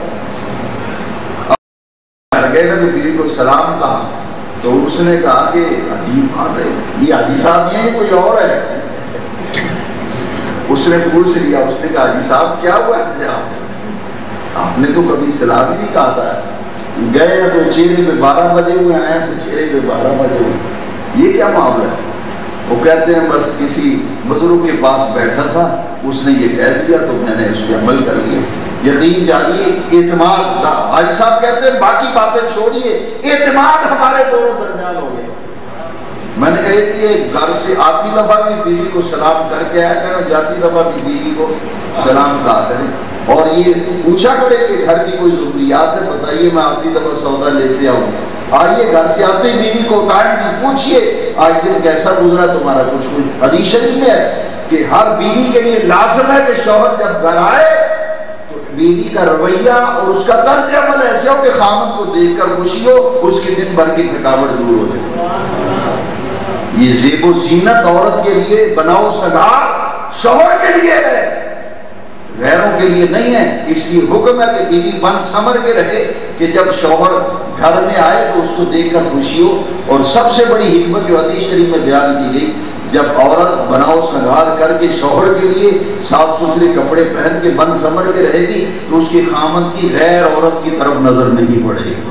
کہنا کہ بیوی کو سلام کہا تو اس نے کہا کہ عجیب بات ہے، یہ حاجی صاحب نہیں ہے کوئی اور ہے۔ اس نے پوچھ لیا، اس نے کہا حاجی صاحب کیا ہوا ہے آپ نے تو کبھی سلام ہی نہیں کہا تھا، گئے تو چہرے پہ 12 بجے ہوئے، آئے تو چہرے پہ 12 بجے ہوئے، یہ کیا معاملہ ہے؟ وہ کہتے ہیں بس کسی بزرگ کے پاس بیٹھا تھا، اس نے یہ کہہ دیا تو میں نے اس پہ عمل کر لیا۔ یقین جانیے اعتماد، حاجی صاحب کہتے ہیں باقی باتیں چھوڑیے، اعتماد ہمارے دونوں درمیان ہو گیا۔ میں نے کہا کہ گھر سے آتی دفعہ بھی بیوی کو سلام کر کے آیا کریں، جاتی دفعہ بھی بیوی کو سلام کہا کریں، اور یہ پوچھا کرے کہ گھر کی کوئی ضروریات ہے بتائیے، میں آتی دفعہ سودا لیتے آؤں، آئیے گھر سے آتے بیوی کو ٹائم دی پوچھئے آج دن کیسا گزرا تمہارا، کچھ حدیث شریف میں ہے کہ ہر بیوی کے لیے لازم ہے کہ شوہر جب گھر آئے تو بیوی کا رویہ اور اس کا طرز عمل ایسے ہو کہ خامد کو دیکھ کر خوشی ہو، اس کے دن بھر کی تھکاوٹ دور ہو جائے۔ یہ زیب و زینت عورت کے لیے، بناؤ سنگار شوہر کے لیے ہے، غیروں کے لیے نہیں ہے۔ اس لیے حکم ہے کہ بیوی بن سمر کے رہے کہ جب شوہر گھر میں آئے تو اس کو دیکھ کر خوشی ہو۔ اور سب سے بڑی حکمت جو حدیث شریف میں بیان کی گئی، جب عورت بناؤ سنگار کر کے شوہر کے لیے صاف ستھرے کپڑے پہن کے بن سمر کے رہے گی تو اس کی خامد کی غیر عورت کی طرف نظر نہیں پڑے گی۔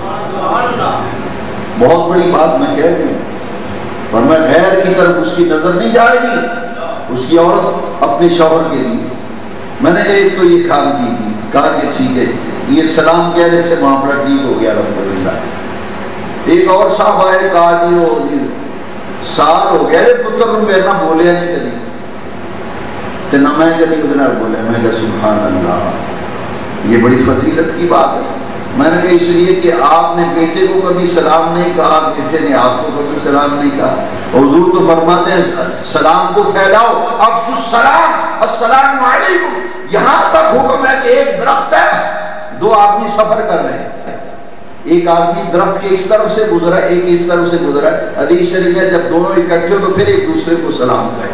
بہت بڑی بات میں کہہ رہی ہوں، ورنہ غیر کی طرف اس کی نظر نہیں جائے گی، اس کی عورت اپنے شوہر کے لیے۔ میں نے ایک تو یہ کام کی تھی، کہا کہ ٹھیک ہے، یہ سلام کہنے سے معاملہ ٹھیک ہو گیا الحمدللہ۔ ایک اور صاحب آئے، کہا جی وہ سال ہو گیا پتر میرے نہ بولے نہیں کبھی، تو نہ میں کبھی ادھر بولے۔ میں کہا سبحان اللہ، یہ بڑی فضیلت کی بات ہے۔ میں نے کہا اس لیے کہ آپ نے بیٹے کو کبھی سلام نہیں کہا، بیٹے نے آپ کو کبھی سلام نہیں کہا۔ حضور تو فرماتے ہیں سلام کو پھیلاؤ، افشوا السلام، السلام علیکم۔ یہاں تک حکم ہے کہ ایک درخت ہے، دو آدمی سفر کر رہے ہیں، ایک آدمی درخت کے اس طرف سے گزرا ہے، ایک اس طرف سے گزرا ہے، حدیث شریف میں جب دونوں اکٹھے ہو تو پھر ایک دوسرے کو سلام کریں۔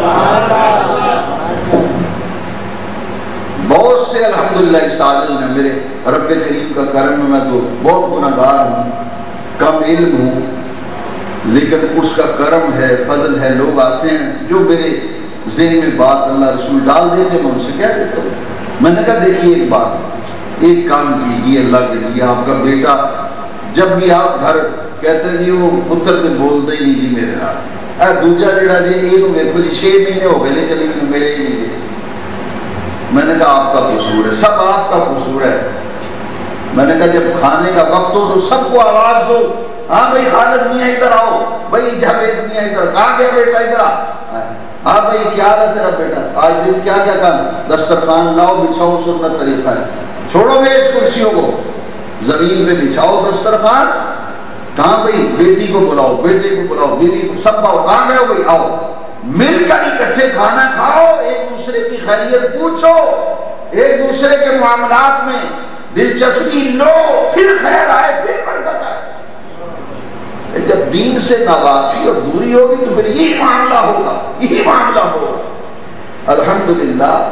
بہت سے الحمدللہ ساجد ہیں، میرے رب کریم کا کرم میں تو بہت گناہگار ہوں، کم علم ہوں، لیکن اس کا کرم ہے، فضل ہے، لوگ آتے ہیں جو میرے ذہن میں بات اللہ رسول ڈال دیتے ہیں، میں ان سے کہہ دیتا ہوں۔ میں نے کہا دیکھیے ایک بات، ایک کام کیجیے اللہ کے لیے، آپ کا بیٹا جب بھی آپ گھر کہتے ہیں وہ پتر تو بولتے ہی نہیں جی میرے نال، دوجا جڑا جی یہ تو میرے کو 6 مہینے ہو گئے لیکن کبھی ملے ہی نہیں۔ میں نے کہا آپ کا قصور ہے، سب آپ کا قصور ہے۔ میں نے کہا جب کھانے کا وقت ہو تو سب کو آواز دو، ہاں بھائی خالد میاں ادھر آؤ، بھائی جاوید میاں ادھر، کہاں گیا بیٹا ادھر آ، ہاں بھائی کیا حال ہے تیرا بیٹا، آج دن کیا کیا کام، دسترخوان لاؤ بچھاؤ، سنت طریقہ ہے، چھوڑو میز کرسیوں کو، زمین پہ بچھاؤ دسترخوان، کہاں بھائی بیٹی کو بلاؤ، بیٹے کو بلاؤ، بیوی کو، سب آؤ، کہاں گئے بھائی آؤ، مل کر اکٹھے کھانا کھاؤ، ایک دوسرے کی خیریت پوچھو، ایک دوسرے کے معاملات میں دلچسپی لو، پھر خیر آئے، پھر برکت آئے۔ جب دین سے ناواقفی اور دوری ہوگی تو پھر یہی معاملہ ہوگا، یہی معاملہ ہوگا۔ الحمدللہ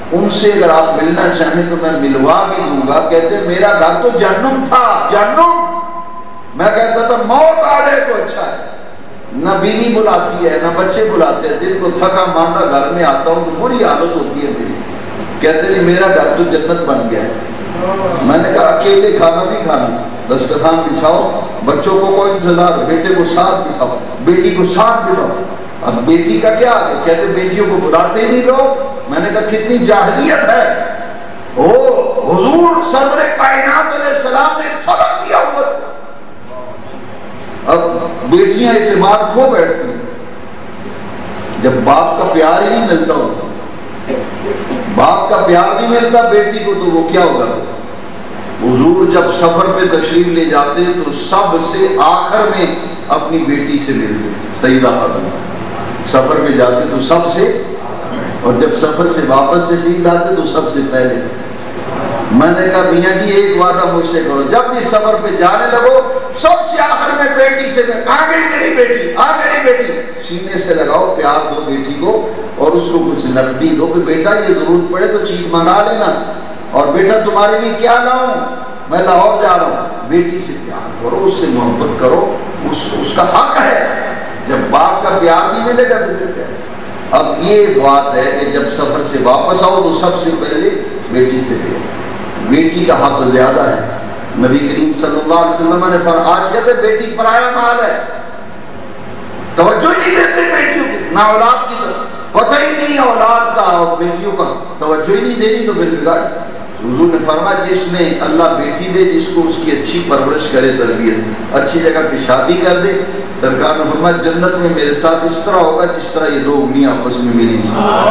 ان سے اگر آپ ملنا چاہیں تو میں ملوا بھی دوں گا. کہتے میرا گھر تو جہنم تھا, جہنم. میں کہتا تھا موت آ جائے تو اچھا ہے, نہ بیوی بلاتی ہے نہ بچے بلاتے ہیں, دن کو تھکا ماندہ گھر میں آتا ہوں تو بری حالت ہوتی ہے میری. کہتے ہیں میرا گھر تو جنت بن گیا ہے. میں نے کہا اکیلے کھانا نہیں کھانا, دسترخوان بچھاؤ, بچوں کو کوئی انتظار, بیٹے کو ساتھ بٹھاؤ, بیٹی کو ساتھ بٹھاؤ. اب بیٹی کا کیا ہے, کہتے بیٹیوں کو بلاتے ہی نہیں لوگ. میں نے کہا کتنی جاہلیت ہے. او حضور صدر کائنات علیہ السلام نے سبق دیا امت کو. اب بیٹیاں اعتماد کھو بیٹھتی ہیں جب باپ کا پیار ہی نہیں ملتا ہوتا. باپ کا پیار نہیں ملتا بیٹی کو تو وہ کیا ہوگا. حضور جب سفر پہ تشریف لے جاتے تو سب سے آخر میں اپنی بیٹی سے ملتے. سیدہ خاتون سفر پہ جاتے تو سب سے, اور جب سفر سے واپس تشریف لاتے تو سب سے پہلے. میں نے کہا میاں جی ایک وعدہ مجھ سے کرو, جب بھی سفر پہ جانے لگو سب سے آخر میں بیٹی سے, کہاں گئی میری بیٹی, آ میری بیٹی. سینے سے لگاؤ, پیار دو بیٹی کو اور اس کو کچھ نقدی دو کہ بیٹا یہ ضرورت پڑے تو چیز منگا لینا, اور بیٹا تمہارے لیے کیا لاؤں, میں لاہور جا رہا ہوں. بیٹی سے پیار کرو, اس سے محبت کرو, اس کا حق ہے. جب باپ کا پیار نہیں ملے گا تو پھر کیا. اب یہ بات ہے کہ جب سفر سے واپس آؤ تو سب سے پہلے بیٹی سے لے. بیٹی کا حق زیادہ ہے. نبی کریم صلی اللہ علیہ وسلم نے فرمایا, آج کہتے بیٹی پرایا مال ہے, توجہ نہیں دیتے بیٹیوں کی, نہ اولاد کی طرف پتہ ہی نہیں اولاد کا اور بیٹیوں کا, توجہ ہی نہیں دینی تو پھر بگاڑ. حضور نے فرمایا جس نے اللہ بیٹی دے, جس کو اس کی اچھی پرورش کرے, تربیت اچھی جگہ پہ شادی کر دے, سرکار نے فرمایا جنت میں میرے ساتھ اس طرح ہوگا جس طرح یہ دو انگلیاں آپس میں ملی.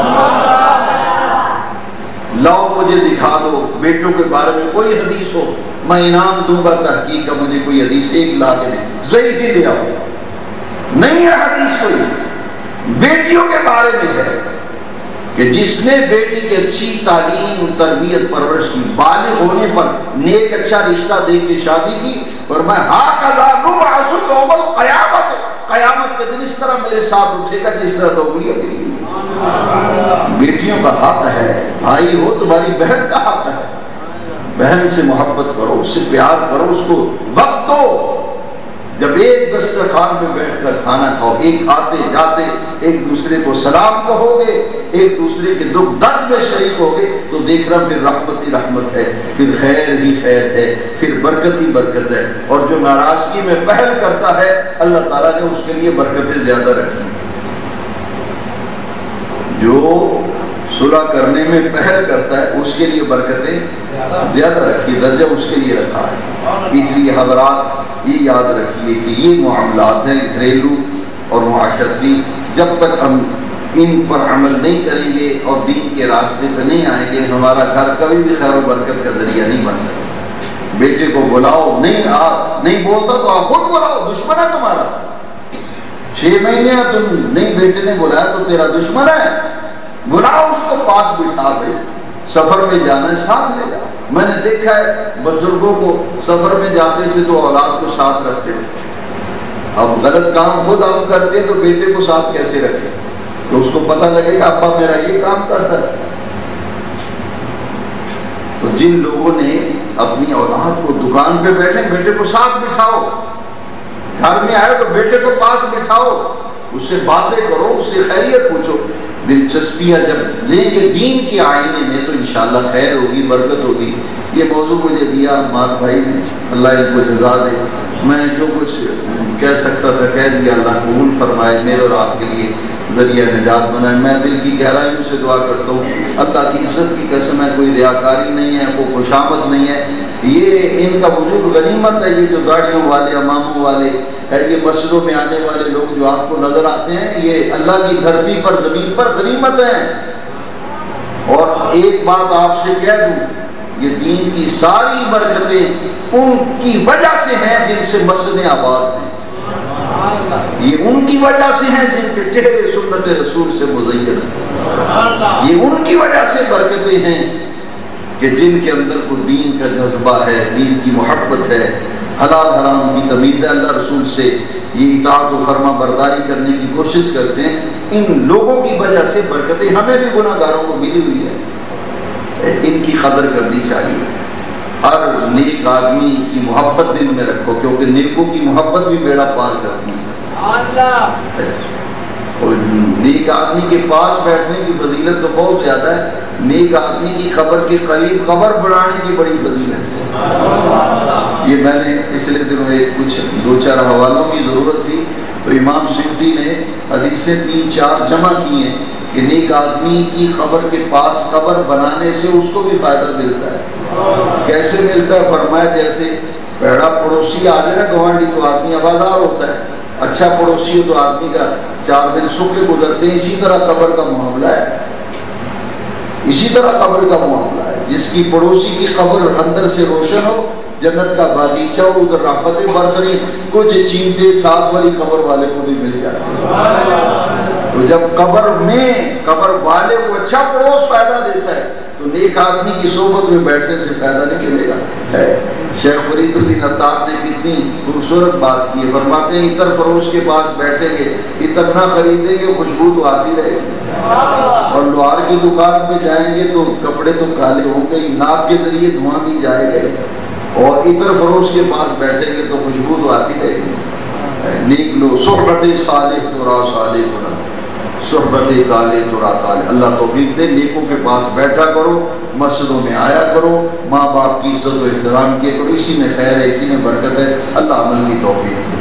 لاؤ مجھے دکھا دو بیٹوں کے بارے میں کوئی حدیث ہو, میں انعام دوں گا تحقیق کا. مجھے کوئی حدیث ایک لا کے دے, ضعیف ہی دے آؤ. نہیں ہے حدیث کوئی. بیٹیوں کے بارے میں ہے کہ جس نے بیٹی کی اچھی تعلیم, تربیت, پرورش کی, بالغ ہونے پر نیک اچھا رشتہ دے کے شادی کی, اور میں قیامت کے دن اس طرح میرے ساتھ اٹھے گا جس طرح تو انگلیاں دے. بیٹیوں کا حق ہے, بھائی ہو تمہاری بہن کا حق ہے. بہن سے محبت کرو, اس سے پیار کرو, اس کو وقت دو. جب ایک دسترخوان پہ بیٹھ کر کھانا کھاؤ, ایک آتے جاتے ایک دوسرے کو سلام کہو گے, ایک دوسرے کے دکھ درد میں شریک ہوگے, تو دیکھ رہا پھر رحمت ہی رحمت ہے, پھر خیر ہی خیر ہے, پھر برکت ہی برکت ہے. اور جو ناراضگی میں پہل کرتا ہے اللہ تعالیٰ نے اس کے لیے برکتیں زیادہ رکھی. جو صلح کرنے میں پہل کرتا ہے اس کے لیے برکتیں زیادہ رکھی, درجہ اس کے لیے رکھا ہے. اس لیے حضرات یہ یاد رکھیے کہ یہ معاملات ہیں گھریلو اور معاشرتی, جب تک ہم ان پر عمل نہیں کریں گے اور دین کے راستے پہ نہیں آئیں گے, ہمارا گھر کبھی بھی خیر و برکت کا ذریعہ نہیں بن سکتا. بیٹے کو بلاؤ, نہیں بولتا تو آپ خود بلاؤ, دشمن ہے تمہارا. 6 مہینے تم نہیں بیٹے نے بلایا تو تیرا دشمن ہے, بلاؤ اس کو پاس بٹھا دے. سفر میں جانا ہے ساتھ لے جاؤ. میں نے دیکھا ہے بزرگوں کو سفر میں جاتے تھے تو اولاد کو ساتھ رکھتے تھے. اب غلط کام خود ہم کرتے تو بیٹے کو ساتھ کیسے رکھیں, تو اس کو پتہ لگے گا ابا میرا یہ کام کرتا ہے. تو جن لوگوں نے اپنی اولاد کو دکان پہ بیٹھے, بیٹے کو ساتھ بٹھاؤ. گھر میں آئے تو بیٹے کو پاس بٹھاؤ, اس سے باتیں کرو, اس سے خیریت پوچھو. دلچسپیاں جب لیں گے دین کے آئینے میں تو انشاءاللہ خیر ہوگی, برکت ہوگی. یہ موضوع مجھے دیا مات بھائی نے, اللہ ان کو جزا دے. میں جو کچھ کہہ سکتا تھا کہہ دیا, اللہ قبول فرمائے, میرے اور آپ کے لیے ذریعہ نجات بنائے. میں دل کی گہرائیوں سے دعا کرتا ہوں, اللہ کی عزت کی قسم ہے, کوئی ریاکاری نہیں ہے, کوئی خوشامد نہیں ہے. یہ ان کا وجود غنیمت ہے. یہ جو داڑھیوں والے, اماموں والے ہے, یہ مسجدوں میں آنے والے لوگ جو آپ کو نظر آتے ہیں, یہ اللہ کی دھرتی پر, زمین پر غنیمت ہیں. اور ایک بات آپ سے کہہ دوں, یہ دین کی ساری برکتیں ان کی وجہ سے ہیں جن سے مسجدیں آباد ہیں. یہ ان کی وجہ سے ہیں جن کے چہرے سنت رسول سے مزین ہیں. یہ ان کی وجہ سے برکتیں ہیں کہ جن کے اندر کو دین کا جذبہ ہے, دین کی محبت ہے, حلال حرام کی تمیز ہے, اللہ رسول سے یہ اطاعت و فرما برداری کرنے کی کوشش کرتے ہیں. ان لوگوں کی وجہ سے برکتیں ہمیں بھی گناہ گاروں کو ملی ہوئی ہے. ان کی قدر کرنی چاہیے. ہر نیک آدمی کی محبت دل میں رکھو، کیونکہ نیکوں کی محبت بھی بیڑا پار کرتی ہے. اور نیک آدمی کے پاس بیٹھنے کی فضیلت تو بہت زیادہ ہے. نیک آدمی کی قبر کے قریب قبر بنانے کی بڑی فضیلت ہے. یہ میں نے پچھلے دنوں کچھ 2-4 حوالوں کی ضرورت تھی تو امام سیوطی نے حدیثیں 3-4 جمع کی ہیں کہ نیک آدمی کی قبر کے پاس قبر بنانے سے اس کو بھی فائدہ ملتا ہے. کیسے ملتا ہے؟ فرمایا جیسے پیڑا پڑوسی آ جائے نا گوانڈی تو آدمی آبادار ہوتا ہے. اچھا پڑوسی ہو تو آدمی کا 4 دن سکھ گزرتے ہیں. اسی طرح قبر کا معاملہ ہے. اسی طرح قبر کا معاملہ ہے. جس کی پڑوسی کی قبر اندر سے روشن ہو، جنت کا باغیچہ ہو، ادھر رحمتیں برس رہی، کچھ چینٹے ساتھ والی قبر والے کو بھی مل جاتے ہیں. تو جب قبر والے کو اچھا پڑوس فائدہ دیتا ہے تو نیک آدمی کی صحبت میں بیٹھنے سے فائدہ نہیں ملے گا. شیخ فرید الدین عطار نے کتنی خوبصورت بات کی ہے. فرماتے ہیں عطر فروش کے پاس بیٹھیں گے، عطر نہ خریدیں گے، خوشبو تو آتی رہے گی. اور لوہار کی دکان پہ جائیں گے تو کپڑے تو کالے ہوں گے، ناک کے ذریعے دھواں بھی جائے گا. اور عطر فروش کے پاس بیٹھیں گے تو خوشبو تو آتی رہے گی. نیک لو صحبت صالح ترا صالح، صحبت طالب ترا طالب. اللہ توفیق دے. نیکوں کے پاس بیٹھا کرو، مسجدوں میں آیا کرو، ماں باپ کی عزت و احترام کیا کرو. اسی میں خیر ہے، اسی میں برکت ہے. اللہ عمل کی توفیق.